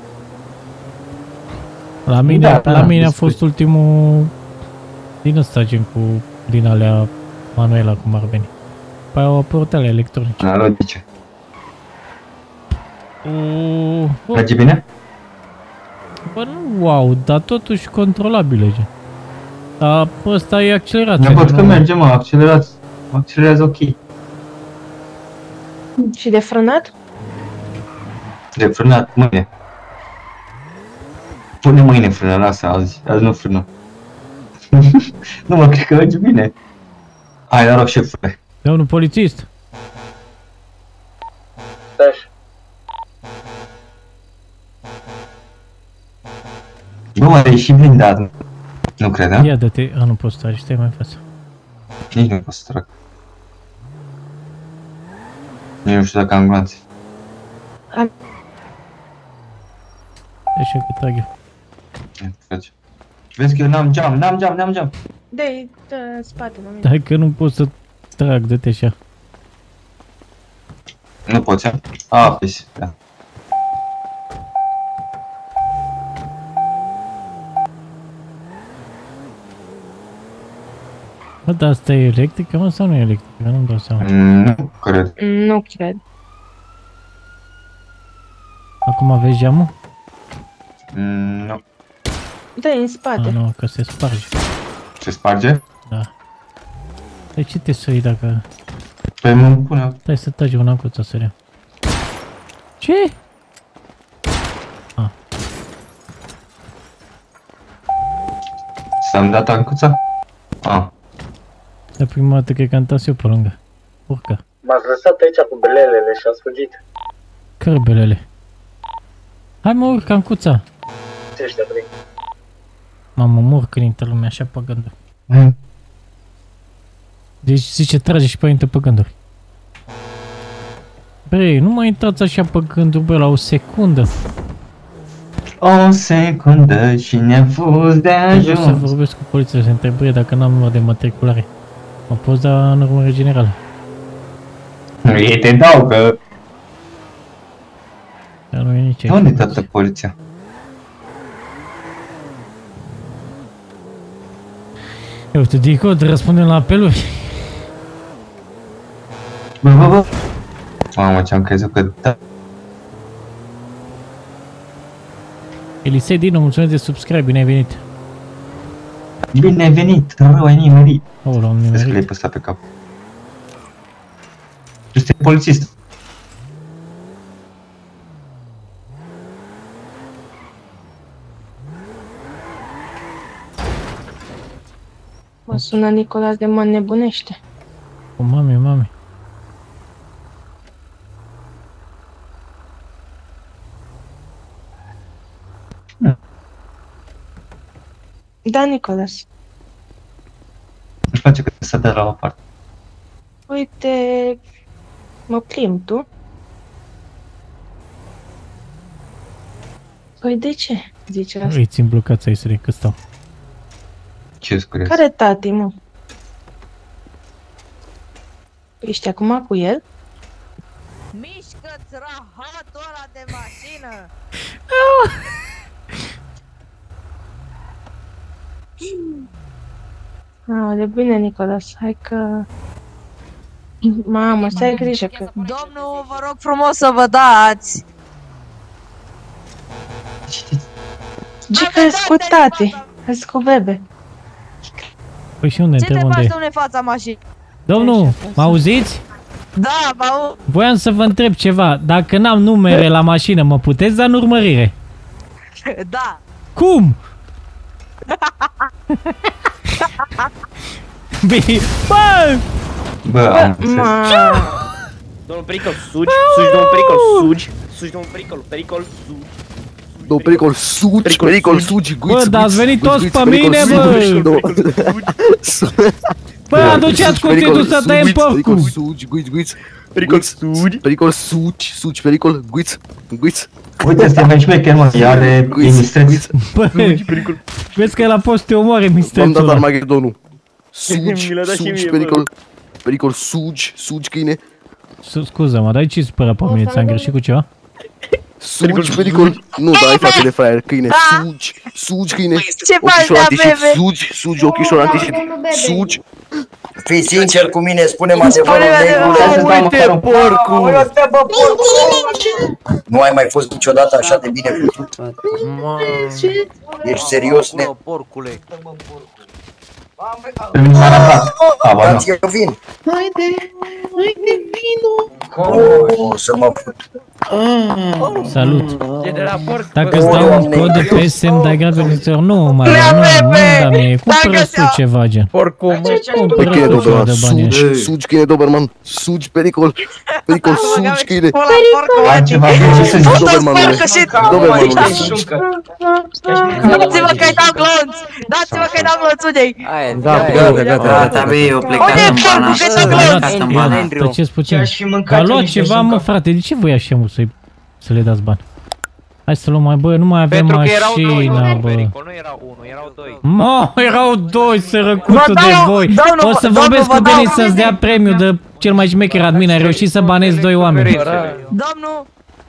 La mine, da, la da, mine a fost ultimul din ăsta, gen, cu, din alea Manuela, cum ar veni. Păi au apărut alea electronice. Da, logice. Uh, Merge bine? Bă, nu wow, dar totuși controlabile, gen. Dar ăsta e accelerat. Nu văd că merge, mă, accelerat. Accelerează ok. Și de frânat? De frânat, mâine. Pune mâine frână, lasă azi. Azi nu frână. Nu mă, cred că merge bine. Hai, noroc, șefule. E unul polițist. Stai. Nu, mă, e și blindat. Nu cred, da? Ia dă-te, a, nu poți tragi, stai mai în față. Nici nu pot să trag. Nici nu știu dacă am glanțe. Am... Așa că trag eu. Vezi că eu n-am geam, n-am geam, n-am geam. Dă-i, dă spate, mă. Stai că nu pot să trag, dă-te așa. Nu poți, a? A, pis, da. Bă, dar asta e electrică, mă, sau nu e electrică? Nu-mi dau seama. Nu cred. Nu cred. Acum aveți geamul? Nu. Dă-i în spate. A, nu, că se sparge. Se sparge? Da. Păi ce te sui dacă... Păi mă pune... Stai să tragi una cu ța sărea. Ce? A. Am dat ancuța? Ah. De prima dată cred că am tras eu pe lângă. Urcă. M-ați lăsat aici cu belelele și ați fugit. Care belele? Hai mă urcă, Ancuța. Ce ăștia trei? Mamă, mă urcă dintre lumea așa pe gânduri. Deci zice, trage și părinte pe gânduri. Bre, nu mai intrați așa pe gânduri, bă, la o secundă. O secundă și ne-a fost de ajuns. Vreau să vorbesc cu poliția, să întreb, bre, dacă n-am număr de matriculare. Mă poți da în urmăre generală? Ei te dau, că... Dar nu e nici aici. Unde e toată poliția? Eu uite, Dico, te răspundem la apeluri. Bă, bă, bă. Mamă, ce-am crezut că da. Elisei Dino, mulțumesc de subscribe, bine ai venit. Bine ai venit, rău ai nimerit. Oh, l-am nimerit. Vezi că l-ai păsat pe cap. Tu ești polițist. Mă sună Nicolas de mă nebunește. O, mami, mami. Da, Nicolas. Îmi place că te dă la o parte. Uite, mă plimb, tu? Păi de ce zici asta? Îi țin blocați aici, să că stau. Ce scrie? Care tati, mă? Ești acum cu el? Mișcă-ți rahatul ăla de mașină! Ah, de bine, Nicolas, hai că... Mamă, stai grijă că... Domnul, vă rog frumos să vă dați! Gica, ești cu tati, ești cu bebe. Păi și unde? Ce te Întreb unde faci, e? domnule, în fața mașinii? Domnul, mă auziți? Da, mă au... Voiam să vă întreb ceva. Dacă n-am numere la mașină, mă puteți da în urmărire? Da. Cum? Bine, bă! Bă, am înțeles. Domnul Pericol, sugi, sugi, domnul Pericol, sugi, sugi, domnul Pericol, Pericol, sugi. Domnul Pericol, sugi, Pericol, sugi, guiți, bă, dar ați venit toți pe mine, bă! Bă, aduceați cuțitul să tăiem porcul! Pericol, sugi, guiți, guiți. Pericol, sugi, Pericol, sugi, sugi, Pericol, guiți, guiți. Uite, este mai șmecher, mă, ea are mistreț. Bă, vezi că la post te omoare mistrețul ăla. am dat Armagedonul. Sugi, sugi, Pericol, Pericol, sugi, sugi, câine. Scuză-mă, dar ce supăra pe mine? Ți-am greșit cu ceva? Sugi, Pericol, nu, dai frate de fraier, câine, sugi, sugi, câine. Ce faci, da, bebe? Sugi, sugi, ochișor antișit, sugi. Fii sincer cu mine, spune-mi adevărul, negrule. Uite, porcul! Nu ai mai fost niciodată așa de bine făcut? Ești serios, ne? Porcule. M-a ratat. A, ba, dați eu vin. Haide, haide, vino. O să mă put. Salut. Dacă îți dau un cod de P S M, dai grad pe viitor. Nu, mai nu, nu, da, mie, cumpără tu ceva, gen. Porcul, mă. Cumpără tu ceva de bani așa. Sugi, sugi, câine, Doberman, sugi, Pericol, Pericol, sugi, câine. Am ceva ce să zic. Dobermanule, Dobermanule. Dați-vă că-i dau glonț! Dați-vă că-i dau glonț, unde-i? Da, gata, gata, gata. Unde e porcul că-i dau glonț? Tăceți puțin. Dar luați ceva, mă, frate, de ce voi așa, mă, să le dați bani? Hai să luăm mai, bă, nu mai avem mașina, bă. Nu erau unu, erau doi. Mă, erau doi, sărăcuțul de voi. O să vorbesc cu Denis să-ți dea premiu de cel mai șmecher admin. Ai reușit să banezi doi oameni. Domnul!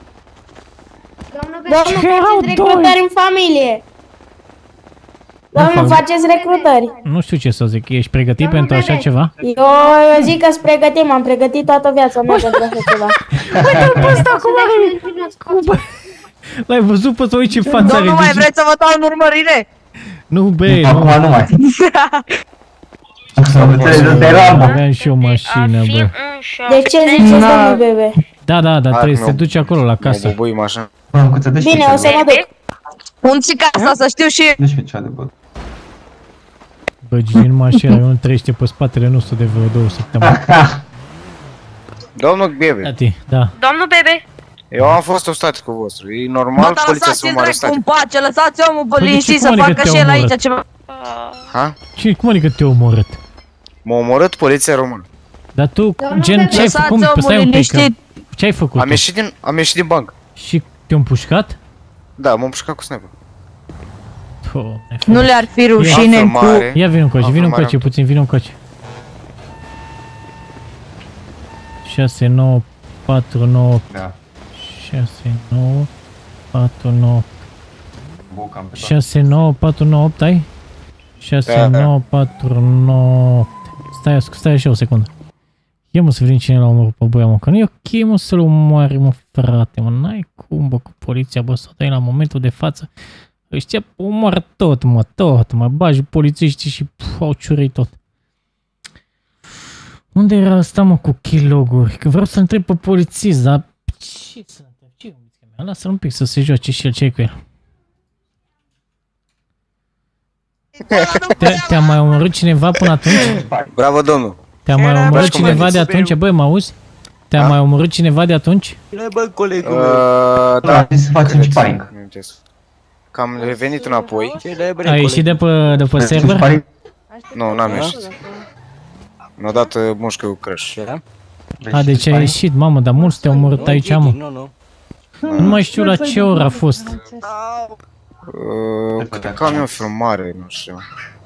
Domnul, faceți recrutări în familie. Domnul, faceți recrutări. Nu știu ce să zic, ești pregătit pentru așa ceva? Eu, eu zic că-s pregătim, am pregătit toată viața mea pentru așa ceva. Uite-l pe ăsta cum are... L-ai văzut pe toi ce față are? Domnul, mai vreți să vă dau în urmărire? Nu, be, nu. Acum nu mai. Aveam și o mașină, bă. De ce ziceți, domnul bebe? Da, da, dar trebuie să te duci acolo la casă. Bine, o să mă duc. Unde-i casa, să știu și... Deci pe cea de bă. Bă, Gigi, numai așa, unul trăiește pe spatele nostru de vreo două săptămâni. Domnul Bebe. Tati, da. Domnul Bebe. Eu am fost ostatit cu vostru. E normal poliția să mă arestate. Lăsați-l dracu în pace, lăsați omul Păi, liniștit să facă și el aici ceva. Ha? Ce, cum adică te-a omorât? M-a omorât poliția română. Dar tu, gen, ce ai făcut? Cum? Stai un pic, că- ce ai făcut? Am ieșit din, am ieșit din bancă. Și te-a împușcat? Da, m-am împușcat cu sniper. Nu le-ar fi rușine în cu... Ia vină încoace, vină încoace puțin, vină încoace. șase, nouă, patru, nouă, Da. șase, nouă, patru, nouă, șase, nouă, patru, nouă, opt ai? șase, nouă, patru, nouă, stai, stai așa o secundă. Ia mă să vedem cine l-a omorât pe băia, mă, că nu e ok, mă, să-l omoare, mă, frate, mă, n-ai cum, bă, cu poliția, bă, să dai la momentul de față. Ăștia omoară tot, mă, tot, mă, bagi polițiștii și pf, au ciurit tot. Unde era ăsta, mă, cu kiloguri? Că vreau să întreb pe polițist, dar... Ce să întreb? Ce e? Lasă-l un pic să se joace și el, ce-i cu el? Te-a mai omorât cineva până atunci? Bravo, domnul. Te-a mai omorât cineva de atunci? Băi, mă auzi? Te-a mai omorât cineva de atunci? Bă, colegul meu. Da, să facem sparring. Că am revenit înapoi. Ai ieșit de pe, de pe server? Nu, n-am ieșit. Mi-a dat mușcă cu crash. A, deci ai ieșit, mamă, dar mulți te-au omorât aici, mă. Nu mai știu la ce oră a fost. Câte camion filmare, nu știu.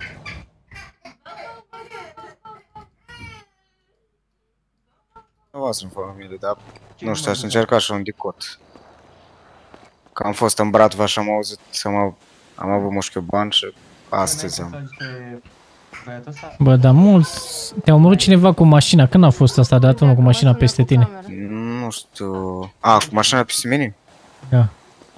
Nu v-ați în familie, dar nu știu, aș încerca așa un dicot. Că am fost în Bratva și am auzit, am, am avut mușcă bani și astăzi am. Bă, dar mulți... Te-a omorât cineva cu mașina, când a fost asta de unul cu mașina peste tine? Nu știu... A, cu mașina peste mine? Da.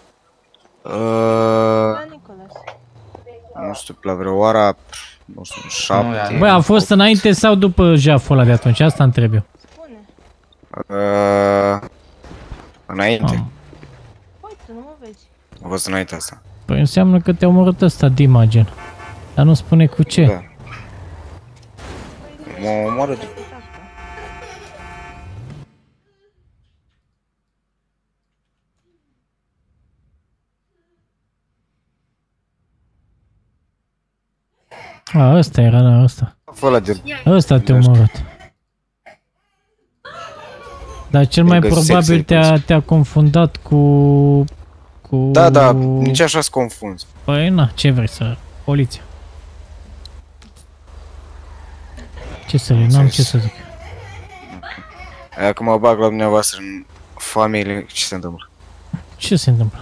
Uh, nu știu, la vreo ora, nu știu, șapte... Băi, a fost înainte sau după jaful ăla de atunci? Asta întreb eu. Uh, înainte. A fost înainte asta. Păi înseamnă că te-a omorât ăsta, Dima, gen. Dar nu spune cu ce. Da. M-a omorât. A, ăsta era, da, ăsta. Ăsta te-a omorât. Dar cel mai probabil te-a te-a confundat cu... cu... Da, da, nici așa să confunzi. Păi na, ce vrei să... Poliția. Ce să le, n-am ce să zic. Aia că mă bag la dumneavoastră în familie, ce se întâmplă? Ce se întâmplă?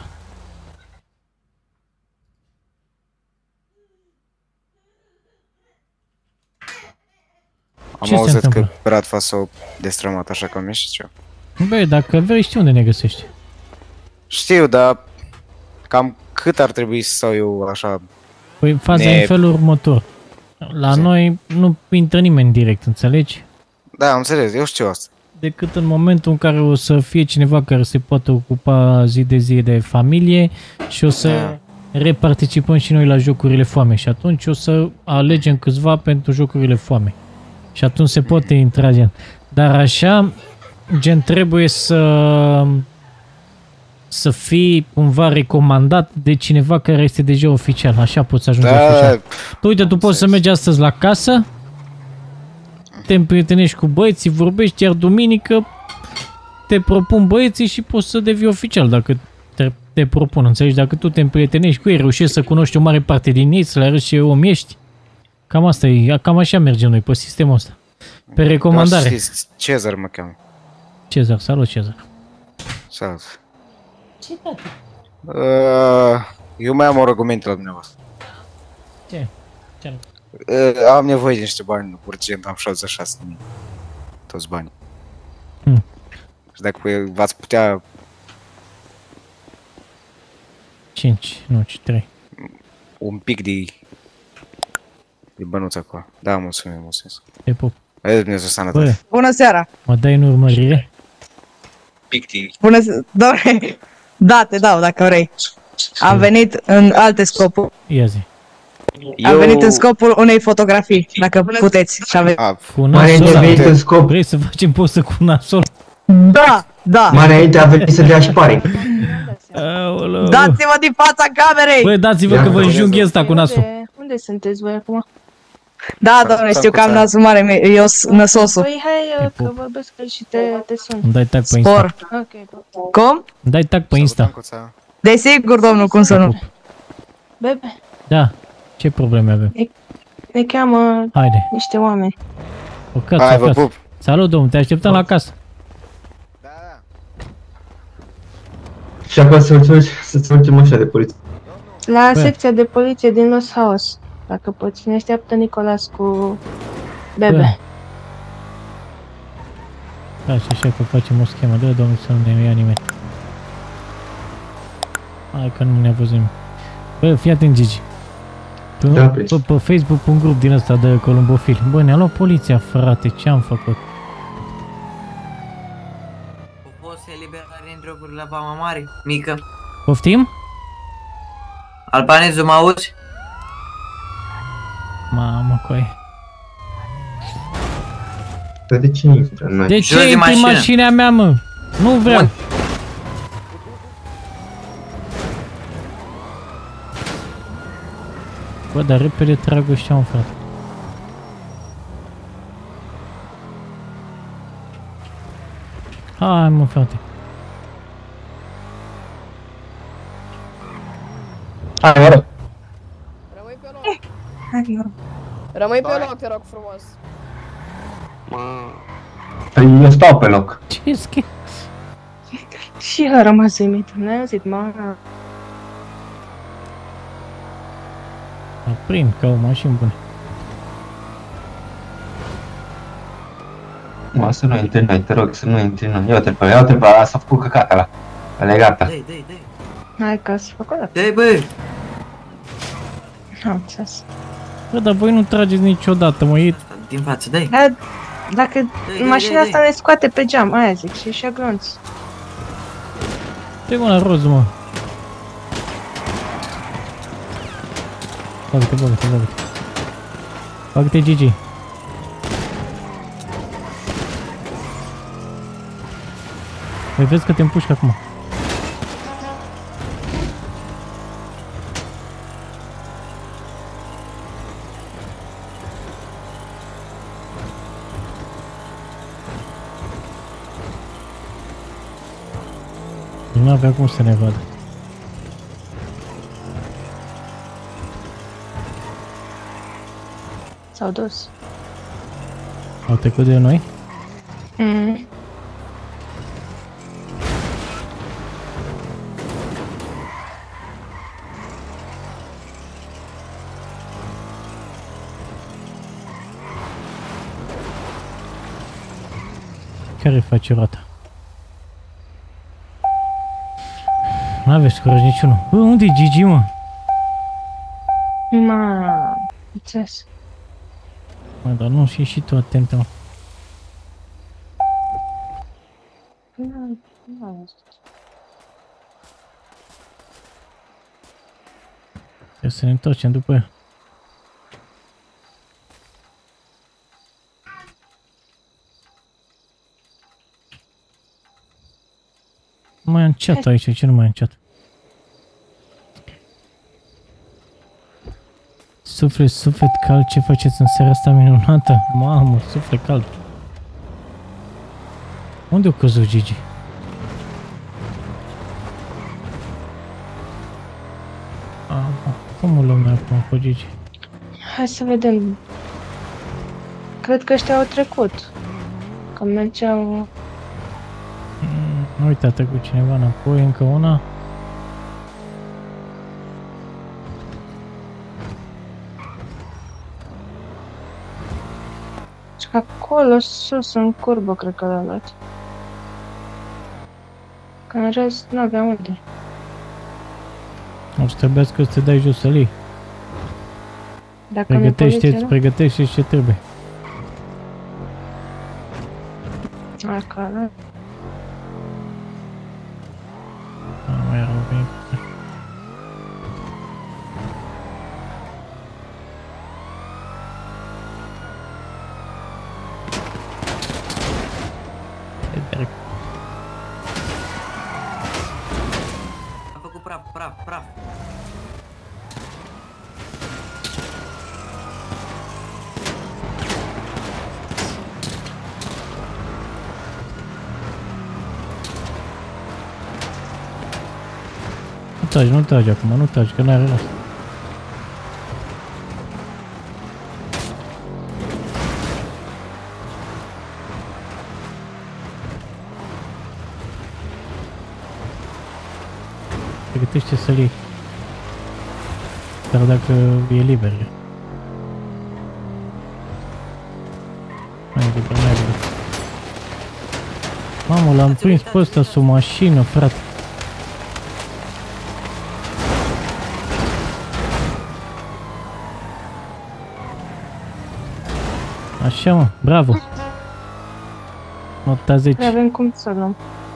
Am auzit că Bratva s-au destrămat, așa că am ieșit și eu. Băi, dacă vrei, știi unde ne găsești. Știu, dar cam cât ar trebui să stau eu așa? Păi faza ne... e în felul următor. La Zi. noi nu intră nimeni direct, înțelegi? Da, am înțeles, eu știu asta. Decât în momentul în care o să fie cineva care se poate ocupa zi de zi de familie și o să da. reparticipăm și noi la jocurile foame și atunci o să alegem câțiva pentru jocurile foame. Și atunci se poate intra, gen. Dar așa, gen, trebuie să să fii cumva recomandat de cineva care este deja oficial. Așa poți să ajungi da, oficial. Tu, uite, tu poți să mergi astăzi la casă, te împrietenești cu băieții, vorbești, iar duminică te propun băieții și poți să devii oficial dacă te, te propun, înțelegi? Dacă tu te împrietenești cu ei, reușești să cunoști o mare parte din ei, să le arăți ce om ești. Cam asta e, cam așa mergem noi pe sistemul ăsta. Pe recomandare. Cezar mă cheamă. Cezar, salut Cezar. Salut. Ce tati? Uh, eu mai am o rugăminte la dumneavoastră. Ce? Ce? Uh, am nevoie de niște bani urgent, am șaptezeci și șase de mii. Toți banii. Hmm. Și dacă v-ați putea... cinci, nu, ci trei. Un pic de... de bănuți acolo. Da, mulțumim, mulțumesc. Te pup. Hai, Dumnezeu, sănătate. Bună seara! Mă dai în urmărire? Pictii. Bună seara! Doamne! Da, te dau dacă vrei. Am venit în alte scopuri. Ia zi. Eu... Am venit în scopul unei fotografii, dacă puteți și aveți. Cu nasol, vrei să facem poză cu nasol? Da, da. Mai înainte a venit să dea sparring. Dați-vă din fața camerei! Băi, dați-vă că vă înjunghi ăsta cu nasul. Unde sunteți voi acum? Da, doamne, știu că am nasul mare, eu sunt năsosul. Păi hai, că vorbesc și te, te sun. Îmi dai tag pe Insta. Spor. Cum? Îmi dai tag pe Insta. Desigur, domnul, cum să nu? Bebe. Da, ce probleme avem? Ne, ne cheamă Haide. niște oameni. O casă, Hai, o casă. pup. Salut, domnul, te așteptăm la casă. Și acum să-ți urci, să-ți urci mașina de poliție. La Bă. secția de poliție din Los Haos. Dacă poți, ne așteaptă Nicolas cu Bebe. Da, și așa că facem o schemă. Dă, domnul, să nu ne ia nimeni. Hai că nu ne-a văzut nimeni. Bă, fii atent, Gigi. Pe, da, pe, pe Facebook un grup din ăsta de columbofili. Bă, ne-a luat poliția, frate, ce am făcut? Poți să eliberare în droguri la Vama Mare, mică. Poftim? Albanezul, mă auzi? Mamă, coi. Dar de ce intră în noi? De ce intri în mașina mea, mă? Nu vreau. Bun. Bă, dar repede trag ăștia, mă, frate. Hai, mă, frate. Hai, mă rog. Rămâi pe loc. Hai, mă rog. Rămâi pe loc, te rog frumos. Păi eu stau pe loc. Ce schi? Și el a rămas uimit, n-ai auzit, mă? Prind ca o mașină bună. Mă, să nu intri noi, te rog, să nu intri noi. Ia-te-l pe ăla, ia-te-l pe ăla, s-a făcut căcat ăla. Ăla e gata. Dai, dai, dai. Hai că s-a făcut ăla. Dai, băi! Am înțeles. Bă, dar voi nu trageți niciodată, mă, e... Din față, dai. Da, dacă mașina asta ne scoate pe geam, aia zic, și și-a glonț. Te mă la roz, mă. Bagă-te, bagă-te, bagă-te. Bagă-te, Gigi. Păi vezi că te împușcă acum. Nu avea cum să ne vadă. S-au dus. Au trecut de noi? Mhm. Care face roata? N-aveți curaj niciunul. Bă, unde-i Gigi, mă? Ma, înțeles. Mă, dar nu și și tu atentă, mă. Nu, nu. Trebuie să ne întoarcem după ea. Nu mai am chat aici, ce nu mai am chat? Suflet, suflet cald, ce faceți în seara asta minunată? Mamă, suflet cald. Unde-o căzut Gigi? Ah, cum o luăm noi acum cu Gigi? Hai să vedem. Cred că ăștia au trecut. Că mergeau... Mm, uite, a trecut cineva înapoi, încă una. Și acolo sus, în curbă, cred că l-a luat. Că în rest nu avea unde. O să trebuiască să te dai jos să-l iei. Pregătește-ți, pregătește-ți ce trebuie. Acolo. Mai erau venit. praf, praf, praf. Nu tragi, nu tragi acum, nu tragi, că n-are rost. Pregătește să-l iei. Dar dacă e liber. Mai liber, mai liber. Mamă, l-am prins pe ăsta sub mașină, frate. Așa, mă, bravo. Nota zece. Avem cum să luăm.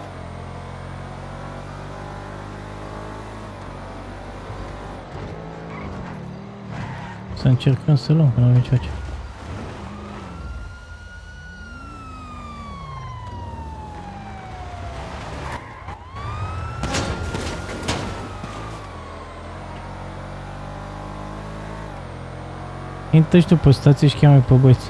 Să încercăm să luăm, că nu avem ce face. Intră-și tu pe stație și cheamă pe băieți.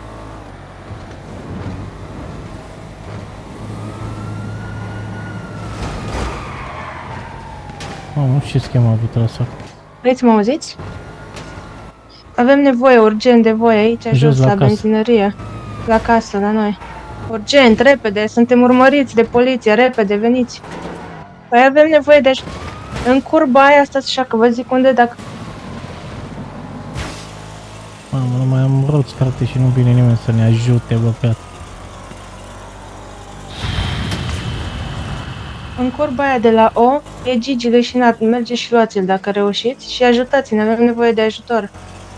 Mamă, nu știu ce schemă a avut la sac. Vreți să mă auziți? Avem nevoie, urgent de voi aici, jos, jos la, la benzinărie. La casă, la noi. Urgent, repede, suntem urmăriți de poliție, repede, veniți. Păi avem nevoie de... În curba aia stați așa, că vă zic unde dacă... Mamă, nu mai am roți, frate, și nu vine nimeni să ne ajute, bă, frate. În curba aia de la O, e Gigi leșinat, mergeți și luați-l dacă reușiți și ajutați-ne, avem nevoie de ajutor.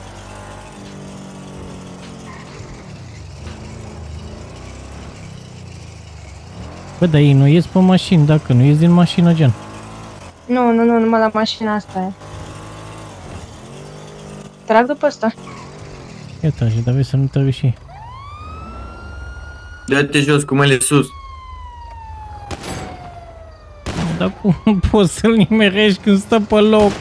Bă, dar ei nu ies pe mașini, dacă nu ies din mașină, gen. Nu, nu, nu, numai la mașina asta e. Trag după ăsta. Ia trage, dar vezi să nu tragi și ei. Dă-te jos cu mâinile sus. Dar cum poți să-l nimerești când stă pe loc?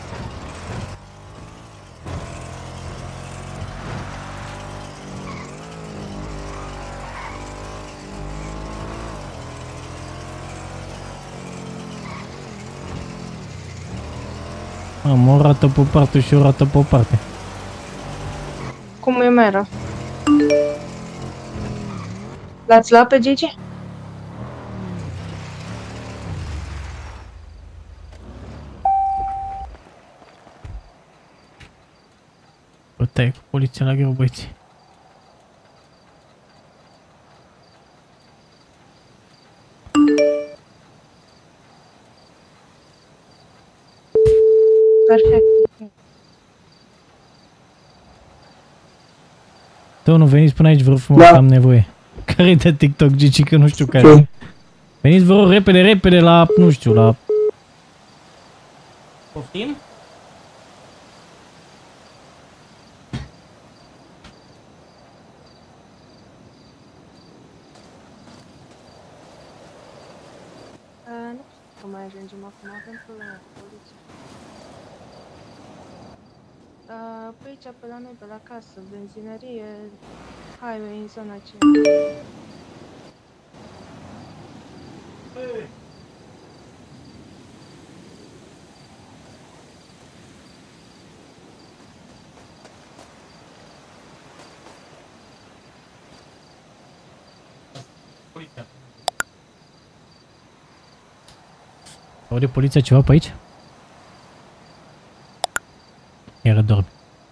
Am o rată pe o parte și o rată pe o parte. Cum e mai rău? L-ați luat pe Gigi? Bătaie cu poliția la greu, băieți. Perfect. Tu nu veniți până aici, vă rog frumos, da. Am nevoie. Care-i de TikTok, Gigi, că nu știu care. Ce? Veniți, vă rog, repede, repede la, nu știu, la... Poftim? Nu știu că mai ajungem acum, avem probleme cu poliția. Pe aici, pe la noi, pe la casă, benzinărie, highway în zona aceea. Aude poliția ceva pe aici? Iară dormi.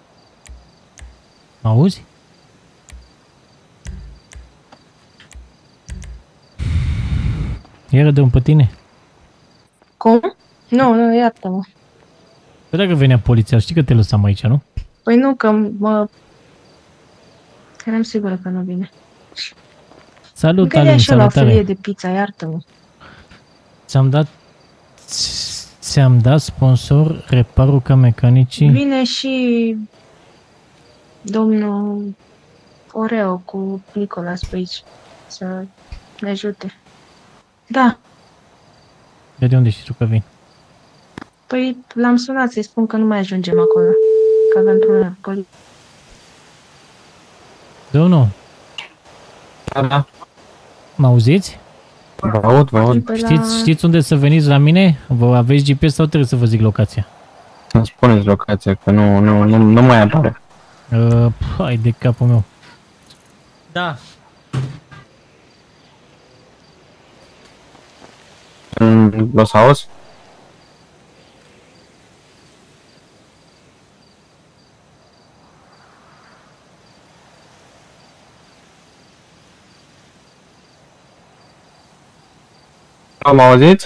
Auzi? Iară dormi pe tine? Cum? Nu, nu, iartă-mă. Păi dacă venea poliția, știi că te lăsam aici, nu? Păi nu, că mă... Eram sigură că nu vine. Salut, Alin, salutare. Încă e așa la o felie de pizza, iartă-mă. Ți-am dat... Ți-am dat sponsor reparul ca mecanicii? Vine și... domnul Oreo cu Nicolas pe aici să ne ajute. Da. De unde știi tu că vin? Păi l-am sunat să-i spun că nu mai ajungem acolo. Că avem probleme cu poliția. Domnul. Da, da. Mă auziți? Vă aud, vă aud. Știți, știți unde să veniți la mine? Vă aveți G P S sau trebuie să vă zic locația? Să-mi spuneți locația, că nu, nu, nu, nu mai apare. Uh, hai de capul meu. Da. În Los Aos? Am auzit?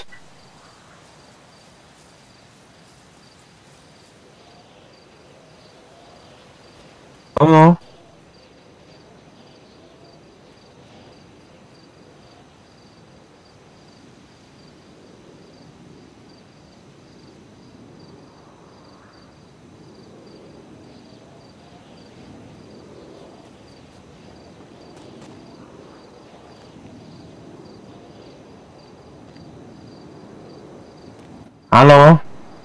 Domnul? Alo?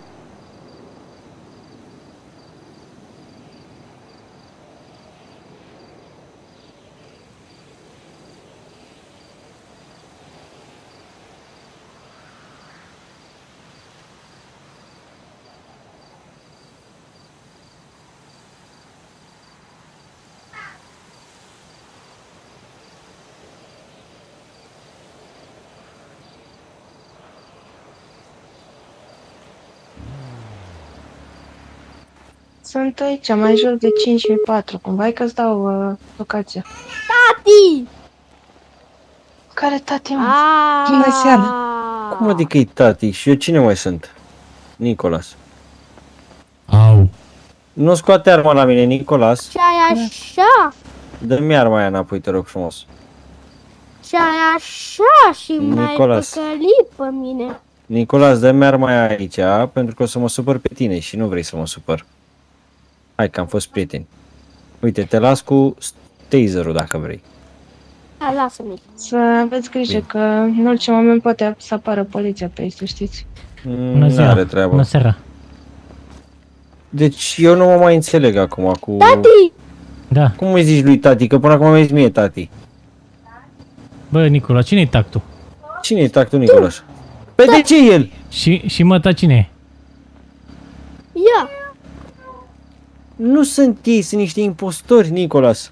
Sunt aici, mai jos de cinci mii patru. Cumva e că-ți dau uh, locația. Tati! Care tati, mă? Bună seara! Cum adică e tati? Și eu cine mai sunt? Nicolas. Au. Nu scoate arma la mine, Nicolas. Ce-ai așa? Dă-mi arma aia înapoi, te rog frumos. Ce-ai așa și mai Nicolas. păcălit pe mine. Nicolas, dă-mi arma aia aici, pentru că o să mă supăr pe tine și nu vrei să mă supăr. Hai că am fost prieteni. Uite, te las cu taserul dacă vrei. Da, lasă-mi. Să aveți grijă. Bine. Că în orice moment poate să apară poliția pe aici, să știți. Bună seara. Bună seara. Deci eu nu mă mai înțeleg acum cu... Tati! Da. Cum îi zici lui tati? Că până acum mi-ai zis mie tati. Bă, Nicola, cine-i tactul? Cine-i tactul, Nicolas? Păi de ce el? Și, și măta cine e? Ia! Nu sunt ei, sunt niște impostori, Nicolas.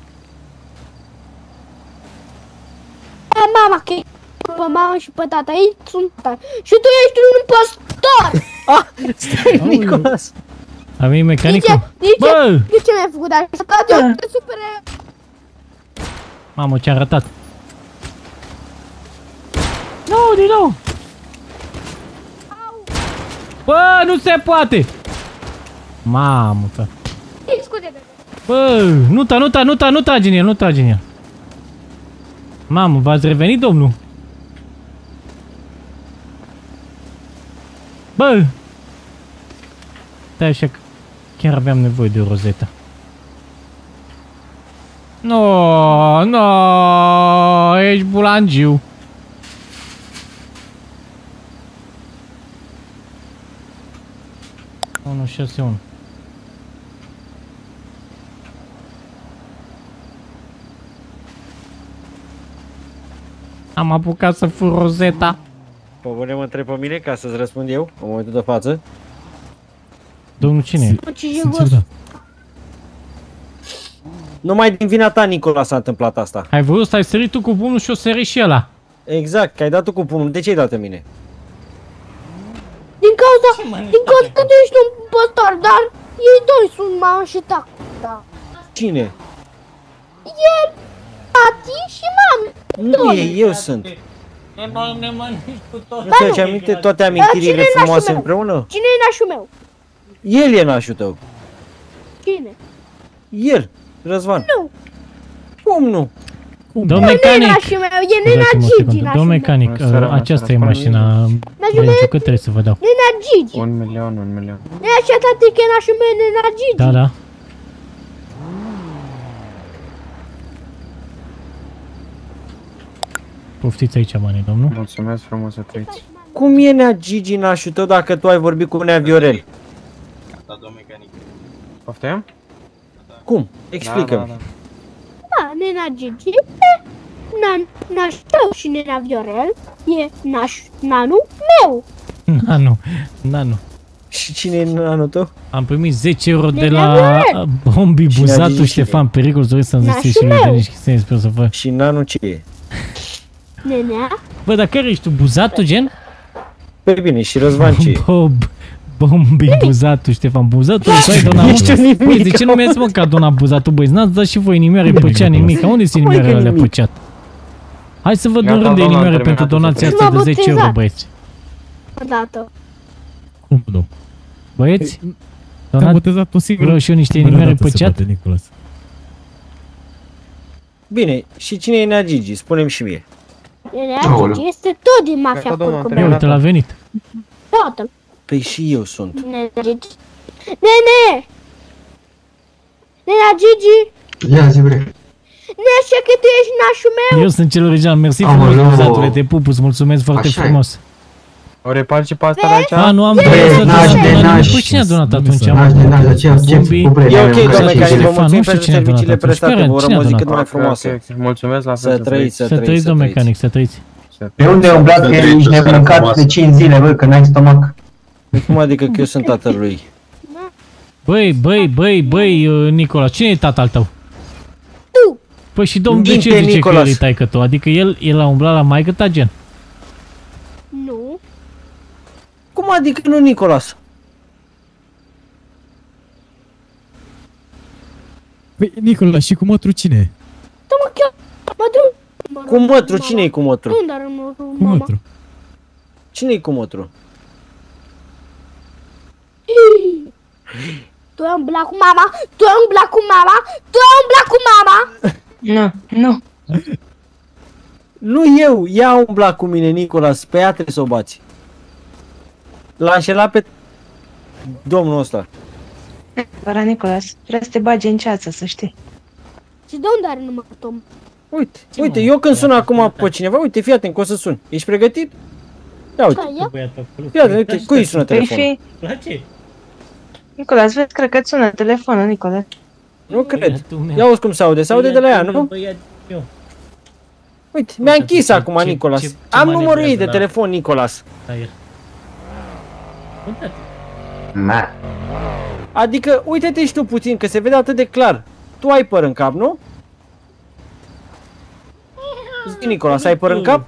E mama, că e pe mama și pe tata, ei sunt tata. Și tu ești un impostor! Ah, stai, Nicolas. A venit mecanicul? Bă! De ce mi-ai făcut așa? Să cad eu, te supere! Mamă, ce-a ratat. Nu, din nou! Bă, nu se poate! Mamă, că... Bă, nu ta, nu ta, nu ta, nu tragi în el, nu tragi în el. Mamă, v-ați revenit, domnul? Bă! Stai așa că chiar aveam nevoie de o rozetă. No, no, ești bulangiu. unu șase unu. Am apucat să fur rozeta. Pe bune mă întreb pe mine ca să-ți răspund eu în momentul de față. Domnul cine e? Numai din vina ta, Nicola, s-a întâmplat asta. Ai vrut să ai sărit tu cu pumnul și o sări și ăla. Exact, că ai dat tu cu pumnul. De ce ai dat în mine? Din cauza, din cauza că tu ești un impostor, dar ei doi sunt mama și tata. Da. Cine? El, tati și mami. Nu e, eu sunt. Nu ți-aduce aminte toate amintirile frumoase împreună? Cine e nașul meu? El e nașul tău. Cine? El, Răzvan. Nu. Cum nu? Domn mecanic! E nena Gigi, Domn mecanic, aceasta e mașina. Deci cât trebuie să vă dau? Nena Gigi. Un milion, un milion. Nu e așa, tati, că e nașul meu, nena Gigi. Da, da. Poftiți aici banii, domnul. Mulțumesc frumos să trăiți. Cum e Nea Gigi nașul tău dacă tu ai vorbit cu Nea Viorel? Poftim? Cum? Explică-mi. Da, da, da. Da, nena Gigi e nan, nașul tău și nena Viorel e naș, nanul meu. Nanu, Nanu. Și cine e nanul tău? Am primit zece euro de la Bombi Buzatu, Ștefan Pericol, să să-mi ziceți și lui Denici Chiseni, sper să vă... Și nanu ce e? Nenea? Bă, dar care ești tu, Buzatu, gen? Păi bine, și Răzvan ce e? Bob, Bombi Buzatu, Ștefan Buzatu, tu ai Dona... Ești un nimic. Băi, de ce nu mi-ați mâncat Dona Buzatu, băi? N-ați dat și voi inimioare pe cea nimic, unde sunt inimioarele alea pe chat? Hai să văd un rând de inimioare pentru donația asta de zece euro, băieți. Odată. Cum nu? Băieți? Te-am botezat o singură. Vreau și eu niște inimioare pe chat. Bine, și cine e Nea Gigi? Spune-mi și mie. Nenea Gigi este tot din mafia curcubeană. Ia uite, l-a venit. Toată. Păi și eu sunt. Nenea Gigi. Nene! Nenea Gigi! Ia zi, bre. Nea, știi că tu ești nașul meu? Eu sunt cel original, mersi frumos, Buzatule, te pup, îți mulțumesc foarte frumos. O reparci pe asta de aici? A, nu am Băi, naș de naș. Păi cine a donat atunci? Naș de naș, aceea ce cu E ok, doamne, care vă mulțumim nu știu pentru cine a donat serviciile atunci. prestate, Care- vă cine a urăm o zi donat? cât mai frumoasă. Mulțumesc la fel. Să trăiți, să Să trăiți, trăiți, să domnule trăiți. mecanic, să trăiți. Pe unde ai umblat că ești nemâncat de cinci zile, bă, că n-ai stomac? Cum adică că eu sunt tatăl lui? Băi, băi, băi, băi, uh, Nicola, cine e tatăl tău? Tu! Păi și domnul de Dinte ce zice că Nicolas. el e taică tu? Adică el, el a umblat la maică ta, gen? Nu. Cum adică nu Nicolas? Păi, Nicola, și cu mătru cine? Tu mă chiar, mă drum. Cu mătru, cine e cu mătru? Unde are mătru, Cu mama? mătru. Cine e cu mătru? Tu ai umblat cu mama, tu ai umblat cu mama, tu ai umblat cu mama. Nu, nu. Nu eu, ea a umblat cu mine, Nicolas, pe ea trebuie să o bați. L-a înșelat pe domnul ăsta. Bara Nicolas, vrea să te bage în ceață, să știi. Și de unde are numărul Tom? Uite, uite, eu când sun acum pe cineva, uite, fii atent că o să sun. Ești pregătit? Ia uite. Fii atent, uite, cui îi sună telefonul? La ce? Nicolas, vezi, cred că-ți sună telefonul, Nicolas. Nu cred. Ia auzi cum se aude, se aude de la ea, nu? Uite, mi-a închis acum, Nicolas. Am numărul ei de telefon, Nicolas. Na. Adică, uite-te și tu puțin, că se vede atât de clar. Tu ai păr în cap, nu? Zi, Nicolas, ai păr în cap?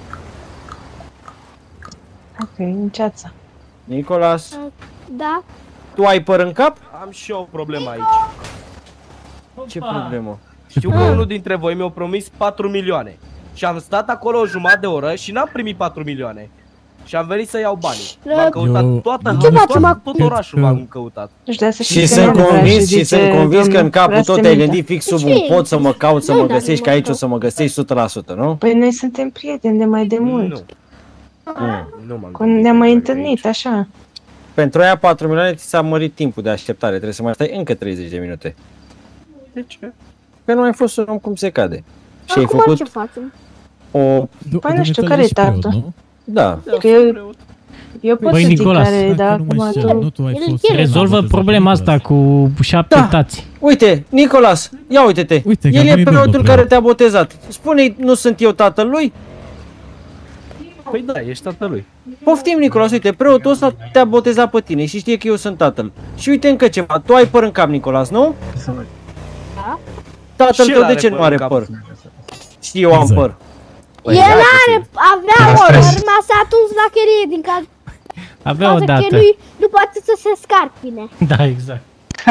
Ok, în ceață. Nicolas, Da. tu ai păr în cap? Am și eu o problemă aici. Ce problemă? Știu că unul dintre voi mi-a promis patru milioane. Și am stat acolo o jumătate de oră și n-am primit patru milioane. Și am venit să iau banii. M-am căutat Eu- toată, Ce toată, facem tot orașul m-am căutat. Nu știu, să știi Și că sunt nu vrea convins, și zice, sunt convins că în domnul, capul vrea să tot te ai mintă. gândit fix sub Ce un e? pot să mă caut, să Nu, mă dar găsești, nu că aici mă o să mă găsești o sută la sută, nu? Păi noi suntem prieteni de mai de mult. Nu. Nu m-am Când ne-am mai întâlnit, așa. Pentru aia patru milioane ți s-a mărit timpul de așteptare, trebuie să mai stai încă treizeci de minute. De ce? Că nu ai fost un om cum se cade. Și ai Acum făcut ce facem? o... Păi nu știu care e tactul. Da. Că eu, eu pot Băi, să zic Nicolas, care, dar acum tu... Nu, tu ai El fost... chiar- Rezolvă problema asta cu șapte Da. tați. Uite, Nicolas, ia uite-te, Uite, că el am e venit după preotul problema. care te-a botezat. Spune-i, nu sunt eu tatăl lui? Păi da, ești tatălui. Poftim, Nicolas, uite, preotul ăsta te-a botezat pe tine și știe că eu sunt tatăl. Și uite încă ceva, tu ai păr în cap, Nicolas, nu? Da. Tatăl Și tău el de are ce păr nu în are cap. păr? Știi, eu am Exact. păr. El are, avea o rămas atunci la cherie din caz. Avea Cauza odată. că lui nu poate să se scarpine. Da, exact.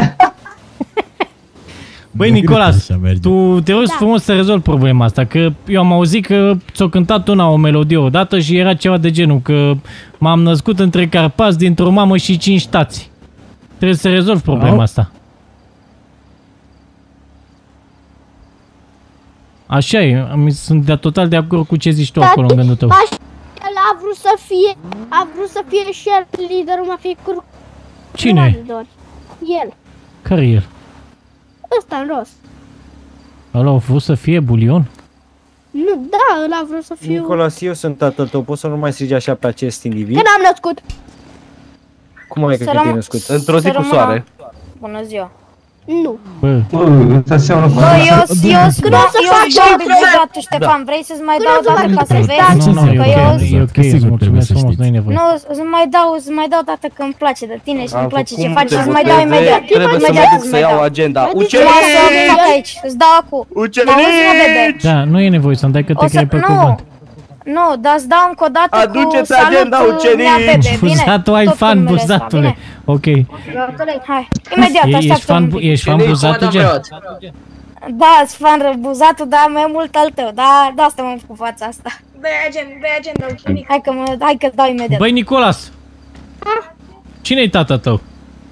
Băi, Nu Nicolas, cred că așa merge. tu te rogi Da. frumos să rezolvi problema asta, că eu am auzit că ți-o cântat una o melodie odată și era ceva de genul, că m-am născut între Carpați dintr-o mamă și cinci tați. Trebuie să rezolvi problema Au. asta. Așa e, am- sunt de total de acord cu ce zici tu acolo în gândul tău. Ba, și el a vrut să fie, a vrut să fie și el liderul mafiei cur... Cine e? curvanilor. El, Care e el? ăsta în rost. Ăla a vrut să fie bulion? Nu, da, ăla vreau să fiu... Nicolas, eu sunt tatăl tău, poți să nu mai strigi așa pe acest individ? Când am născut? Cum ai că te-ai născut? Într-o zi cu soare. Bună ziua. Nu. Bă, ăsta seamănă cu... Bă, eu, eu, eu, eu buzat, Ștefan, vrei să-ți mai dau dată ca să vezi? nu, nu, e ok, e ok, îți Sigur, trebuie mulțumesc să frumos, știți. nu-i nevoie. Nu, îți mai dau, îți mai dau dată că îmi place de tine și îmi place ce Cum faci te și îți mai dau boteze? imediat. Trebuie să mă duc să iau agenda. Lasă, Ucenici! fac aici, îți dau acum. Ucenici! Da, nu e nevoie să-mi dai că te O să, cred pe nu, cuvânt. nu, dar îți dau încă o dată cu Aduceți salut agenda, ucenici! Nea Bebe, bine? Buzatul, ai Tot fan, numele ăsta, buzatule. bine? Ok. Hai, imediat, E- Ești așteaptă fan, un pic. ești fan buzatul, gen? Da, sunt fan răbuzatul, dar mai mult al tău, da, de asta mă cu fața asta. Bei agenda, bei agenda, ucenic. Hai că, mă, hai că dau imediat. Băi, Nicolas! Cine e tata tău?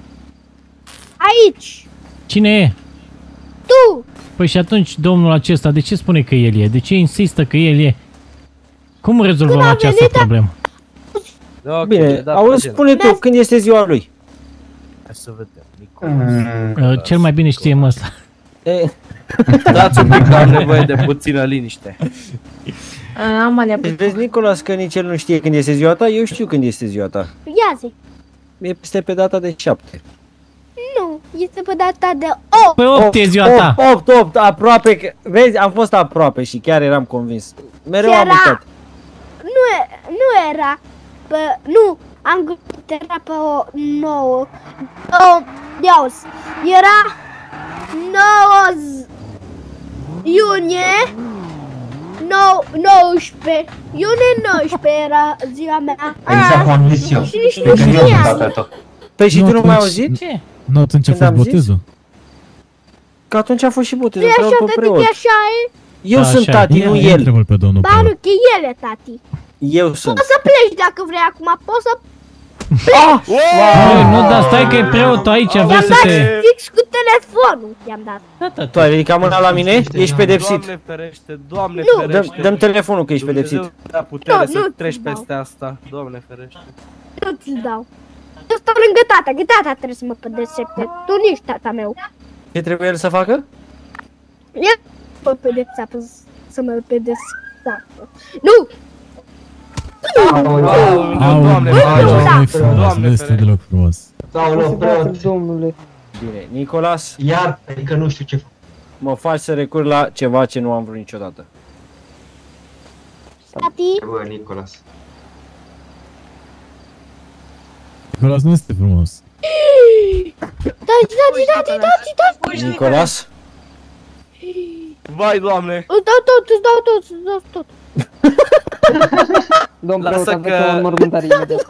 Aici. Cine e? Tu. Păi și atunci, domnul acesta, de ce spune că el e? De ce insistă că el e? Cum rezolvăm această problemă? Bine, auzi, spune tu, când este ziua lui? Hai să vedem. Uh, Cel mai bine știe ăsta. Dați un pic, că am nevoie de puțină liniște. Amalia, Deci vezi, Nicolas, că nici el nu știe când este ziua ta, eu știu când este ziua ta. Ia zi. Este pe data de șapte. Nu, este pe data de opt. Pe opt e ziua ta. opt, opt, aproape, că- vezi, am fost aproape și chiar eram convins. Mereu am Era- uitat. Nu, e- nu era pe... Nu, am gândit, era pe o nouă. O, iauzi, era nouă iunie, nou, nouăsprezece, iunie nouăsprezece era ziua mea. Exact cum am zis eu. Și nici nu Că eu sunt știam. tatăl tău. Păi și Nu, tu nu mai atunci- auzit? Nu, atunci a Când fost am zis? botezul. Că atunci a fost și Nu botezul, e vreau așa, pe tati, preot. că e așa e? Eu Da, sunt așa e. tati, nu Ia, el. întrebă-l pe domnul Ba, preot. nu, că el e tati. Eu sunt. Poți să pleci dacă vrei acum, poți să Ah! Băi, nu, dar stai că e preotul aici, vrei i-am să dat te... fix cu telefonul, i-am dat. Tu ai ridicat mâna la mine? Ești pedepsit. Doamne ferește, Doamne Nu. Dăm, ferește. dăm telefonul că ești pedepsit. Dumnezeu dea putere Nu, să nu treci ți-l dau. peste asta. Doamne ferește. Nu ți-l dau. Eu stau lângă tata, că tata trebuie să mă pedepsește. Tu nici tata meu. Ce trebuie el să facă? El mă pedepseapă să mă pedepseapă. Nu! Doamne Aoleu, ferește. nu-i frumos, Doamne nu este ferește. deloc frumos. Aoleu, preot. Domnule. Bine, Nicolas, Iar, adică nu știu ce fac. mă faci să recur la ceva ce nu am vrut niciodată. Tati, Bă, Nicolas. Nicolas nu este frumos. tati, tati, tati, tati, tati. Nicolas? Vai, Doamne. Îți dau tot, îți dau tot, îți dau tot. Domn Lasă preot, aveți că- o înmormântare imediat.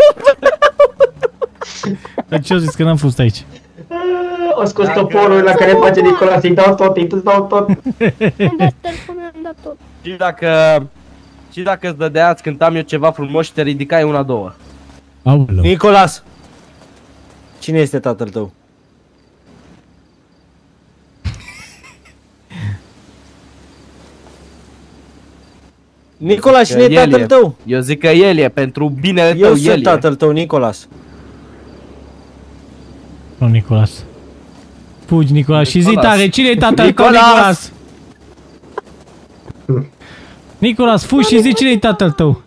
Dar ce-o zis că n-am fost aici? O scos toporul la care face Nicolas, îi dau tot, îi dau tot. Îmi dați telefonul, îmi dau tot. Și dacă... Și dacă îți dădea, îți cântam eu ceva frumos și te ridicai una, două. Aoleu. Nicolas! Cine este tatăl tău? Nicolas, cine e Că el tatăl tău? Eu zic că el e, pentru binele tău, Eu el sunt e. tatăl tău, Nicolas. Nu, Nicolas. Fugi, Nicolas, și zi Nicolas. tare, cine e tatăl tău, Nicolas? Nicolas? Nicolas, fugi și zi cine e tatăl tău.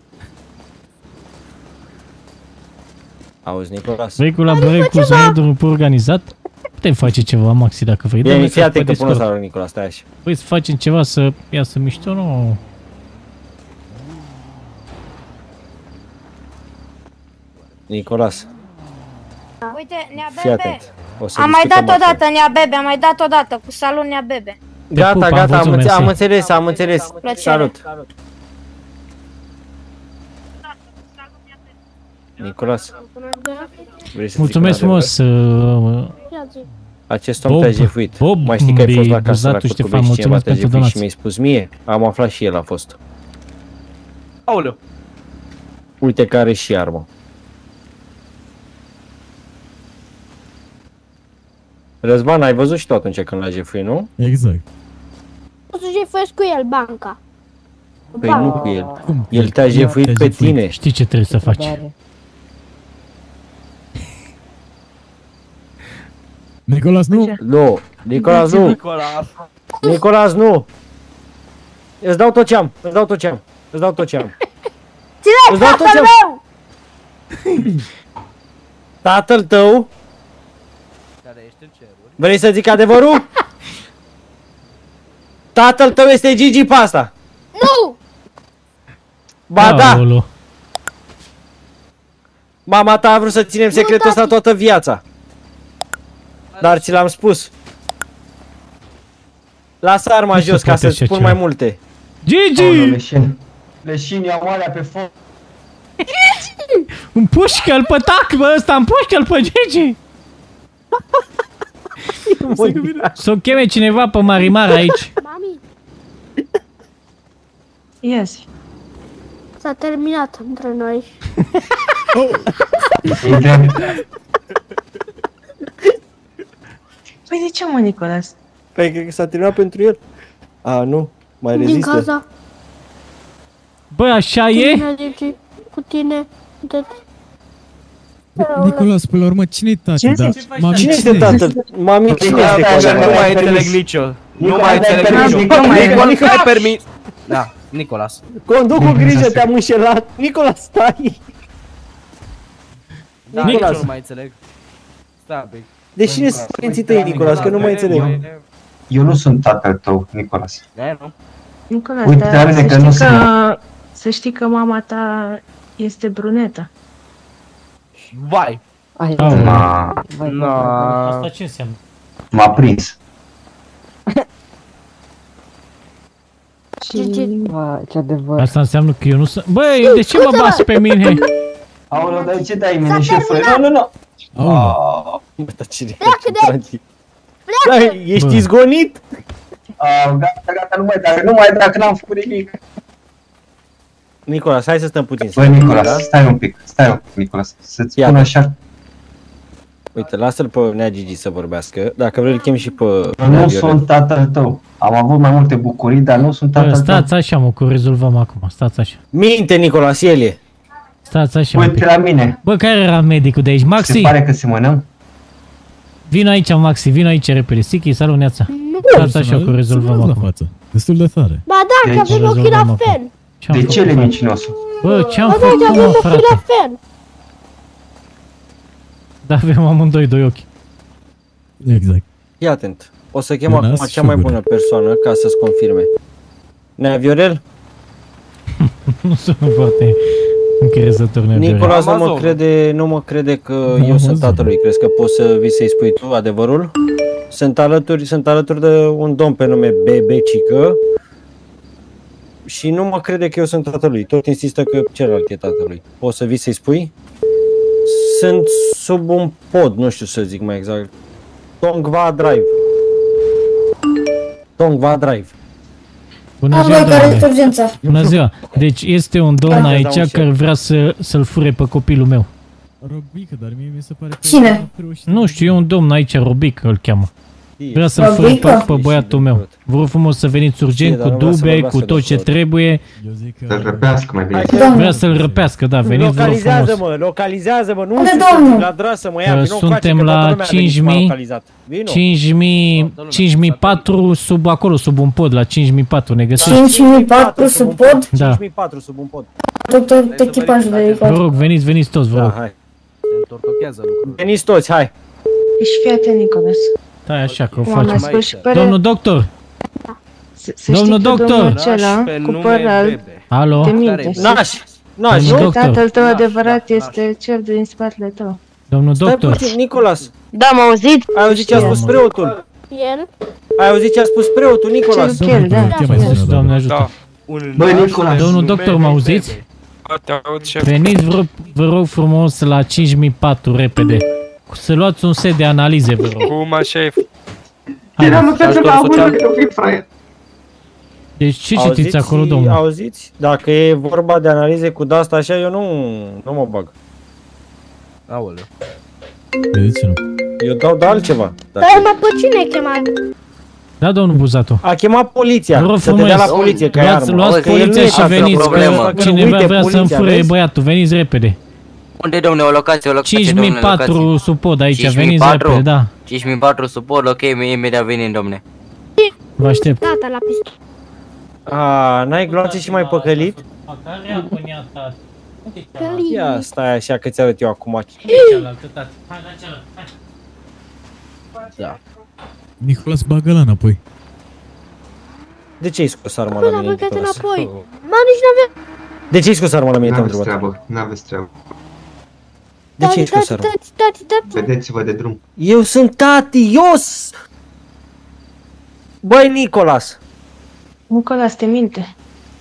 Auzi, Nicolas? Vrei colaborări cu Zonedul Grup organizat? Putem face ceva, Maxi, dacă vrei. Bine, Dă-ne fii să pe atent că pun Discord. ăsta la Nicolas, stai așa. Păi să facem ceva să iasă mișto, nu? Nicolas, Uite, Nea fii Bebe. atent. O să Am mai discutăm dat o asta. dată, Nea Bebe, am mai dat o dată, cu salut, Nea Bebe. Gata, pup, am gata, am, văzut, înțe- am mersi. înțeles, am înțeles. Plăcere. Salut. Nicolas, vrei să Mulțumesc zic un adevăr? frumos. uh, Ia zi. Acest om Bob, te-a jefuit. Bob, Mai știi că ai fost la Bi- casă la Buzatul Ștefan, Curcubești și cineva mulțumesc te-a pentru jefuit și donații. mi-ai spus mie? Am aflat și el a fost. Aoleu. Uite că are și armă. Răzvan, ai văzut și tu atunci când l-a jefuit, nu? Exact. O să jefuiesc cu el banca. Păi Banca. nu cu el. Cum? El te-a jefuit Te-a pe jefuit. tine. Știi ce trebuie să faci? Nicolas, nu? Nu, Nicolas, nu! Nicolas. Nicolas, nu! Îți dau tot ce am, îți dau tot ce am, îți dau tot ce am. Ține tatăl meu! Tatăl tău? Vrei să zic adevărul? Tatăl tău este Gigi Pasta. Nu! Ba da! Aolo. Mama ta a vrut să ținem secretul ăsta toată viața. Dar ți l-am spus. Lasă arma jos ca să-ți spun mai multe. Gigi! Leșin. Leșin, iau alea pe foc. Gigi! Împușcă-l pe tac, bă, ăsta, împușcă-l pe Gigi! Să-o cheme cineva pe Marimar aici. Mami. Yes. S-a terminat între noi. Păi de ce, mă, Nicolas? Păi cred că s-a terminat pentru el. A, nu, mai rezistă. Din cauza. Bă, așa e? Cu tine, de... Nicolas, pe la urmă, cine-i tati? Cine Da, este mami, cine este tatăl? Mami, cine este tatăl? Nu mai înțeleg nicio. Nu mai înțeleg nicio. Nicolas, ai permis. Da, Nicolas. Conduc cu grijă, te-am înșelat. Nicolas, stai! Da, Nicolas, nu mai înțeleg. Stai, băi. De cine sunt părinții tăi, Nicolas, că nu mai înțeleg? Eu nu sunt tatăl tău, Nicolas. Da, nu? Nicolas, Uite, dar Arne, să că nu știi sunt. că... Să știi că mama ta este brunetă. Vai! Ma... Asta ce înseamnă? M-a prins. Ce adevăr. Asta înseamnă că eu nu sunt... Băi, de ce mă basi pe mine? Aoleu, dar ce dai mine, șefule? Nu, nu, nu! Aoleu. Bă, dar cine? Pleacă de Da, ești izgonit? Gata, gata, nu mai dacă nu mai dacă n-am făcut nimic. Nicolas, hai să stăm puțin. Băi, Nicolas, stai un pic, stai un pic, Nicolas, să-ți spun așa. Uite, lasă-l pe Nea Gigi să vorbească. Dacă vrei, îl chem și pe... Nu sunt tatăl tău. Am avut mai multe bucurii, dar nu sunt tatăl tău. Stați așa, mă, că o rezolvăm acum. Stați așa. Minte, Nicolas, el e. Stați așa. Uite la mine. Bă, care era medicul de aici? Maxi! Se pare că semănăm? Vino aici, Maxi, vino aici repede. Siki, salut, Neața. Stați așa, că o rezolvăm acum. Destul de tare. Ba da, că avem ochii la fel. De ce le mincinosul? Bă, ce-am Ba da, făcut, că avem mă, ochii frate? la fel. Da, avem amândoi doi ochi. Exact. Fii atent. O să chem Bună, acum cea mai bună persoană ca să-ți confirme. Nea Viorel? Nu sunt foarte încrezător, Nea Viorel. Nicolas nu mă crede, nu mă crede că eu sunt tatăl lui. Crezi că poți să vii să-i spui tu adevărul? Sunt alături, sunt alături de un domn pe nume Bebecică și nu mă crede că eu sunt tatăl lui. Tot insistă că celălalt e tatăl lui. Poți să vii să-i spui? Sunt sub un pod, nu știu să zic mai exact. Tongva Drive. Tongva Drive. Bună ziua, domnule. Bună ziua. Deci este un domn aici care vrea să, să-l fure pe copilul meu. Robică, dar mie mi se pare că... Cine? Nu știu, e un domn aici, Robic îl cheamă. Vrea să-l fure pe, pe băiatul meu. Vă rog frumos să veniți urgent cu dube, cu tot ce trebuie. Să-l răpească mai bine. Vrea să-l răpească, da, veniți, vă rog frumos. Localizează-mă, localizează-mă, nu știu, la drasă mă ia, vino Suntem la cinci mii, cinci mii patru sub acolo, sub un pod, la cinci mii patru, ne găsiți? cinci mii patru sub pod? Da. cinci mii patru sub un pod. Tot echipajul de Vă rog, veniți, veniți toți, vă rog. Veniți toți, hai. Ești fii atent, Nicolas. Stai așa că o Doamna, facem. spui și pe- Domnul doctor! Să știi Domnul că doctor! domnul acela, cu păr alb, Alo? te minte. Naș! Naș, Domnul nu? doctor. Tatăl tău adevărat este cel din spatele tău. Domnul Stai doctor! puțin, Nicolas. Da, m-a auzit? Ai auzit ce a spus preotul? El? Ai auzit ce a spus preotul, Nicolas? Cel chel, da. Doamne ajută! Băi, Nicolas! Domnul doctor, mă auziți? Veniți, vă, vă rog frumos, la cinci mii patru, repede. Să luați un set de analize, vă rog. Cum, șef? Eram pentru la avut că fi fraier. Deci ce citiți acolo, domnul? Auziți? Dacă e vorba de analize cu de-asta așa, eu nu, nu mă bag. Aoleu. De ce nu? Eu dau de altceva. Dar mă, pe cine chemat? Da, domnul Buzatu. A chemat poliția, Vă rog să te dea la frumos, poliție, că ai luați, armă. luați Că el poliția nu e și tatăl, veniți, problemă. că cineva Uite, vrea să-mi poliția, fure vezi? băiatul, veniți repede. Unde, domne, o locație, o locație, cinci mii domne, patru locație. sub pod aici, cinci mii veniți patru? repede, da. cinci mii patru sub pod, ok, imediat venim, domne. Vă aștept. Tata la pistol. A, n-ai gloanțe și mai păcălit? Care cu ea, tati? Ia, stai așa că ți-arăt eu acum. Cealaltă, tati. Hai la cealaltă, hai. Da. Nicolas, bagă-l înapoi. De ce ai scos arma Bă, la l-a mine, băgat Nicolas? înapoi. Mă, nici n-aveam... De ce ai scos arma la mine, te-am N-aveți întrebat? treabă, n-aveți treabă. De ce ai scos arma? Tati, tati, tati. Vedeți-vă de drum. Eu sunt tati, Ios! Băi, Nicolas! Nicolas, te minte.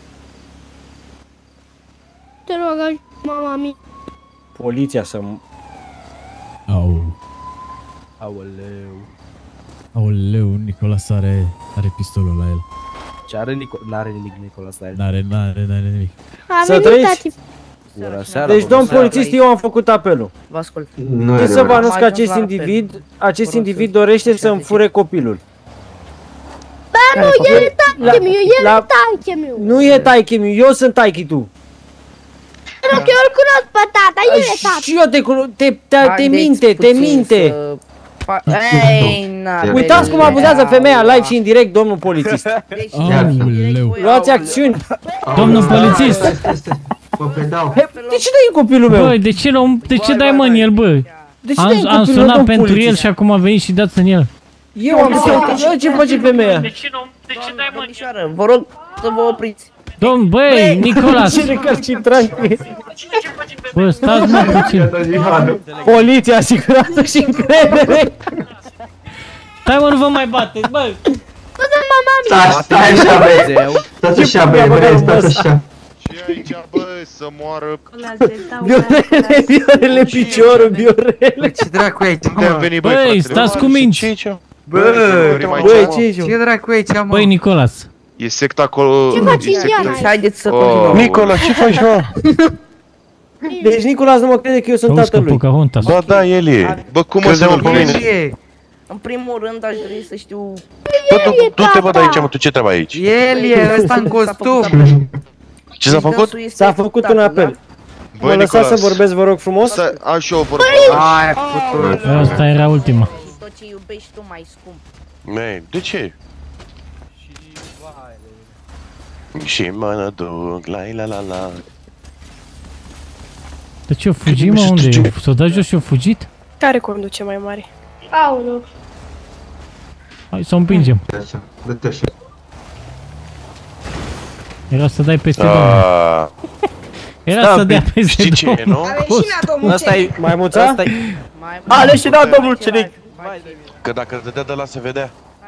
Te rog, aj- mama mea. Poliția să... Au. Aoleu. Aoleu, Nicolas are, are pistolul la el. Ce are Nicolas? N-are nimic Nicolas la el. N-are, n-are, n-are nimic. A Să venit trăiți! tati. Bună seara, Deci, bună domn seara. polițist, eu am făcut apelul. Vă ascult. Nu Deci e să vă rău. anunț că Am ajuns acest la apel. individ, acest individ dorește să-mi fure copilul. Ba nu, el e taiche meu, el La- e taiche meu. Nu e taichi meu, eu sunt taichi tu. Te rog, eu îl cunosc pe tata, el e tata. Și eu te, cuno- te, te, te Haideți minte, te puțin minte. să fa- Ei, n-aveți Uitați cum abuzează femeia treaba. live și indirect, domnul polițist. Aoleu. Luați acțiuni. Domnul polițist! Vă predau. De ce dai copilul meu? Băi, de ce, l-am- de ce dai mă în el, bă? De ce Am, dai în am copilul sunat meu, pentru el polițist? și acum a venit și dați în el. Eu am zis, ce face femeia? De ce dai mă în el? Vă rog să vă opriți. Domn, băi, Nicolas! Ce recalcitranți? Bă, stați mă puțin. Poliția, siguranță și încredere. Stai mă, nu vă mai bateți, bă! Scuze, mama mea. Stai, stai așa, băi. Stați așa, băi, băi, stați așa. Și aici, bă, să moară... Biorele, biorele, piciorul, biorele. Ce dracu e aici, Unde am venit, băi, Băi, fratele? stați cu minci! Bă, Băi, ce e ce dracu e aici, mă? Băi, Nicolas! E secta acolo... Ce faci, e secta- Indiana? Haideți să Oh. continuăm. Nicola, ce faci, mă? Deci Nicolas nu mă crede că eu sunt Auzi că tatăl lui. Pocahontas. Ba da, el e. Bă, cum mă să Crede-mă nu pe mine. E. În primul rând aș dori să știu... Bă, tu, tu te bă de aici, mă, tu ce treabă ai aici? El e, ăsta în costum. Ce s-a făcut? S-a făcut un apel. Mă Băi, lăsați să Nicolas. vorbesc, vă rog frumos? Stai, am și eu o vorbă. Ai, putut. Asta era ultima. Tot ce iubești tu mai scump. Man, de ce? Și mă duc, la la la la. De ce o fugi, mă? Unde e? S-o dat jos și o fugit? Care conduce mai mare? Aoleu. Hai să o împingem. Așa, dă-te așa. Era să dai peste domnul. Ah, Era să dea peste știi ce e, domnul. nu? Asta e... Maimuța? Asta e... A leșinat domnul Cenic! Că dacă dădea de la se vedea.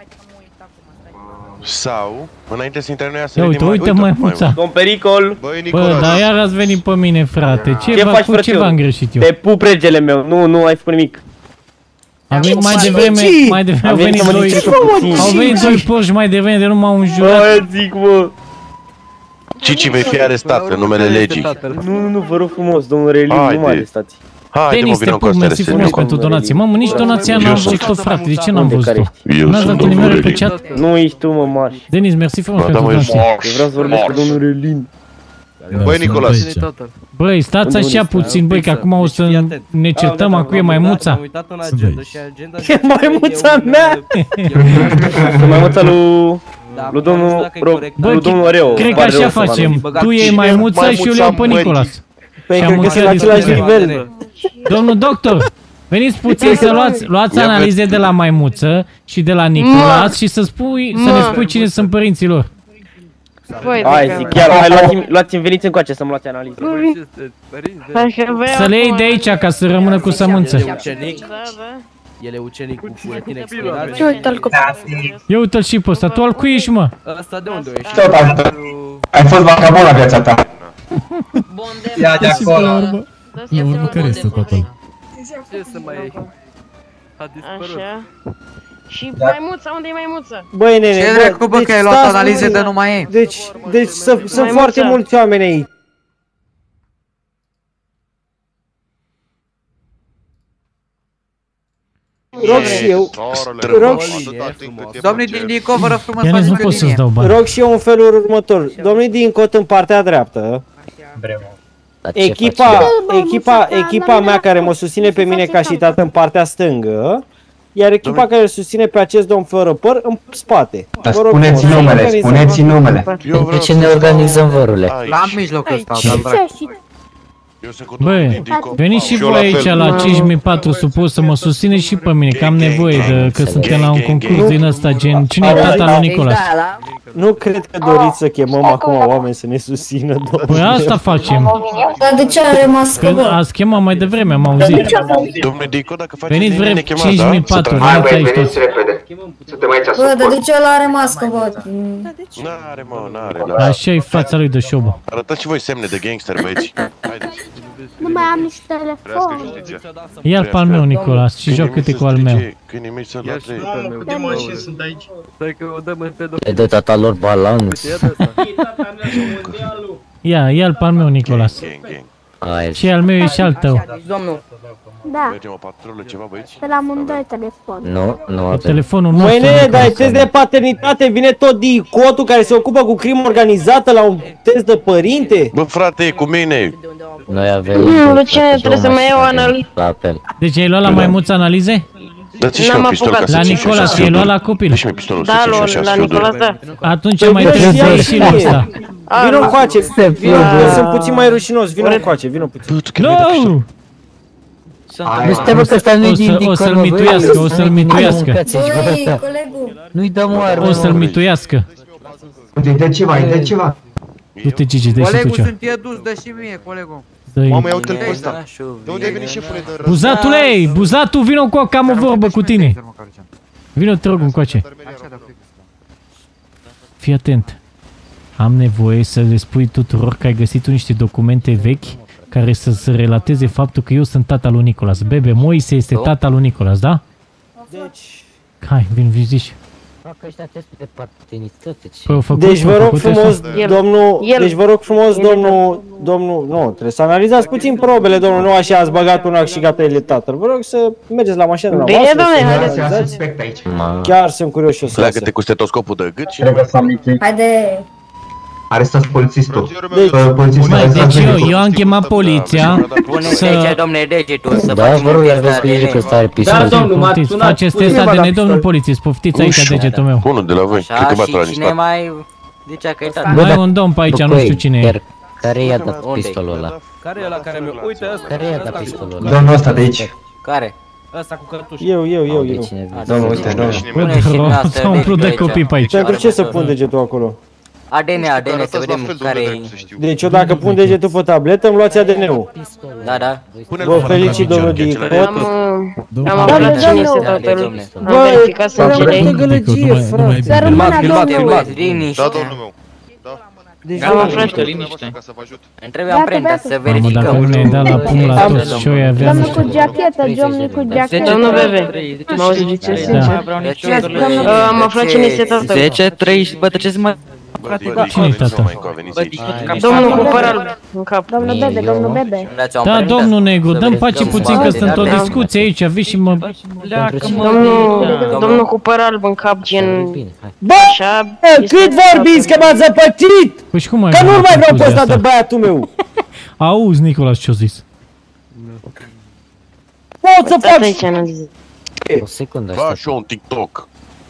Sau, înainte să intre noi ea să Ia uite, vedem- uite maimuța. Domn Pericol! Băi, Bă, Nicolas. dar iar ați venit pe mine, frate. Ce, Ce v-a- faci, cu ce frățior? v-am greșit eu? Te pup regele meu, nu, nu ai făcut nimic. Am venit mai devreme, mai devreme au venit doi, au venit doi porși mai devreme de nu m-au înjurat. Bă, zic, mă! Cici vei fi arestat în numele legii. Nu, nu, nu, vă rog frumos, domnul Relin, nu Haide. mă arestați. Haide, mă, Denis, te vină pup, cu mersi astea frumos pentru donație. Mamă, nici donația n-am văzut-o, frate. De ce n-am văzut-o? Eu N-ați sunt dat un domnul nimer pe Relin. chat? Nu ești tu, mă, Marș. Denis, mersi frumos Ba, da, pentru mă, eu sunt donație. Eu vreau să vorbesc cu domnul Relin. Băi, Nicolas. Băi, stați Unde așa este? puțin, băi, că acum o să ne certăm acum e maimuța. Am uitat în agenda și agenda... E maimuța mea! E maimuța lui... Lui domnul... Bă, Lui domnul Areo. cred că așa facem. Tu iei maimuța și eu le iau pe Nicolas. Păi Și am cred că sunt la încheiat același discuția. nivel. Domnul doctor, veniți puțin să luați, luați analize de la maimuță și de la Nicolas și să spui, să ne spui cine sunt părinții lor. Hai, zic, chiar, hai, luați-mi, luați-mi, veniți încoace să-mi luați analize. Să le iei de aici ca să rămână cu sămânță. El e ucenic. El e ucenic cu buletin expirat. Ce uite-l copil. Ia uite-l și pe ăsta, tu al cui ești, mă? Ăsta de unde ești? Tot am. Ai fost vagabond la viața ta. Ia de acolo. La urmă, care este tatăl? Ce să mai iei? A dispărut. Așa. Și maimuța, unde e maimuța? Băi, nene, Ce bă, dracu, bă, deci că ai luat stați, analize bă, de nu mai e? Deci, deci să- sunt Maimuța. foarte mulți oameni aici. Rog și eu, rog și, Domnul din Dico, vă rog frumos, Ianis, nu faceți pot să-ți linie. dau bani. rog și eu în felul următor. Domnul Dincot în partea dreaptă. Echipa, echipa, echipa mea care mă susține pe mine ca și tată în partea stângă iar echipa care îl susține pe acest domn fără păr în spate. Dar spuneți numele, spuneți numele. Pe ce ne organizăm, vărule? La mijlocul ăsta, dar Băi, veniți și voi aici la cinci mii patru supus să mă susțineți și pe mine, că am nevoie de, că suntem la un concurs din ăsta, gen, cine e tata lui Nicolas? Nu cred că doriți să chemăm acum oameni să ne susțină, domnule. Păi asta facem. Dar de ce are mască, Că ați chemat mai devreme, am auzit. Domnule Dico, dacă faceți Veniți vrem ne chemați, cinci mii patru, da? veniți aici toți. Suntem aici Bă, dar de ce ăla are mască, bă? N-are, mă, n-are. Așa e fața lui de șobă. Arătați și voi semne de gangster, băieți. Haideți. Nu mai am nici telefon. Ia-l pe al meu, Nicolas, și joacă-te cu al meu. Câinii mei să-l la trei. Câte mașini sunt aici? Stai că o dăm în pe E de tata lor balans. Ia, ia-l pe al meu, Nicolas. Și al meu e și al tău. Da. Mergem o patrulă, ceva, băieți? Pe la amândoi telefon. Nu, nu avem. Telefonul Măi, nostru. nene, dar e test de paternitate, vine tot Dicotul care se ocupă cu crimă organizată la un test de părinte? Bă, frate, e cu mine. Noi avem... Luciane, trebuie să mai iau analiză. La apel. Deci ai luat la maimuță analize? Dați-și un pistol ca să La țin și Nicolas, așa ai luat la fiodul. copil? Dă-și-mi pistolul să Da, țin și la așa la fiodul. Nicolas, da. Atunci mai trebuie și la ăsta. Vino încoace, vino, sunt puțin mai rușinos, vino încoace, vino puțin. Nu! Nu stai, bă, că ăsta nu-i din Dico, O să-l mituiască, o să-l mituiască. Băi, colegul. Nu-i dăm oară. O să-l mituiască. Dă ceva, dă ceva. Du-te, Gigi, dă și tu Colegul ceva. sunt e dus, dă și mie, colegul. Mamă, ia uite-l pe ăsta. De unde ai venit, șefule? de război? Buzatule, Buzatu, vino cu că am o vorbă cu tine. Vino, te rog, încoace. Fii atent. Am nevoie să le spui tuturor că ai găsit tu niște documente vechi care să se relateze faptul că eu sunt tata lui Nicolas. Bebe Moise este tata lui Nicolas, da? Deci... Hai, vin, vin, zici. Fac ăștia testul de paternitate. Păi, au făcut, Deci vă au rog făcut frumos, ăsta? domnul, El. deci vă rog frumos, domnul, domnul, nu, trebuie să analizați puțin probele, domnul, nu așa ați băgat un act și gata, el e tatăl. Vă rog să mergeți la mașină la Bine, voastră, domnule, să haideți. analizați. Suspect aici. Chiar sunt curios și o să Leagă-te cu stetoscopul de gât și... Trebuie să am Haide. Arestați polițistul. Deci, Polițistul, Mai, arestați deci eu, medicul. eu am chemat poliția Puneți să... aici, domnule, degetul, să facem o test de A D N. Da, domnul, poftiți, faceți test A D N, domnul polițist, poftiți aici degetul meu. Unul de la voi, cred că Așa, bate la și cine niște. mai zicea că e tata? Mai e un domn pe aici, nu știu cine e. Care i-a dat pistolul ăla? Care e ăla care mi-a... Uite ăsta. Care i-a dat pistolul ăla? Domnul ăsta de aici. Care? Ăsta cu cărtuș. Eu, eu, eu, eu. Domnul, uite, domnul. Pune și dumneavoastră, S-a umplut de aici. copii pe aici. Pentru ce să pun degetul acolo? A D N, A D N, să vedem care e. Deci eu dacă pun degetul pe tabletă, îmi luați A D N-ul. Da, da. Vă felicit, domnul Dicot. Am, uh, am aflat cine este tatăl. Am verificat sângele. Gălăgie, frate. Să rămână domnul. Liniște. Da, domnul meu. Am aflat. Îmi trebuie amprenta să Mamă, dacă verificăm. nu ne-ai dat la pumn la toți și eu aveam... Domnul cu geachetă, domnul cu geachetă. Domnul Bebe, mă auziți ce sincer? Uh, Am aflat cine este tatăl. zece, treizeci, bă, treceți mai... Cine e tata? Domnul cu păr alb în cap. Domnul Bebe, domnul Bebe. Da, domnul Negru, dăm pace puțin că sunt o discuție aici, vii și mă... Domnul, domnul cu păr alb în cap, gen... Bă, Așa, cât vorbiți că m-ați zăpăcit? Păi și cum ai... Că nu-l mai vreau pe concluzia ăsta de asta? băiatul meu. Auzi, Nicolas, ce-o zis? Pot să fac... aici analiză. O secundă. Fac și eu un TikTok.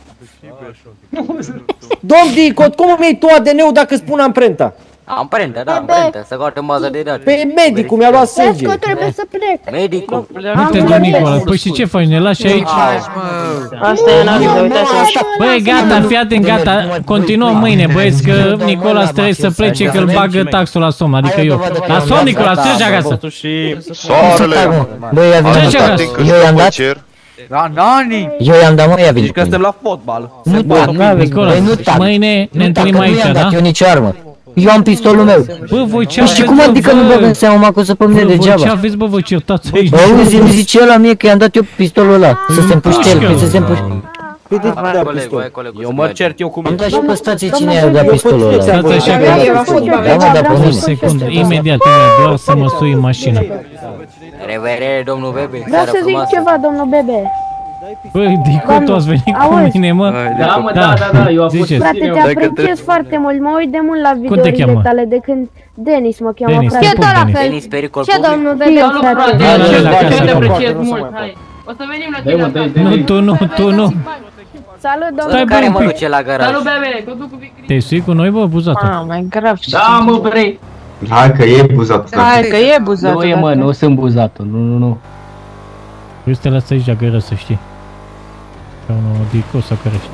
Domn Dicot, cum îmi iei tu A D N-ul dacă spun amprenta? Amprenta, da, amprenta, să caute în baza de date. Pe medicul mi-a luat sânge. Vezi că trebuie să plec. Medicul. Uite, domn Nicolas, păi și ce faci, ne lași aici? Asta e analiza, uitați-vă. Băi, gata, fii atent, gata, continuăm mâine, băieți, că Nicolas trebuie să plece, că îl bagă taxul la somn, adică eu. La somn, Nicolas, treci acasă! Soarele! Băi, ia Treci vină. acasă! Eu i-am dat? La nani! Eu i-am dat, mă, ia vină. Zici că suntem la fotbal. Nu tac, Nicolas, mâine ne întâlnim aici, da? Nu i-am dat eu nicio armă. Eu am pistolul meu. Bă, voi ce Păi și cum adică nu băgă în seama, mă, că o să pe mine Bă, voi ce degeaba? aveți, bă, vă certați aici? Bă, auzi, îmi zice ăla mie că i-am dat eu pistolul ăla. Să se împuște el, că să se împuște. Păi de ce da pistol? Eu mă cert eu cu Am mine. dat și pe stație cine i-a dat pistolul ăla. Stați așa că... Da, mă, dar pe O mine. secundă, imediat, doar să mă sui în mașină. Revedere, domnul Bebe. Vreau să zic ceva, domnul Bebe. Băi, Dico, tu ați venit cu Auzi? mine, mă? Da, mă, da, da, da, eu am fost... Ziceți. Frate, te apreciez foarte mult, mă uit de mult la te videourile cheamă? tale de când Denis mă cheamă, Denis, frate. te pup, Denis. Denis, pericol Ce public. domnul Bebe, frate? Hai la el acasă, te acum. apreciez mult, hai. O să venim la tine acasă. Nu, tu nu, tu nu. Salut, domnule. Stai, Care bă, mă un pic. duce la garaj? Salut, bebe, că duc cu Victoria. Te sui cu noi, bă, buzatul? Ah, mai grav. Da, mă, vrei. Hai că e buzatul. Hai că e buzatul. Nu e, mă, nu sunt buzatul, nu, nu, nu. Vrei să te lasă aici gără, să știi. Ca unul dicos sau care știi.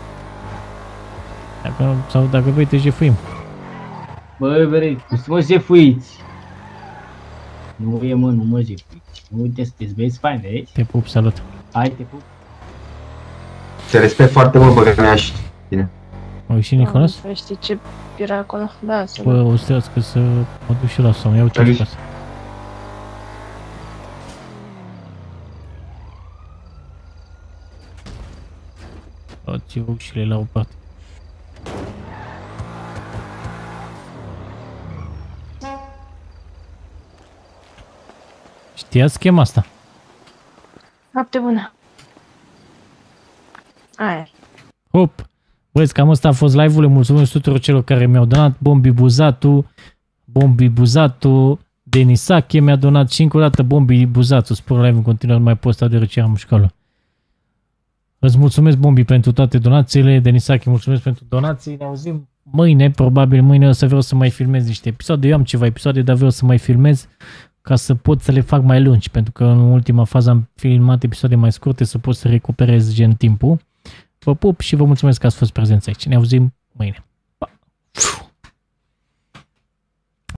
Dacă, sau dacă vrei te jefuim. Bă, vrei, cum să mă jefuiți? Nu e, mă, nu mă jefuiți. Uite, sunteți băieți faini, vezi? Te pup, salut. Hai, te pup. Te respect foarte mult, băgănea și tine. Mă și Nicolas? Păi știi ce era acolo? Da, să Bă, o să că să mă duc și la somn, iau ce acasă. Dați ușile la o parte. Știați schema asta? Noapte bună. Aia. Hop! Băieți, cam asta a fost live-ul. Le mulțumesc tuturor celor care mi-au donat. Bombi Buzatu, Bombi Buzatu, Denisache mi-a donat și încă o dată Bombi Buzatu. Spor live în continuare, mai posta de răcea am școală. Îți mulțumesc, Bombi, pentru toate donațiile. Denisache, mulțumesc pentru donații. Ne auzim mâine, probabil mâine o să vreau să mai filmez niște episoade. Eu am ceva episoade, dar vreau să mai filmez ca să pot să le fac mai lungi, pentru că în ultima fază am filmat episoade mai scurte să pot să recuperez gen timpul. Vă pup și vă mulțumesc că ați fost prezenți aici. Ne auzim mâine.